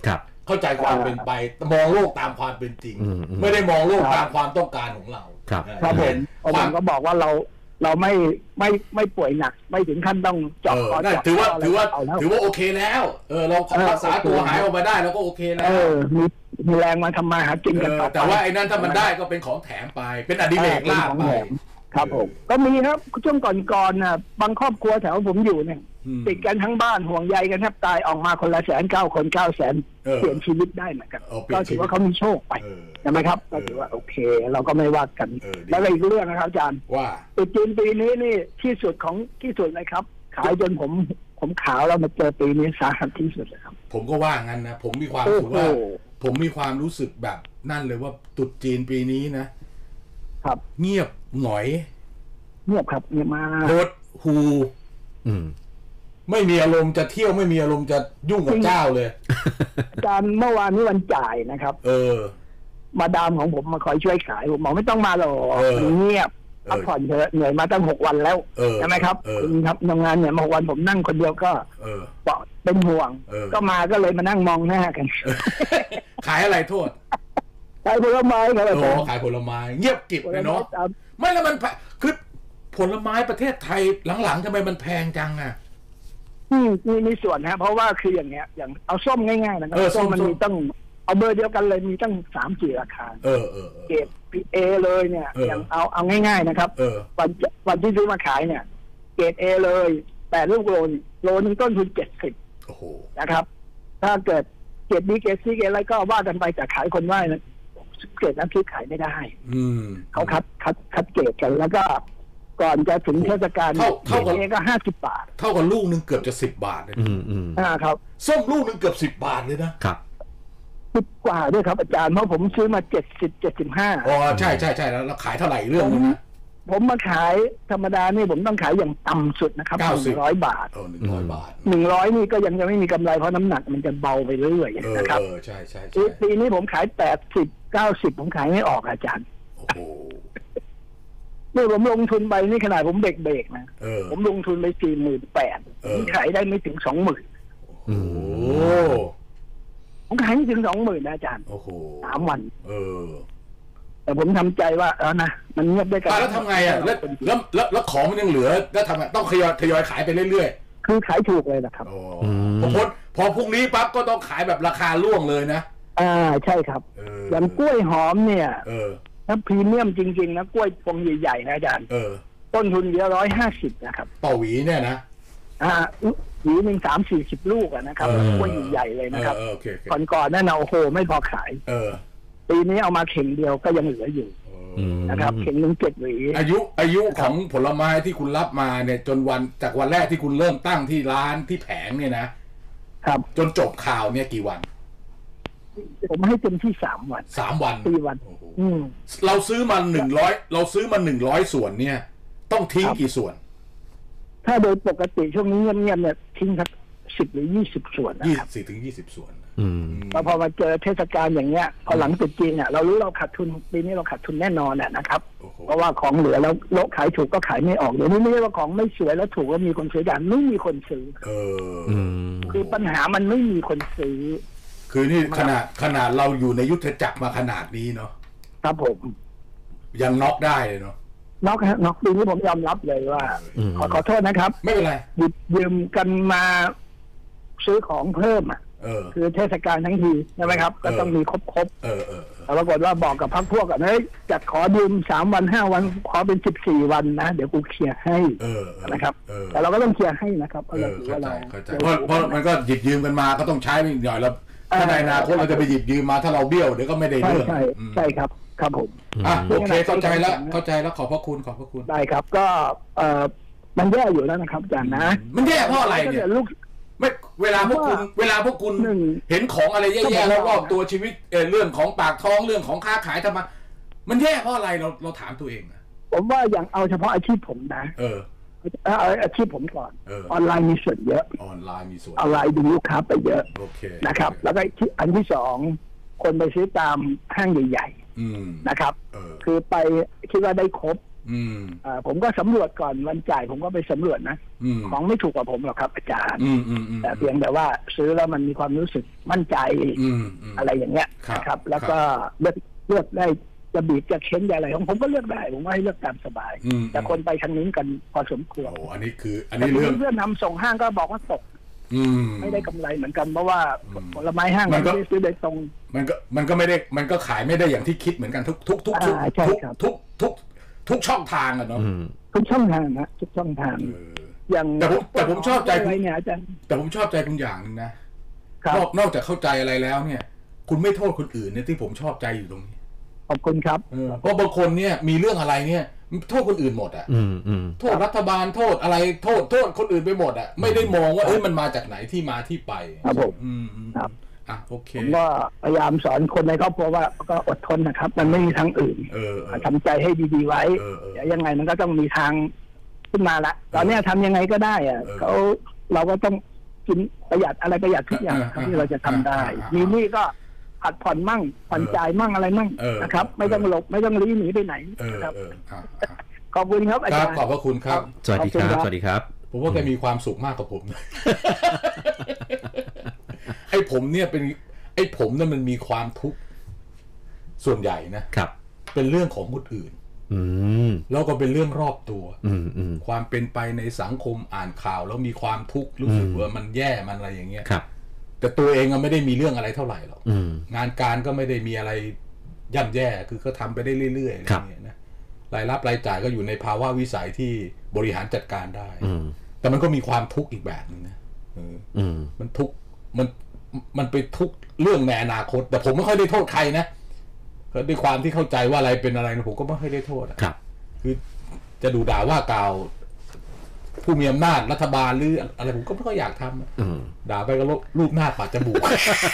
เข้าใจความเป็นไปมองโลกตามความเป็นจริงไม่ได้มองโลกตามความต้องการของเราครับครับผมผมก็บอกว่าเราเราไม่ไม่ไม่ป่วยหนักไม่ถึงขั้นต้องเจาะคอเจาะถือว่าถือว่าถือว่าโอเคแล้วเออเรารักษาตัวหายออกมาได้เราก็โอเคแล้วเออมีมีแรงมาทำมาหากินกันต่อไปแต่ว่าไอ้นั่นถ้ามันได้ก็เป็นของแถมไปเป็นอดิเรกลาภไปครับผมก็มีครับช่วงก่อนๆน่ะบางครอบครัวแถวผมอยู่เนี่ยติดกันทั้งบ้านห่วงใยกันแทบตายออกมาคนละแสนเก้าคนเก้าแสนเปลี่ยนชีวิตได้เหมือนกันก็ถือว่าเขามีโชคไปใช่ไหมครับก็ถือว่าโอเคเราก็ไม่ว่ากันแล้วอีกเรื่องนะครับอาจารย์ว่าตุจีนปีนี้นี่ที่สุดของที่สุดเลยครับขายจนผมผมขาวแล้วมาเจอปีนี้สาหัสที่สุดเลยครับผมก็ว่างั้นนะผมมีความรู้สึกว่าผมมีความรู้สึกแบบนั่นเลยว่าตุจีนปีนี้นะครับเงียบหงอยเงียบครับเงียบมากโหดหูอืมไม่มีอารมณ์จะเที่ยวไม่มีอารมณ์จะยุ่งกับเจ้าเลยอาจารย์เมื่อวานนี้วันจ่ายนะครับเออมาดามของผมมาคอยช่วยขายผมบอกไม่ต้องมาหรอกเงียบพักผ่อนเถอะเหนื่อยมาตั้งหกวันแล้วใช่ไหมครับครับทำงานเนี่ยมาหกวันผมนั่งคนเดียวก็บอกเป็นห่วงก็มาก็เลยมานั่งมองหน้ากันขายอะไรโทษขายผลไม้ครับโอ้ขายผลไม้เงียบกริบเลยเนาะไม่แล้วมันคือผลไม้ประเทศไทยหลังๆทำไมมันแพงจังอ่ะอืมมีมีส่วนนะเพราะว่าคืออย่างเงี้ยอย่างเอาส้มง่ายๆนะครับส้มมันมีตั้งเอาเบอร์เดียวกันเลยมีตั้งสามสี่ราคาเออเออเกรดเอเลยเนี่ยอย่างเอาเอาง่ายๆนะครับวันวันที่ซื้อมาขายเนี่ยเกรดเอเลยแปดลูกโลนโลนึงต้นทุนเจ็ดสิบนะครับถ้าเกิดเกรดบีเกรดซีเกรดอะไรก็ว่ากันไปแต่ขายคนว่านะเกรดน้ำพริกขายไม่ได้เขาคัดคัดคัดเกรดกันแล้วก็ก่อนจะถึงเทศกาลเท่ากับเอก็ห้าสิบบาทเท่ากับลูกนึงเกือบจะสิบบาทเลยอ่าครับส้มลูกนึงเกือบสิบบาทเลยนะครับสิบกว่าด้วยครับอาจารย์เพราะผมซื้อมาเจ็ดสิบเจ็ดสิบห้าอ๋อใช่ใช่ใช่แล้วเราขายเท่าไหร่เรื่องนี้นะผมมาขายธรรมดานี่ผมต้องขายอย่างต่ำสุดนะครับหนึ่งร้อยบาทโอ้หนึ่งร้อยบาทหนึ่งร้อยนี่ก็ยังจะไม่มีกำไรเพราะน้ำหนักมันจะเบาไปเรื่อยๆนะครับเออใช่ใช่ปีนี้ผมขายแปดสิบเก้าสิบผมขายไม่ออกอาจารย์โอ้โหเมื่อผมลงทุนไปนี่ขนาดผมเบรกๆนะผมลงทุนไปสี่หมื่นแปดผมขายได้ไม่ถึงสองหมื่นโอ้ผมขายไม่ถึงสองหมื่นนะอาจารย์โอ้โหสามวันเออแต่ผมทำใจว่าเออนะมันเงียบได้กันแล้วทำไงอ่ะแล้วแล้วแล้วของมันยังเหลือแล้วทำไงต้องทยอยทยอยขายไปเรื่อยๆคือขายถูกเลยนะครับพอพอพอพรุ่งนี้ปั๊บก็ต้องขายแบบราคาล่วงเลยนะอ่าใช่ครับอย่างกล้วยหอมเนี่ยถ้าพรีเมียมจริงๆนะกล้วยพวงใหญ่ๆนะอาจารย์ต้นทุนเยอะร้อยห้าสิบนะครับต่อหวีเนี่ยนะอ่าหวีหนึ่งสามสี่สิบลูกนะครับกล้วยใหญ่ๆเลยนะครับก่อนๆนั่นเอาโอ้โหไม่พอขายปีนี้เอามาเข่งเดียวก็ยังเหลืออยู่นะครับเข่งหนึ่งเจ็ดหวีอายุอายุของผลไม้ที่คุณรับมาเนี่ยจนวันจากวันแรกที่คุณเริ่มตั้งที่ร้านที่แผงเนี่ยนะครับจนจบข่าวเนี่ยกี่วันผมให้เต็มที่สามวันสามวันสี่วันเราซื้อมาหนึ่งร้อยเราซื้อมาหนึ่งร้อยส่วนเนี่ยต้องทิ้งกี่ส่วนถ้าโดยปกติช่วงนี้เงียบๆเนี่ยทิ้งสักสิบหรือยี่สิบส่วนนะครับสี่ถึงยี่สิบส่วนพอมาเจอเทศกาลอย่างเงี้ยพอหลังตรุษจีนเนี่ยเรารู้เราขาดทุนปีนี้เราขาดทุนแน่นอนนะครับเพราะว่าของเหลือแล้วโลกขายถูกก็ขายไม่ออกเดี๋ยวนี้ไม่ใช่ว่าของไม่สวยแล้วถูกแล้วมีคนซื้อแต่ไม่มีคนซื้อคือปัญหามันไม่มีคนซื้อคือนี่ขนาดขนาดเราอยู่ในยุทธจักรมาขนาดนี้เนาะครับผมยังน็อกได้เลยเนาะน็อกฮะน็อกปีนี้ผมยอมรับเลยว่าขอขอโทษนะครับไม่เป็นไรหยิบยืมกันมาซื้อของเพิ่มอ่ะคือเทศกาลทั้งทีใช่ไหมครับก็ต้องมีครบครบแต่ปรากฏว่าบอกกับพรรคพวกกันเฮ้ยจัดขอยืมสามวันห้าวันขอเป็นสิบสี่วันนะเดี๋ยวกูเคลียร์ให้นะครับแต่เราก็ต้องเคลียร์ให้นะครับเพราะเราถือว่าเราเพราะมันก็หยิบยืมกันมาก็ต้องใช้ไม่หน่อยแล้วถ้าในอนาคตเราจะไปหยิบยืมมาถ้าเราเบี้ยวเดี๋ยวก็ไม่ได้เรื่องใช่ใช่ครับครับผมอ่ะโอเคเข้าใจแล้วเข้าใจแล้วขอบพระคุณขอบพระคุณได้ครับก็เอ่อมันแย่อยู่แล้วนะครับอาจารย์นะมันแย่เพราะอะไรเนี่ยไม่เวลาพวกคุณเวลาพวกคุณเห็นของอะไรแย่ๆแล้วรอบตัวชีวิตเออเรื่องของปากท้องเรื่องของค้าขายทำไมมันแย่เพราะอะไรเราเราถามตัวเองนะผมว่าอย่างเอาเฉพาะอาชีพผมนะเออเอาอาชีพผมก่อนออนไลน์มีส่วนเยอะออนไลน์มีส่วนออนไลน์ดึงลูกค้าไปเยอะนะครับแล้วก็อันที่สองคนไปซื้อตามห้างใหญ่ๆนะครับคือไปคิดว่าได้ครบอ่าผมก็สำรวจก่อนวันจ่ายผมก็ไปสำรวจนะของไม่ถูกกับผมหรอกครับอาจารย์แต่เพียงแต่ว่าซื้อแล้วมันมีความรู้สึกมั่นใจอะไรอย่างเงี้ยนะครับแล้วก็เลือกเลือกได้จะบีบจะเค้นอะไรของผมก็เลือกได้ผมว่าให้เลือกตามสบายแต่คนไปทางนี้กันพอสมควรโอ้อันนี้คืออันนี้เรื่องเพื่อนนำส่งห้างก็บอกว่าตกไม่ได้กำไรเหมือนกันเพราะว่าผลไม้ห้างมันก็ซื้อโดยตรงมันก็มันก็ไม่ได้มันก็ขายไม่ได้อย่างที่คิดเหมือนกันทุกทุกทุกทุกทุกทุกทุกช่องทางอะเนาะทุกช่องทางนะทุกช่องทางอย่างแต่ผมแต่ผมชอบใจคุณเนี่ยอาจารย์แต่ผมชอบใจคุณอย่างนึงนะนอกนอกจากเข้าใจอะไรแล้วเนี่ยคุณไม่โทษคนอื่นเนี่ยที่ผมชอบใจอยู่ตรงนี้ขอบคุณครับเพราะบางคนเนี่ยมีเรื่องอะไรเนี่ยโทษคนอื่นหมดอ่ะโทษรัฐบาลโทษอะไรโทษโทษคนอื่นไปหมดอ่ะไม่ได้มองว่าเอ้ยมันมาจากไหนที่มาที่ไปครับผมครับอ่ะโอเคผมก็พยายามสอนคนในครอบครัวว่าก็อดทนนะครับมันไม่มีทางอื่นทำใจให้ดีๆไว้เดี๋ยวยังไงมันก็ต้องมีทางขึ้นมาละตอนนี้ทำยังไงก็ได้อ่ะเขาเราก็ต้องกินประหยัดอะไรประหยัดทุกอย่างที่เราจะทำได้มีนี่ก็ผัดผ่อนมั่งผ่อนจ่ายมั่งอะไรมั่งนะครับไม่ต้องหลบไม่ต้องลี้หนีไปไหนนะครับขอบคุณครับอาจารย์ขอบพระคุณครับสวัสดีครับสวัสดีครับผมว่าแกมีความสุขมากกว่าผมไอ้ผมเนี่ยเป็นไอ้ผมเนี่ยมันมีความทุกข์ส่วนใหญ่นะครับเป็นเรื่องของคนอื่นแล้วก็เป็นเรื่องรอบตัวความเป็นไปในสังคมอ่านข่าวแล้วมีความทุกข์รู้สึกว่ามันแย่มันอะไรอย่างเงี้ยแต่ตัวเองก็ไม่ได้มีเรื่องอะไรเท่าไหร่หรอกงานการก็ไม่ได้มีอะไรย่ำแย่คือก็ทำไปได้เรื่อยๆอะไรอย่างเงี้ยนะรายรับรายจ่ายก็อยู่ในภาวะวิสัยที่บริหารจัดการได้แต่มันก็มีความทุกข์อีกแบบนึงนะมันทุกข์มันมันไปทุกข์เรื่องในอนาคตแต่ผมไม่ค่อยได้โทษใครนะก็ด้วยความที่เข้าใจว่าอะไรเป็นอะไรนะผมก็ไม่ค่อยได้โทษครับคือจะดูด่าว่ากล่าวผู้มีอำนาจรัฐบาลหรืออะไรผมก็ไม่ค่อยอยากทำด่าไปก็รูปหน้าปาดจมูก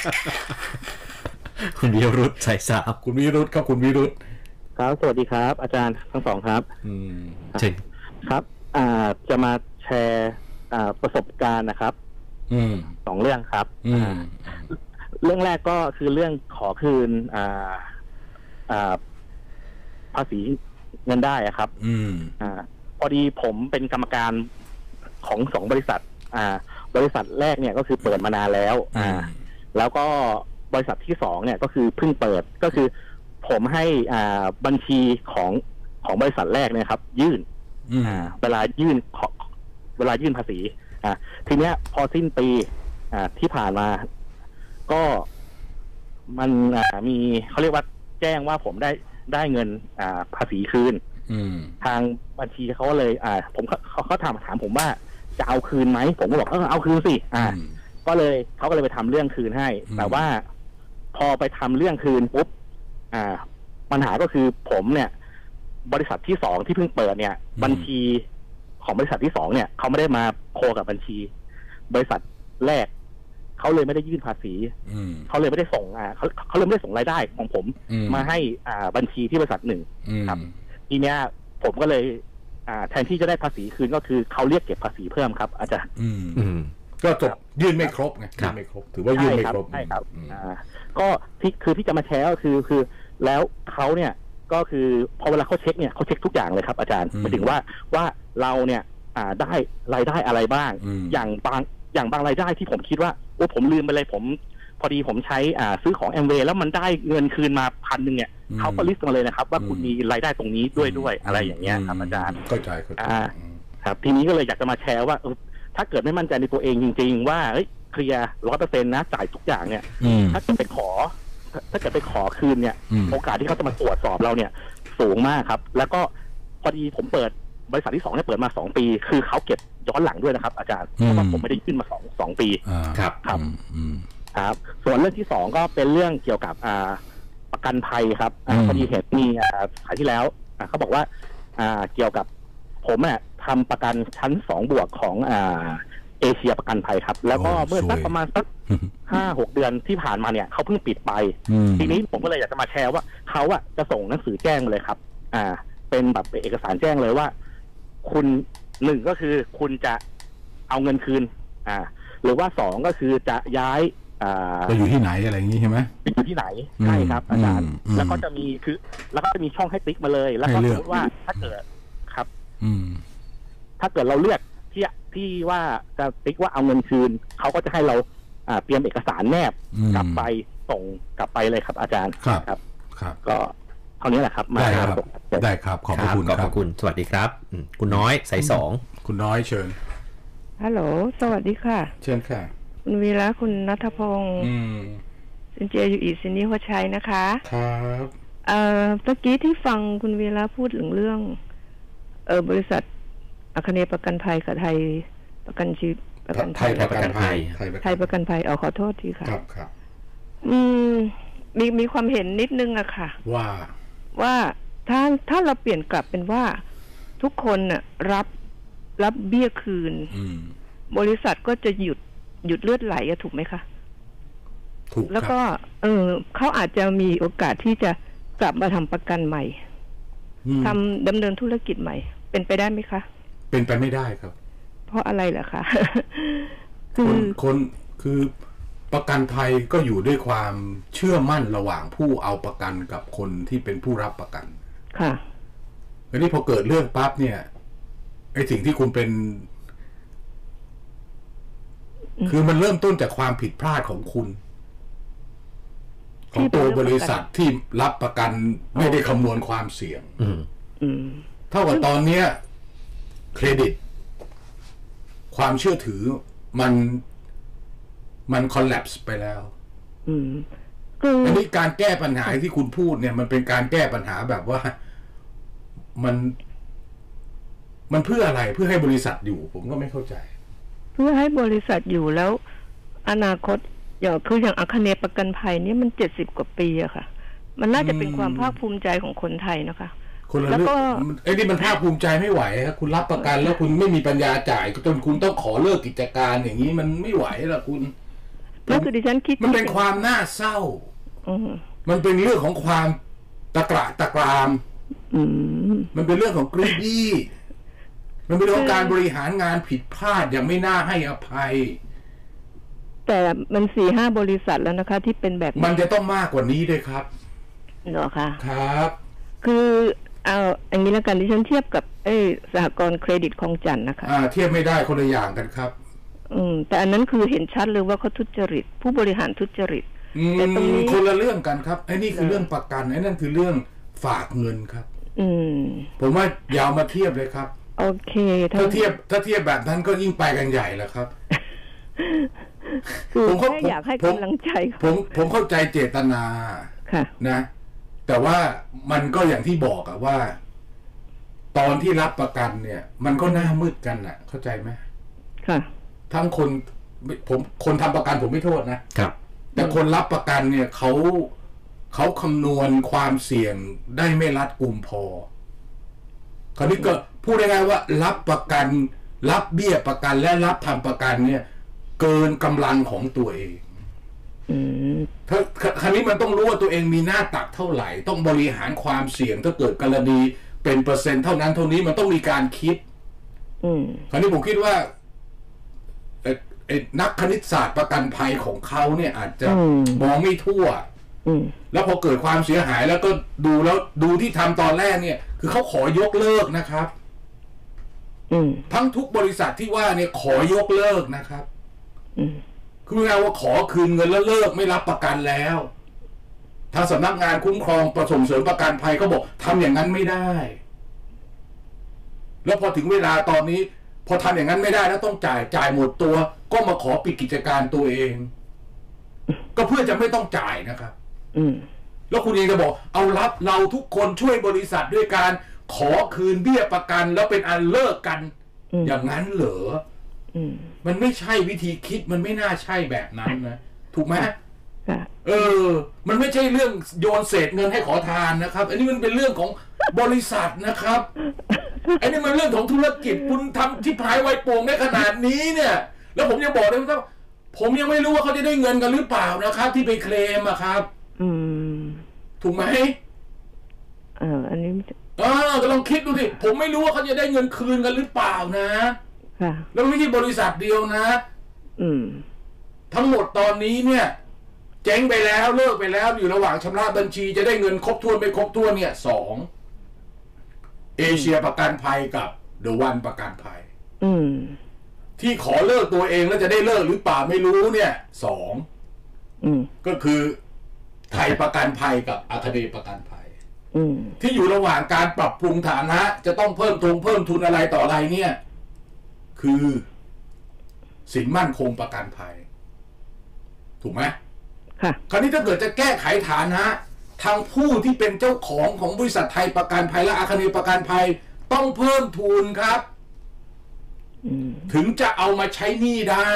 คุณวิรุธใส่สาบคุณวิรุธครับคุณวิรุธครับสวัสดีครับอาจารย์ทั้งสองครับเช่นครับอ่าจะมาแชร์อ่าประสบการณ์นะครับสองเรื่องครับเรื่องแรกก็คือเรื่องขอคืนอ่าอ่าภาษีเงินได้ครับอ่าพอดีผมเป็นกรรมการของสองบริษัทอ่าบริษัทแรกเนี่ยก็คือเปิดมานานแล้วอ่าแล้วก็บริษัทที่สองเนี่ยก็คือเพิ่งเปิดก็คือผมให้อ่าบัญชีของของบริษัทแรกเนี่ยครับยื่นอ่าเวลายื่นเวลายื่นภาษีอ่าทีเนี้ยพอสิ้นปีอ่าที่ผ่านมาก็มันอ่ามีเขาเรียกว่าแจ้งว่าผมได้ได้เงินอ่าภาษีคืนทางบัญชีเขาเลยอ่าผมเขาเขาถามถามผมว่าจะเอาคืนไหมผมก็บอกเออเอาคืนสิอ่าก็เลยเขาก็เลยไปทำเรื่องคืนให้แต่ว่าพอไปทำเรื่องคืนปุ๊บอ่าปัญหาก็คือผมเนี่ยบริษัทที่สองที่เพิ่งเปิดเนี่ยบัญชีของบริษัทที่สองเนี่ยเขาไม่ได้มาโคกับบัญชีบริษัทแรกเขาเลยไม่ได้ยื่นภาษีเขาเลยไม่ได้ส่งอ่าเขาเขาเลยไม่ได้ส่งรายได้ของผมมาให้อ่าบัญชีที่บริษัทหนึ่งครับทีเนี้ยผมก็เลยอ่าแทนที่จะได้ภาษีคืนก็คือเขาเรียกเก็บภาษีเพิ่มครับอาจารย์ก็จบยื่นไม่ครบไงยื่นไม่ครบถือว่ายื่นไม่ครบใช่ครับอ่าก็ที่คือที่จะมาแชร์ก็คือคือแล้วเขาเนี่ยก็คือพอเวลาเขาเช็คเนี่ยเขาเช็คทุกอย่างเลยครับอาจารย์หมายถึงว่าว่าเราเนี่ยอ่าได้รายได้อะไรบ้างอย่างบางอย่างบางรายได้ที่ผมคิดว่าโอ้ผมลืมไปเลยผมพอดีผมใช้อ่าซื้อของแอมเวย์แล้วมันได้เงินคืนมาพันหนึ่งเนี่ยเขาก็ลิสต์มาเลยนะครับว่าคุณมีรายได้ตรงนี้ด้วยด้วยอะไรอย่างเงี้ยครับอาจารย์เข้าใจเข้าใจครับทีนี้ก็เลยอยากจะมาแชร์ว่าถ้าเกิดไม่มั่นใจในตัวเองจริงๆว่าเคลียร์ร้อยเปอร์เซ็นต์นะจ่ายทุกอย่างเนี่ยถ้าเกิดไปขอถ้าเกิดไปขอคืนเนี่ยโอกาสที่เขาจะมาตรวจสอบเราเนี่ยสูงมากครับแล้วก็พอดีผมเปิดบริษัทที่สองเนี่ยเปิดมาสองปีคือเขาเก็บย้อนหลังด้วยนะครับอาจารย์เพราะว่าผมไม่ได้ขึ้นมาสองสองปีครับครับครับส่วนเรื่องที่สองก็เป็นเรื่องเกี่ยวกับอ่าประกันภัยครับพอดีเห็นมีอ่าขายที่แล้วเขาบอกว่าอ่าเกี่ยวกับผมเนี่ยทำประกันชั้นสองบวกของอ่าเอเชียประกันภัยครับแล้วก็เมื่อสักประมาณสักห้าหกเดือนที่ผ่านมาเนี่ยเขาเพิ่งปิดไปทีนี้ผมก็เลยอยากจะมาแชร์ว่าเขาอะจะส่งหนังสือแจ้งมาเลยครับอ่าเป็นแบบเอกสารแจ้งเลยว่าคุณหนึ่งก็คือคุณจะเอาเงินคืนอ่าหรือว่าสองก็คือจะย้ายอ่าไปอยู่ที่ไหนอะไรอย่างนี้ใช่ไหมไปอยู่ที่ไหนใช่ครับอาจารย์แล้วก็จะมีคือแล้วก็จะมีช่องให้ติ๊กมาเลยแล้วก็สมมติว่าถ้าเกิดอืมถ้าเกิดเราเลือกที่ที่ว่าจะติ๊กว่าเอาเงินคืนเขาก็จะให้เราอ่าเตรียมเอกสารแนบกลับไปส่งกลับไปเลยครับอาจารย์ครับครับครับก็เท่านี้แหละครับมาได้ครับได้ครับขอบพระคุณขอบพระคุณสวัสดีครับคุณน้อยสายสองคุณน้อยเชิญฮัลโหลสวัสดีค่ะเชิญค่ะคุณวีระคุณณัฐพงศ์อืมซินเจียอยู่อีซินนี่หัวชัยนะคะครับเอ่อเมื่อกี้ที่ฟังคุณวีระพูดถึงเรื่องเออบริษัทอาคเนย์ประกันภัยกับไทยประกันชีวิตประกันไทยประกันภัยไทยประกันภัยเอาขอโทษทีค่ะครับครับอืมมีมีความเห็นนิดนึงอะค่ะว่าว่าถ้าถ้าเราเปลี่ยนกลับเป็นว่าทุกคนน่ะรับรับเบี้ยคืนบริษัทก็จะหยุดหยุดเลือดไหลถูกไหมคะถูกแล้วก็เออเขาอาจจะมีโอกาสที่จะกลับมาทำประกันใหม่ทำดำเนินธุรกิจใหม่เป็นไปได้ไหมคะเป็นไปไม่ได้ครับเพราะอะไรล่ะคะคนคนคือประกันภัยก็อยู่ด้วยความเชื่อมั่นระหว่างผู้เอาประกันกับคนที่เป็นผู้รับประกันค่ะอันนี้พอเกิดเรื่องปั๊บเนี่ยไอ้สิ่งที่คุณเป็นคือมันเริ่มต้นจากความผิดพลาดของคุณของตัวบริษัทที่รับประกันไม่ได้คำนวณความเสี่ยงเท่ากับตอนนี้เครดิตความเชื่อถือมันมันคอลแลปส์ไปแล้วอันนี้การแก้ปัญหาที่คุณพูดเนี่ยมันเป็นการแก้ปัญหาแบบว่ามันมันเพื่ออะไรเพื่อให้บริษัทอยู่ผมก็ไม่เข้าใจเพื่อให้บริษัทอยู่แล้วอนาคตอย่างคืออย่างอาคเนย์ประกันภัยนี่มันเจ็ดสิบกว่าปีอะค่ะมันน่าจะเป็นความภาคภูมิใจของคนไทยนะคะคนละเรื่องไอ้นี่มันภาคภูมิใจไม่ไหวครับคุณรับประกันแล้วคุณไม่มีปัญญาจ่ายจนคุณต้องขอเลิกกิจการอย่างนี้มันไม่ไหวละคุณแล้วคือดิฉันคิดมันเป็นความน่าเศร้ามันเป็นเรื่องของความตะกระตะกรามมันเป็นเรื่องของกรีดี้มันเป็นเรื่องของการบริหารงานผิดพลาดอย่างไม่น่าให้อภัยแต่มันสี่ห้าบริษัทแล้วนะคะที่เป็นแบบมันจะต้องมากกว่านี้ด้วยครับเหรอคะครับคือเอาอย่างนี้แล้วกันดิฉันเทียบกับไอ้สหกรณ์เครดิตคลองจันทน์นะคะอ่าเทียบไม่ได้คนละอย่างกันครับอืมแต่อันนั้นคือเห็นชัดเลยว่าเขาทุจริตผู้บริหารทุจริตแต่ตรงนี้คนละเรื่องกันครับไอ้นี่คือเรื่องประกันไอ้นั่นคือเรื่องฝากเงินครับอืมผมว่ายาวมาเทียบเลยครับโอเคถ้าเทียบถ้าเทียบแบบนั้นก็ยิ่งไปกันใหญ่แล้วครับผมแค่อยากให้กำลังใจผมผมเข้าใจเจตนาค่ะนะแต่ว่ามันก็อย่างที่บอกอะว่าตอนที่รับประกันเนี่ยมันก็หน้ามืดกันอะเข้าใจไหมค่ะทั้งคนผมคนทำประกันผมไม่โทษนะครับแต่คนรับประกันเนี่ยเขาเขาคำนวณความเสี่ยงได้ไม่รัดกุมพอคราวนี้ก็พูดง่ายๆว่ารับประกันรับเบี้ยประกันและรับทำประกันเนี่ยเกินกำลังของตัวเองถ้าคราวนี้มันต้องรู้ว่าตัวเองมีหน้าตักเท่าไหร่ต้องบริหารความเสี่ยงถ้าเกิดกรณีเป็นเปอร์เซ็นต์เท่านั้นเท่านี้มันต้องมีการคิดคราวนี้ผมคิดว่านักคณิตศาสตร์ประกันภัยของเขาเนี่ยอาจจะมองไม่ทั่วแล้วพอเกิดความเสียหายแล้วก็ดูแล้วดูที่ทำตอนแรกเนี่ยคือเขาขอยกเลิกนะครับทั้งทุกบริษัทที่ว่าเนี่ยขอยกเลิกนะครับคือไงว่าขอคืนเงินแล้วเลิกไม่รับประกันแล้วทางสำนักงานคุ้มครองประส่งเสริมประกันภัยก็บอกทำอย่างนั้นไม่ได้แล้วพอถึงเวลาตอนนี้พอทำอย่างนั้นไม่ได้แล้วต้องจ่ายจ่ายหมดตัวก็มาขอปิดกิจการตัวเองก็เพื่อจะไม่ต้องจ่ายนะครับแล้วคุณเองจะบอกเอารับเราทุกคนช่วยบริษัทด้วยการขอคืนเบี้ยประกันแล้วเป็นอันเลิกกันอย่างนั้นเหรอมันไม่ใช่วิธีคิดมันไม่น่าใช่แบบนั้นนะถูกไหมเออมันไม่ใช่เรื่องโยนเศษเงินให้ขอทานนะครับอันนี้มันเป็นเรื่องของบริษัทนะครับอันนี้มันเรื่องของธุรกิจคุณทำที่พายไวโป่งได้ขนาดนี้เนี่ยแล้วผมยังบอกเลยว่าผมยังไม่รู้ว่าเขาจะได้เงินกันหรือเปล่านะครับที่ไปเคลมอะครับอืมถูกไหมเอออันนี้อ่าก็ลองคิดดูสิผมไม่รู้ว่าเขาจะได้เงินคืนกันหรือเปล่านะค่ะแล้วไม่ใช่บริษัทเดียวนะอืมทั้งหมดตอนนี้เนี่ยเจ๊งไปแล้วเลิกไปแล้วอยู่ระหว่างชำระบัญชีจะได้เงินครบถ้วนไม่ครบถ้วนเนี่ยสองเอเชียประกันภัยกับเดอะวันประกันภัยอืมที่ขอเลิกตัวเองแล้วจะได้เลิกหรือเปล่าไม่รู้เนี่ยสองก็คือไทยประกันภัยกับอาคเนย์ประกันภัยที่อยู่ระหว่างการปรับปรุงฐานะจะต้องเพิ่มทุนเพิ่มทุนอะไรต่ออะไรเนี่ยคือสินมั่นคงประกันภัยถูกไหมค่ะคราวนี้ถ้าเกิดจะแก้ไขฐานะทางผู้ที่เป็นเจ้าของของบริษัทไทยประกันภัยและอาคเนย์ประกันภัยต้องเพิ่มทุนครับถึงจะเอามาใช้หนี้ได้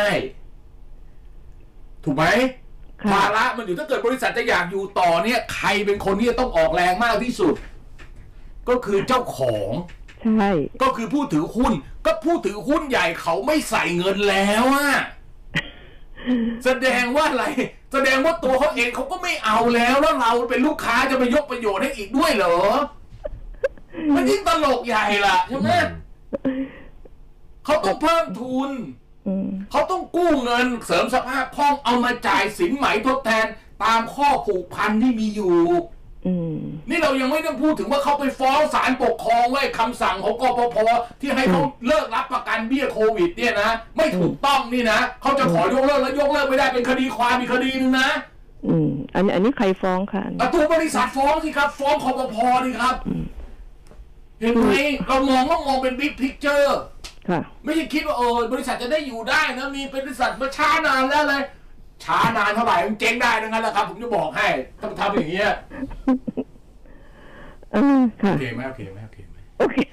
ถูกไหมภาระมันอยู่ถ้าเกิดบริษัทจะอยากอยู่ต่อเนี่ยใครเป็นคนที่จะต้องออกแรงมากที่สุดก็คือเจ้าของใช่ก็คือผู้ถือหุ้นก็ผู้ถือหุ้นใหญ่เขาไม่ใส่เงินแล้วอะแสดงว่าอะไรแสดงว่าตัวเขาเองเขาก็ไม่เอาแล้วแล้วเราเป็นลูกค้าจะไปยกประโยชน์ให้อีกด้วยเหรอมันยิ่งตลกใหญ่ล่ะใช่ไหมเขาต้องเพิ่มทุนเขาต้องกู้เงินเสริมสภาพคล่องเอามาจ่ายสินไหมทดแทนตามข้อผูกพันที่มีอยู่นี่เรายังไม่ต้องพูดถึงว่าเขาไปฟ้องศาลปกครองไว้คำสั่งของกปป.ที่ให้เขาเลิกรับประกันเบี้ยโควิดเนี่ยนะไม่ถูกต้องนี่นะเขาจะขอยกเลิกแล้วยกเลิกไม่ได้เป็นคดีความมีคดีนึงนะอืมอันนี้อันนี้ใครฟ้องค่ะตัวบริษัทฟ้องสิครับฟ้องกปป.นี่ครับเห็นไหมเรามองว่ามองเป็นบิ๊กพิกเจอร์ไม่ใช่คิดว่าเออบริษัทจะได้อยู่ได้นะมีบริษัทมาช้านานแล้วเลยช้านานเท่าไหร่มันเจ๊งได้ดังนั้นแหละครับผมจะบอกให้ต้องทำอย่างเงี้ยโอเคไหมโอเคไหมโอเคไหมโอเค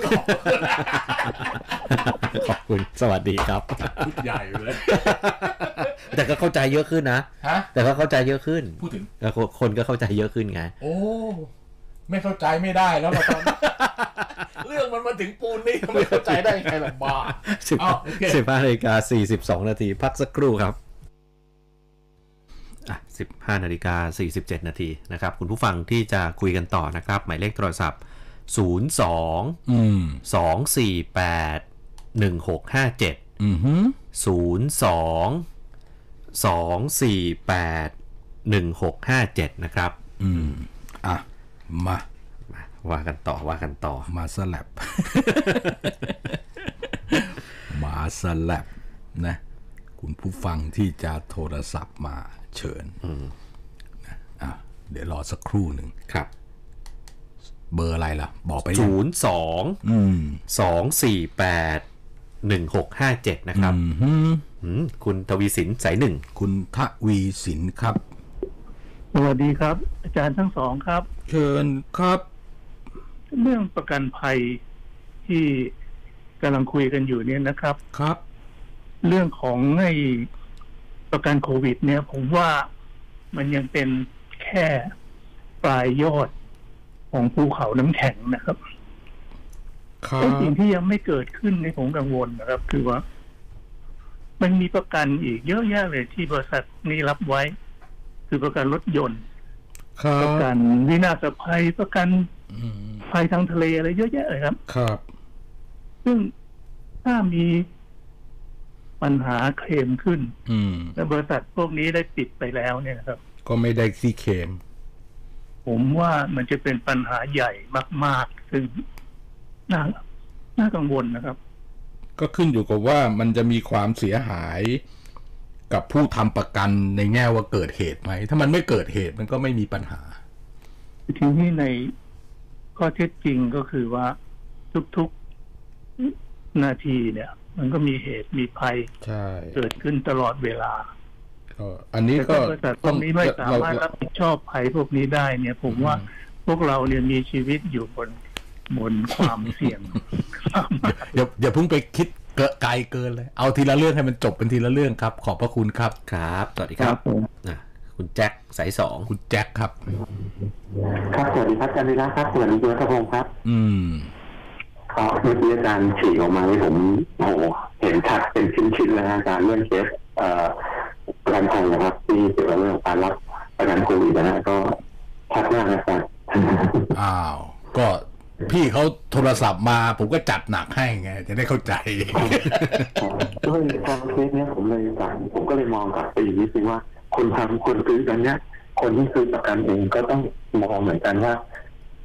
ขอบคุณสวัสดีครับใหญ่เลยแต่ก็เข้าใจเยอะขึ้นนะแต่ก็เข้าใจเยอะขึ้นพูดถึงคนก็เข้าใจเยอะขึ้นไงโอ้ไม่เข้าใจไม่ได้แล้วเราตอนเรื่องมันมาถึงปูนนี่ไม่เข้าใจได้ไงล่ะบ้าสิบห้านาฬิกาสี่สิบสองนาทีพักสักครู่ครับอ่ะสิบห้านาฬิกาสี่สิบเจ็ดนาทีนะครับคุณผู้ฟังที่จะคุยกันต่อนะครับหมายเลขโทรศัพท์ศูนย์ สอง สอง สี่ แปด หนึ่ง หก ห้า เจ็ดอือฮึศูนย์ สอง สอง สี่ แปด หนึ่ง หก ห้า เจ็ดนะครับอืมอ่ะมาว่ากันต่อว่ากันต่อมาสลับมาสลับนะคุณผู้ฟังที่จะโทรศัพท์มาเชิญนะอ่ะเดี๋ยวรอสักครู่หนึ่งครับเบอร์อะไรล่ะบอกไปศูนย์ สอง สอง สี่ แปด หนึ่ง หก ห้า เจ็ดนะครับคุณทวีสินสายหนึ่งคุณทวีสินครับสวัสดีครับอาจารย์ทั้งสองครับเชิญครับเรื่องประกันภัยที่กำลังคุยกันอยู่เนี่ยนะครับครับเรื่องของไอ้ประกันโควิดเนี่ยผมว่ามันยังเป็นแค่ปลายยอดของภูเขาน้ำแข็งนะครับไอ้สิ่งที่ยังไม่เกิดขึ้นในผมกังวลนะครับคือว่ามันมีประกันอีกเยอะแยะเลยที่บริษัทนี้รับไว้คือประกันรถยนต์ประกันวินาศภัยประกันภัยทางทะเลอะไรเยอะแยะเลยครับครับซึ่งถ้ามีปัญหาเคลมขึ้นและบริษัทพวกนี้ได้ปิดไปแล้วเนี่ยครับก็ไม่ได้ที่เคลมผมว่ามันจะเป็นปัญหาใหญ่มากๆซึ่งน่าน่ากังวลนะครับก็ขึ้นอยู่กับว่ามันจะมีความเสียหายกับผู้ทำประกันในแง่ว่าเกิดเหตุไหมถ้ามันไม่เกิดเหตุมันก็ไม่มีปัญหาทีนี้ในข้อเท็จจริงก็คือว่าทุกๆนาทีเนี่ยมันก็มีเหตุมีภัยเกิดขึ้นตลอดเวลาอันนี้ก็แต่ตรงนี้ไม่สามารถรับผิดชอบภัยพวกนี้ได้เนี่ยผมว่าพวกเราเนี่ยมีชีวิตอยู่บนบนความเสี่ยงอย่าอย่าเพิ่งไปคิดเกินไกลเกินเลยเอาทีละเรื่องให้มันจบเป็นทีละเรื่องครับขอบพระคุณครับครับสวัสดีครับคุณแจ็คสายสองคุณแจ็คครับครับสวัสดีครับอาจารย์ลีลาครับสวัสดีคุณรัตพงศ์ครับอืมครับเมื่อกี้อาจารย์ฉีกออกมาให้ผมโอ้โหเห็นชัดเป็นชิ้นๆเลยอาจารย์เรื่องเคสเอ่อประกันภัยนะครับที่เกี่ยวกับเรื่องการรับประกันโควิดนะก็ชัดมากนะครับอ้าวก็พี่เขาโทรศัพท์มาผมก็จัดหนักให้ไงจะได้เข้าใจด้วยทางเคสเนี้ยผมเลยสั่งผมก็เลยมองกลับไปอย่างนี้สิว่าคนทำคนซื้อกันเนี้ยคนที่ซื้อประกันเองก็ต้องมองเหมือนกันว่า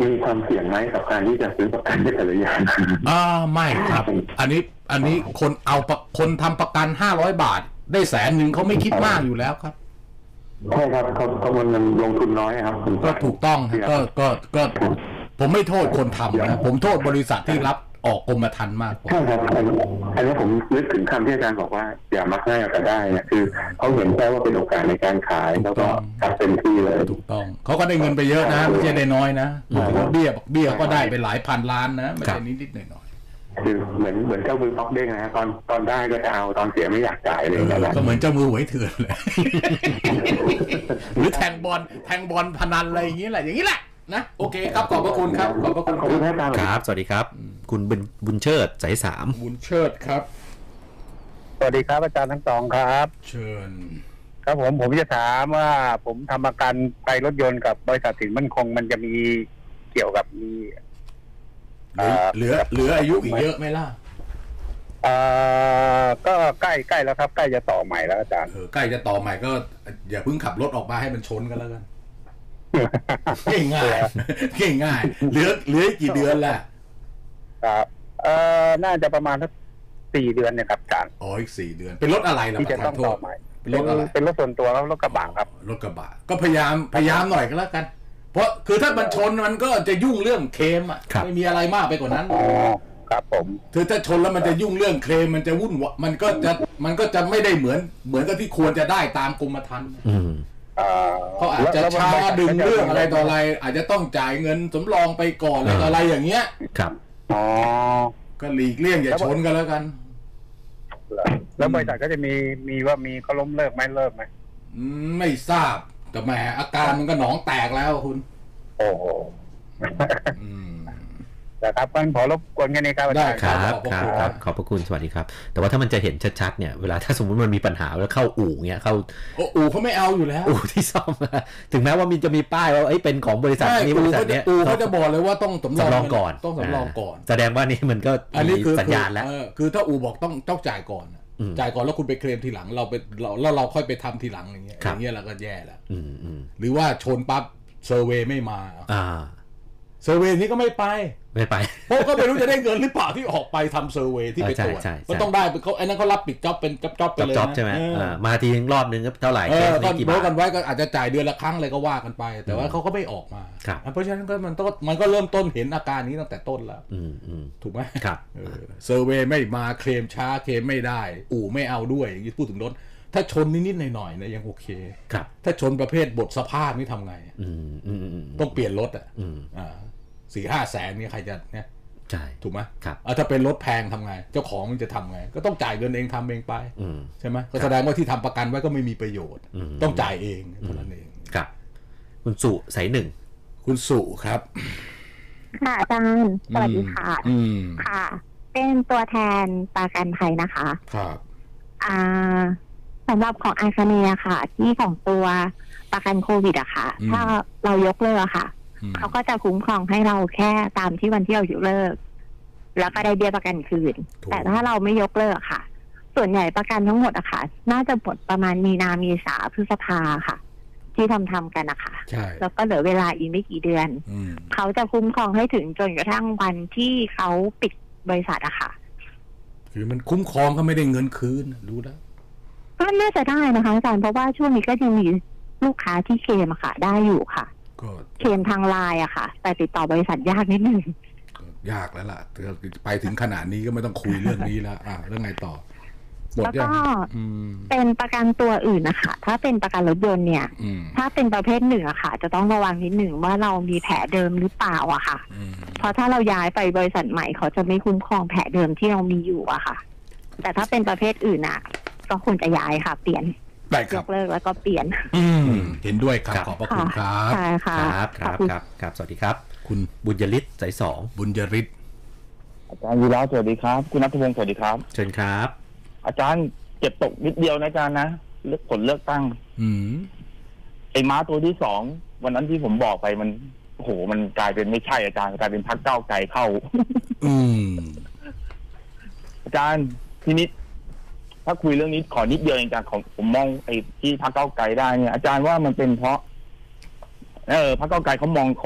มีความเสี่ยงไหมกับการที่จะซื้อประกันในแต่ละอย่างอ่าไม่ครับอันนี้อันนี้คนเอาคนทำประกันห้าร้อยบาทได้แสนหนึ่งเขาไม่คิดมากอยู่แล้วครับใช่ครับเขาเขามันลงทุนน้อยครับก็ถูกต้องก็ก็ก็ผมไม่โทษคนทำนะผมโทษบริษัทที่รับออกกรมธรรม์มากกว่าใช่ครับอันนี้ผมนึกถึงคำที่อาจารย์บอกว่าอย่ามักง่ายแต่ได้เนี่ยคือเขาเห็นแค่ว่าเป็นโอกาสในการขายแล้วก็ทำเต็มที่เลยถูกต้องเขาก็ได้เงินไปเยอะนะไม่ใช่ได้น้อยนะเบี้ยเบี้ยก็ได้ไปหลายพันล้านนะไม่ใช่นิดๆหน่อยๆคือเหมือนเหมือนเจ้ามือป๊อกเด้งนะตอนตอนได้ก็จะเอาตอนเสียไม่อยากจ่ายเลยก็เหมือนเจ้ามือหวยเถื่อนเลยหรือแทงบอลแทงบอลพนันอะไรอย่างนี้แหละอย่างนี้แหละนะโอเคครับขอบพระคุณครับขอบพระคุณครับสวัสดีครับคุณบุญเชิดสายสามบุญเชิดครับสวัสดีครับอาจารย์ทั้งสองครับเชิญครับผมผมจะถามว่าผมทำประกันภัยรถยนต์กับบริษัทสินมั่นคงมันจะมีเกี่ยวกับมีเหลือเหลืออายุอีกเยอะไหมล่ะเอ่อก็ใกล้ใกล้แล้วครับใกล้จะต่อใหม่แล้วอาจารย์เออใกล้จะต่อใหม่ก็อย่าเพิ่งขับรถออกมาให้มันชนกันแล้วกันง่ายง่ายง่ายเหลือเหลือกี่เดือนล่ะครับเอ่อน่าจะประมาณสักสี่เดือนเนี่ยครับอาจารย์อ๋ออีกสี่เดือนเป็นรถอะไรล่ะที่จะต้องต่อใหม่เป็นรถอะไรเป็นรถส่วนตัวแล้วรถกระบะครับรถกระบะก็พยายามพยายามหน่อยก็แล้วกันเพราะคือถ้ามันชนมันก็จะยุ่งเรื่องเคลมอ่ะไม่มีอะไรมากไปกว่านั้นอ๋อครับผมคือถ้าชนแล้วมันจะยุ่งเรื่องเคลมมันจะวุ่นวะมันก็จะมันก็จะไม่ได้เหมือนเหมือนกับที่ควรจะได้ตามกรมธรรม์เขาอาจจะช้าดึงเรื่องอะไรต่ออะไรอาจจะต้องจ่ายเงินสำรองไปก่อนอะไรต่ออะไรอย่างเงี้ยครับอ๋อก็หลีกเลี่ยงอย่าชนกันแล้วกันแล้วบริษัทก็จะมีมีว่ามีเขาล้มเลิกไหมเลิกไหมไม่ทราบแต่แหมอาการมันก็หนองแตกแล้วคุณโอ้โหแต่ครับมันขอรบกวนกันนี้ครับได้ครับครับขอบพระคุณสวัสดีครับแต่ว่าถ้ามันจะเห็นชัดๆเนี่ยเวลาถ้าสมมติมันมีปัญหาแล้วเข้าอู่เงี้ยเข้าอู่เขาไม่เอาอยู่แล้วอู่ที่ซ่อมถึงแม้ว่ามันจะมีป้ายว่าเป็นของบริษัทนี้บริษัทเนี้ยอู่เขาจะบอกเลยว่าต้องสำรองก่อนต้องสำรองก่อนแสดงว่านี่มันก็มีสัญญาณแล้วคือถ้าอู่บอกต้องต้องจ่ายก่อนจ่ายก่อนแล้วคุณไปเคลมทีหลังเราไปเราแล้วเราค่อยไปทำทีหลังอย่างเงี้ยอย่างเงี้ยเราก็แย่แล้วหรือว่าชนปั๊บเซอร์เวย์ไม่มาเซอร์เวย์นี้ก็ไม่ไปไม่ไปเพราะก็ไม่รู้จะได้เงินหรือเปล่าที่ออกไปทำเซอร์เวย์ที่ไปตรวจมันต้องได้เขาไอ้นั่นเขารับปิดจ็อบเป็นจ็อบๆไปเลยนะใช่ไหมมาทีนึงรอบนึงเท่าไหร่ก็โน้ตกันไว้ก็อาจจะจ่ายเดือนละครั้งอะไรก็ว่ากันไปแต่ว่าเขาก็ไม่ออกมาเพราะฉะนั้นก็มันต้องมันก็เริ่มต้นเห็นอาการนี้ตั้งแต่ต้นแล้วถูกไหมครับเซอร์เวย์ไม่มาเคลมช้าเคลมไม่ได้อู่ไม่เอาด้วยอย่างนี้พูดถึงรถถ้าชนนิดๆหน่อยๆนะยังโอเคครับถ้าชนประเภทบทสภาพนี่ทำไงต้องเปลี่ยนรถอ่ะสี่ห้าแสนนี่ใครจะเนี่ยใช่ถูกไหมครับถ้าเป็นรถแพงทำไงเจ้าของมันจะทำไงก็ต้องจ่ายเงินเองทำเองไปใช่ไหมก็แสดงว่าที่ทำประกันไว้ก็ไม่มีประโยชน์ต้องจ่ายเองเท่านั้นเองครับคุณสุสายหนึ่งคุณสุครับค่ะอาจารย์สวัสดีค่ะค่ะเป็นตัวแทนประกันภัยนะคะครับอ่าสำหรับของอาคาเนียค่ะที่ของตัวประกันโควิดอะค่ะถ้าเรายกเลิกอะค่ะเขาก็จะคุ้มครองให้เราแค่ตามที่วันที่เรายกเลิกแล้วก็ได้เบี้ยประกันคืนแต่ถ้าเราไม่ยกเลิกค่ะส่วนใหญ่ประกันทั้งหมดอะค่ะน่าจะหมดประมาณมีนาเมษาพฤษภาค่ะที่ทำทำกันนะคะแล้วก็เหลือเวลาอีกไม่กี่เดือนเขาจะคุ้มครองให้ถึงจนกระทั่งวันที่เขาปิดบริษัทอะค่ะคือมันคุ้มครองก็ไม่ได้เงินคืนรู้แล้วก็น่าจะได้นะคะอาจารย์เพราะว่าช่วงนี้ก็ยังมีลูกค้าที่เคลมอะค่ะได้อยู่ค่ะเคลมทางไลน์อะค่ะแต่ติดต่อบริษัทยากนิดนึงยากแล้วล่ะไปถึงขนาดนี้ก็ไม่ต้องคุยเรื่องนี้แล้วอ่ะเรื่องไงต่อแล้วก็เป็นประกันตัวอื่นนะคะถ้าเป็นประกันรถยนต์เนี่ยถ้าเป็นประเภทหนึ่งอะค่ะจะต้องระวังนิดหนึ่งว่าเรามีแผลเดิมหรือเปล่าอะค่ะเพราะถ้าเราย้ายไปบริษัทใหม่เขาจะไม่คุ้มครองแผลเดิมที่เรามีอยู่อะค่ะแต่ถ้าเป็นประเภทอื่นอะก็ควรจะย้ายค่ะเปลี่ยนยกเลิกแล้วก็เปลี่ยนอืมเห็นด้วยครับขอบพระคุณครับใช่ค่ะครับครับครับครับสวัสดีครับคุณบุญยฤทธิ์สายสองบุญยฤทธิ์อาจารย์วีระสวัสดีครับคุณณัฐพงศ์สวัสดีครับเชิญครับอาจารย์เก็บตกนิดเดียวนะอาจารย์นะเลือกผลเลือกตั้งอืมไอ้ม้าตัวที่สองวันนั้นที่ผมบอกไปมันโอ้โหมันกลายเป็นไม่ใช่อาจารย์กลายเป็นพรรคก้าวไกลเข้าอืมอาจารย์ทีนี้ถ้าคุยเรื่องนี้ขอนิดเดียวเองอาจารย์ของผมมองไอ้ที่พรรคก้าวไกลได้เนี่ยอาจารย์ว่ามันเป็นเพราะเออพรรคก้าวไกลเขามองเขา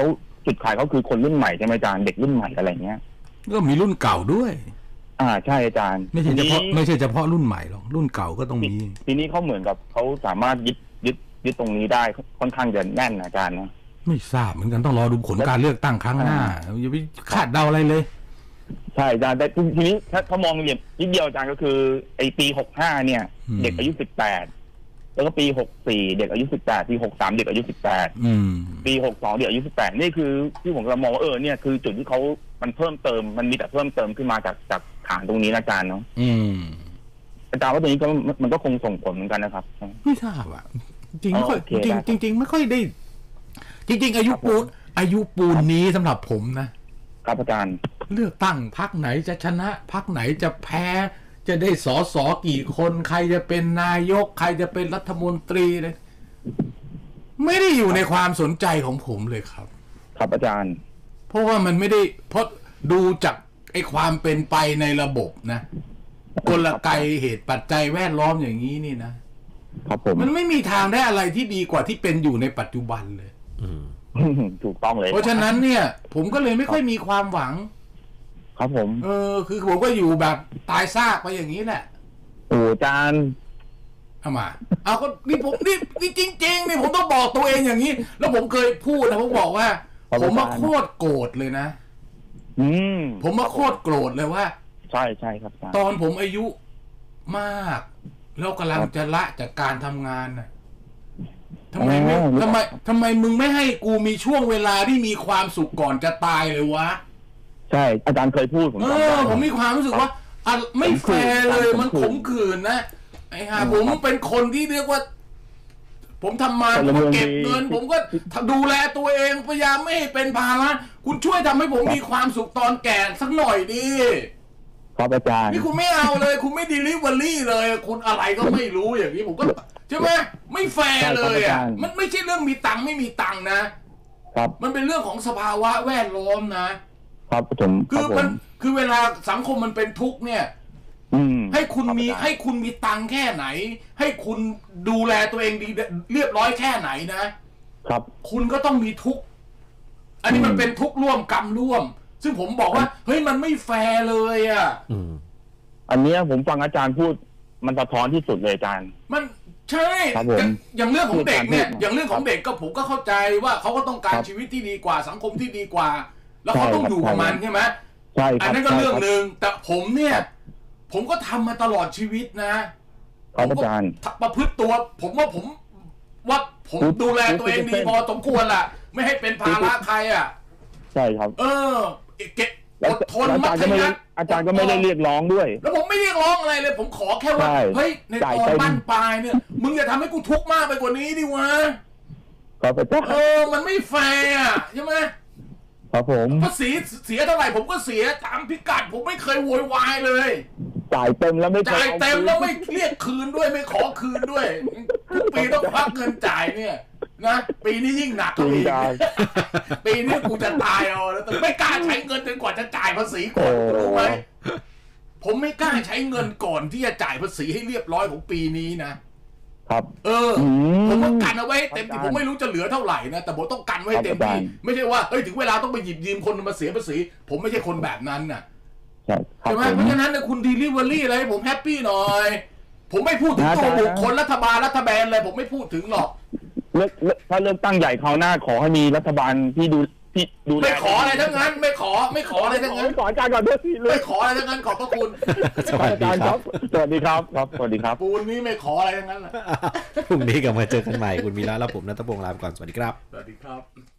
จุดขายเขาคือคนรุ่นใหม่ใช่ไหมอาจารย์เด็กรุ่นใหม่อะไรเงี้ยก็มีรุ่นเก่าด้วยอ่าใช่อาจารย์ไม่ใช่เฉพาะไม่ใช่เฉพาะรุ่นใหม่หรอกรุ่นเก่าก็ต้องมีทีนี้เขาเหมือนกับเขาสามารถยึดยึดยึดตรงนี้ได้ค่อนข้างจะแน่นอาจารย์นะไม่ทราบเหมือนกันต้องรอดูผลการเลือกตั้งครั้งหน้าอย่าไปคาดเดาอะไรเลยใช่อาจารย์แต่ทีนี้ถ้าเขามองเหลี่ยมนิดเดียวอาจารย์ก็คือไอ้ปีหกห้าเนี่ยเด็กอายุสิบแปดแล้วก็ปีหกสี่เด็กอายุสิบแปดปีหกสามเด็กอายุสิบแปดปีหกสองเด็กอายุสิบแปดนี่คือที่ผมกำลังมองว่าเออเนี่ยคือจุดที่เขามันเพิ่มเติมมันมีแต่เพิ่มเติมขึ้นมาจากจากฐานตรงนี้นะอาจารย์เนาะอาจารย์ว่าตรงนี้ก็มันก็คงส่งผลเหมือนกันนะครับไม่ทราบอ่ะจริงไม่ค่อยจริงจริงไม่ค่อยได้จริงๆอายุปูนอายุปูนนี้สำหรับผมนะครับอาจารย์เลือกตั้งพรรคไหนจะชนะพรรคไหนจะแพ้จะได้สสกี่คนใครจะเป็นนายกใครจะเป็นรัฐมนตรีเลยไม่ได้อยู่ในความสนใจของผมเลยครับครับอาจารย์เพราะว่ามันไม่ได้เพราะดูจากไอ้ความเป็นไปในระบบนะกลไกเหตุปัจจัยแวดล้อมอย่างนี้นี่นะครับผมมันไม่มีทางได้อะไรที่ดีกว่าที่เป็นอยู่ในปัจจุบันเลยถูกต้องเลยเพราะฉะนั้นเนี่ยผมก็เลยไม่ค่อยมีความหวังครับผมเออคือผมก็อยู่แบบตายซากไปอย่างนี้แหละโอ้อาจารย์เอามาเอาก็นี่ผมนี่นี่จริงๆนี่ผมต้องบอกตัวเองอย่างนี้แล้วผมเคยพูดนะผมบอกว่าผมมาโคตรโกรธเลยนะอืมผมมาโคตรโกรธเลยว่าใช่ใช่ครับตอนผมอายุมากแล้วกำลังจะละจากการทำงานน่ะทำไมไม่ทำไมทำไมมึงไม่ให้กูมีช่วงเวลาที่มีความสุขก่อนจะตายเลยวะใช่อาจารย์เคยพูดผมเออผมมีความรู้สึกว่าอ่ะไม่แฟร์เลยมันขมขื่นนะไอ้ห่าผมเป็นคนที่เรียกว่าผมทำมาผมเก็บเงินผมก็ดูแลตัวเองพยายามไม่ให้เป็นภาระคุณช่วยทำให้ผมมีความสุขตอนแก่สักหน่อยดิครับอาจารย์นี่คุณไม่เอาเลยคุณไม่ดิลิเวอรี่เลยคุณอะไรก็ไม่รู้อย่างนี้ผมก็ใช่ไหมไม่แฟร์เลยอ่ะมันไม่ใช่เรื่องมีตังค์ไม่มีตังค์นะครับมันเป็นเรื่องของสภาวะแวดล้อมนะครับผมคือมันคือเวลาสังคมมันเป็นทุกข์เนี่ยให้คุณมีให้คุณมีตังค์แค่ไหนให้คุณดูแลตัวเองดีเรียบร้อยแค่ไหนนะครับคุณก็ต้องมีทุกข์อันนี้มันเป็นทุกข์ร่วมกรรมร่วมซึ่งผมบอกว่าเฮ้ยมันไม่แฟร์เลยอ่ะอันนี้ผมฟังอาจารย์พูดมันสะท้อนที่สุดเลยอาจารย์มันใช่อย่างเรื่องของเด็กเนี่ยอย่างเรื่องของเด็กก็ผมก็เข้าใจว่าเขาก็ต้องการชีวิตที่ดีกว่าสังคมที่ดีกว่าแล้วเขาต้องอยู่กับมันใช่ไหมใช่อันนั้นก็เรื่องหนึ่งแต่ผมเนี่ยผมก็ทำมาตลอดชีวิตนะผมก็ประพฤติตัวผมว่าผมว่าผมดูแลตัวเองดีพอสมควรล่ะไม่ให้เป็นภาระใครอ่ะใช่ครับเออเก็บอดทนมัธยัสถ์อาจารย์ก็ไม่ได้เรียกร้องด้วยแล้วผมไม่เรียกร้องอะไรเลยผมขอแค่ว่าเฮ้ยในตอนบ้านปลายเนี่ยมึงอย่าทำให้กูทุกข์มากไปกว่านี้ดิวะครับอาจารย์เออมันไม่แฟร์อ่ะใช่ไหมครับผมภาษีเสียเท่าไหร่ผมก็เสียตามพิกัดผมไม่เคยโวยวายเลยจ่ายเต็มแล้วไม่จ่ายเต็มแล้วไม่เรียกคืนด้วยไม่ขอคืนด้วยทุกปีต้องพักเงินจ่ายเนี่ยนะปีนี้ยิ่งหนักอีกปีนี้กูจะตายเอาแล้วแต่ไม่กล้าใช้เงินจนกว่าจะจ่ายภาษีก่อนรู้ไหมผมไม่กล้าใช้เงินก่อนที่จะจ่ายภาษีให้เรียบร้อยของปีนี้นะครับเออผมต้องกันเอาไว้เต็มที่ผมไม่รู้จะเหลือเท่าไหร่นะแต่ผมต้องกันไว้เต็มที่ไม่ใช่ว่าเอ้ยถึงเวลาต้องไปหยิบยืมคนมาเสียภาษีผมไม่ใช่คนแบบนั้นน่ะใช่ไหมเพราะฉะนั้นคุณดีลิเวอรี่อะไรผมแฮปปี้หน่อยผมไม่พูดถึงตัวบุคคลรัฐบาลรัฐบาลอะไรผมไม่พูดถึงหรอกถ้าเลือกตั้งใหญ่คราวหน้าขอให้มีรัฐบาลที่ดูที่ดูไม่ขออะไรทั้งนั้นไม่ขอไม่ขออะไรทั้งนั้นขออาจารย์ก่อนด้วยสิไม่ขออะไรทั้งนั้นขอบพระคุณสวัสดีครับสวัสดีครับครับสวัสดีครับปูนนี้ไม่ขออะไรทั้งนั้นแหละพรุ่งนี้กลับมาเจอกันใหม่คุณมีแล้วแล้วผมณัฐพงษ์ลาไปก่อนสวัสดีครับสวัสดีครับ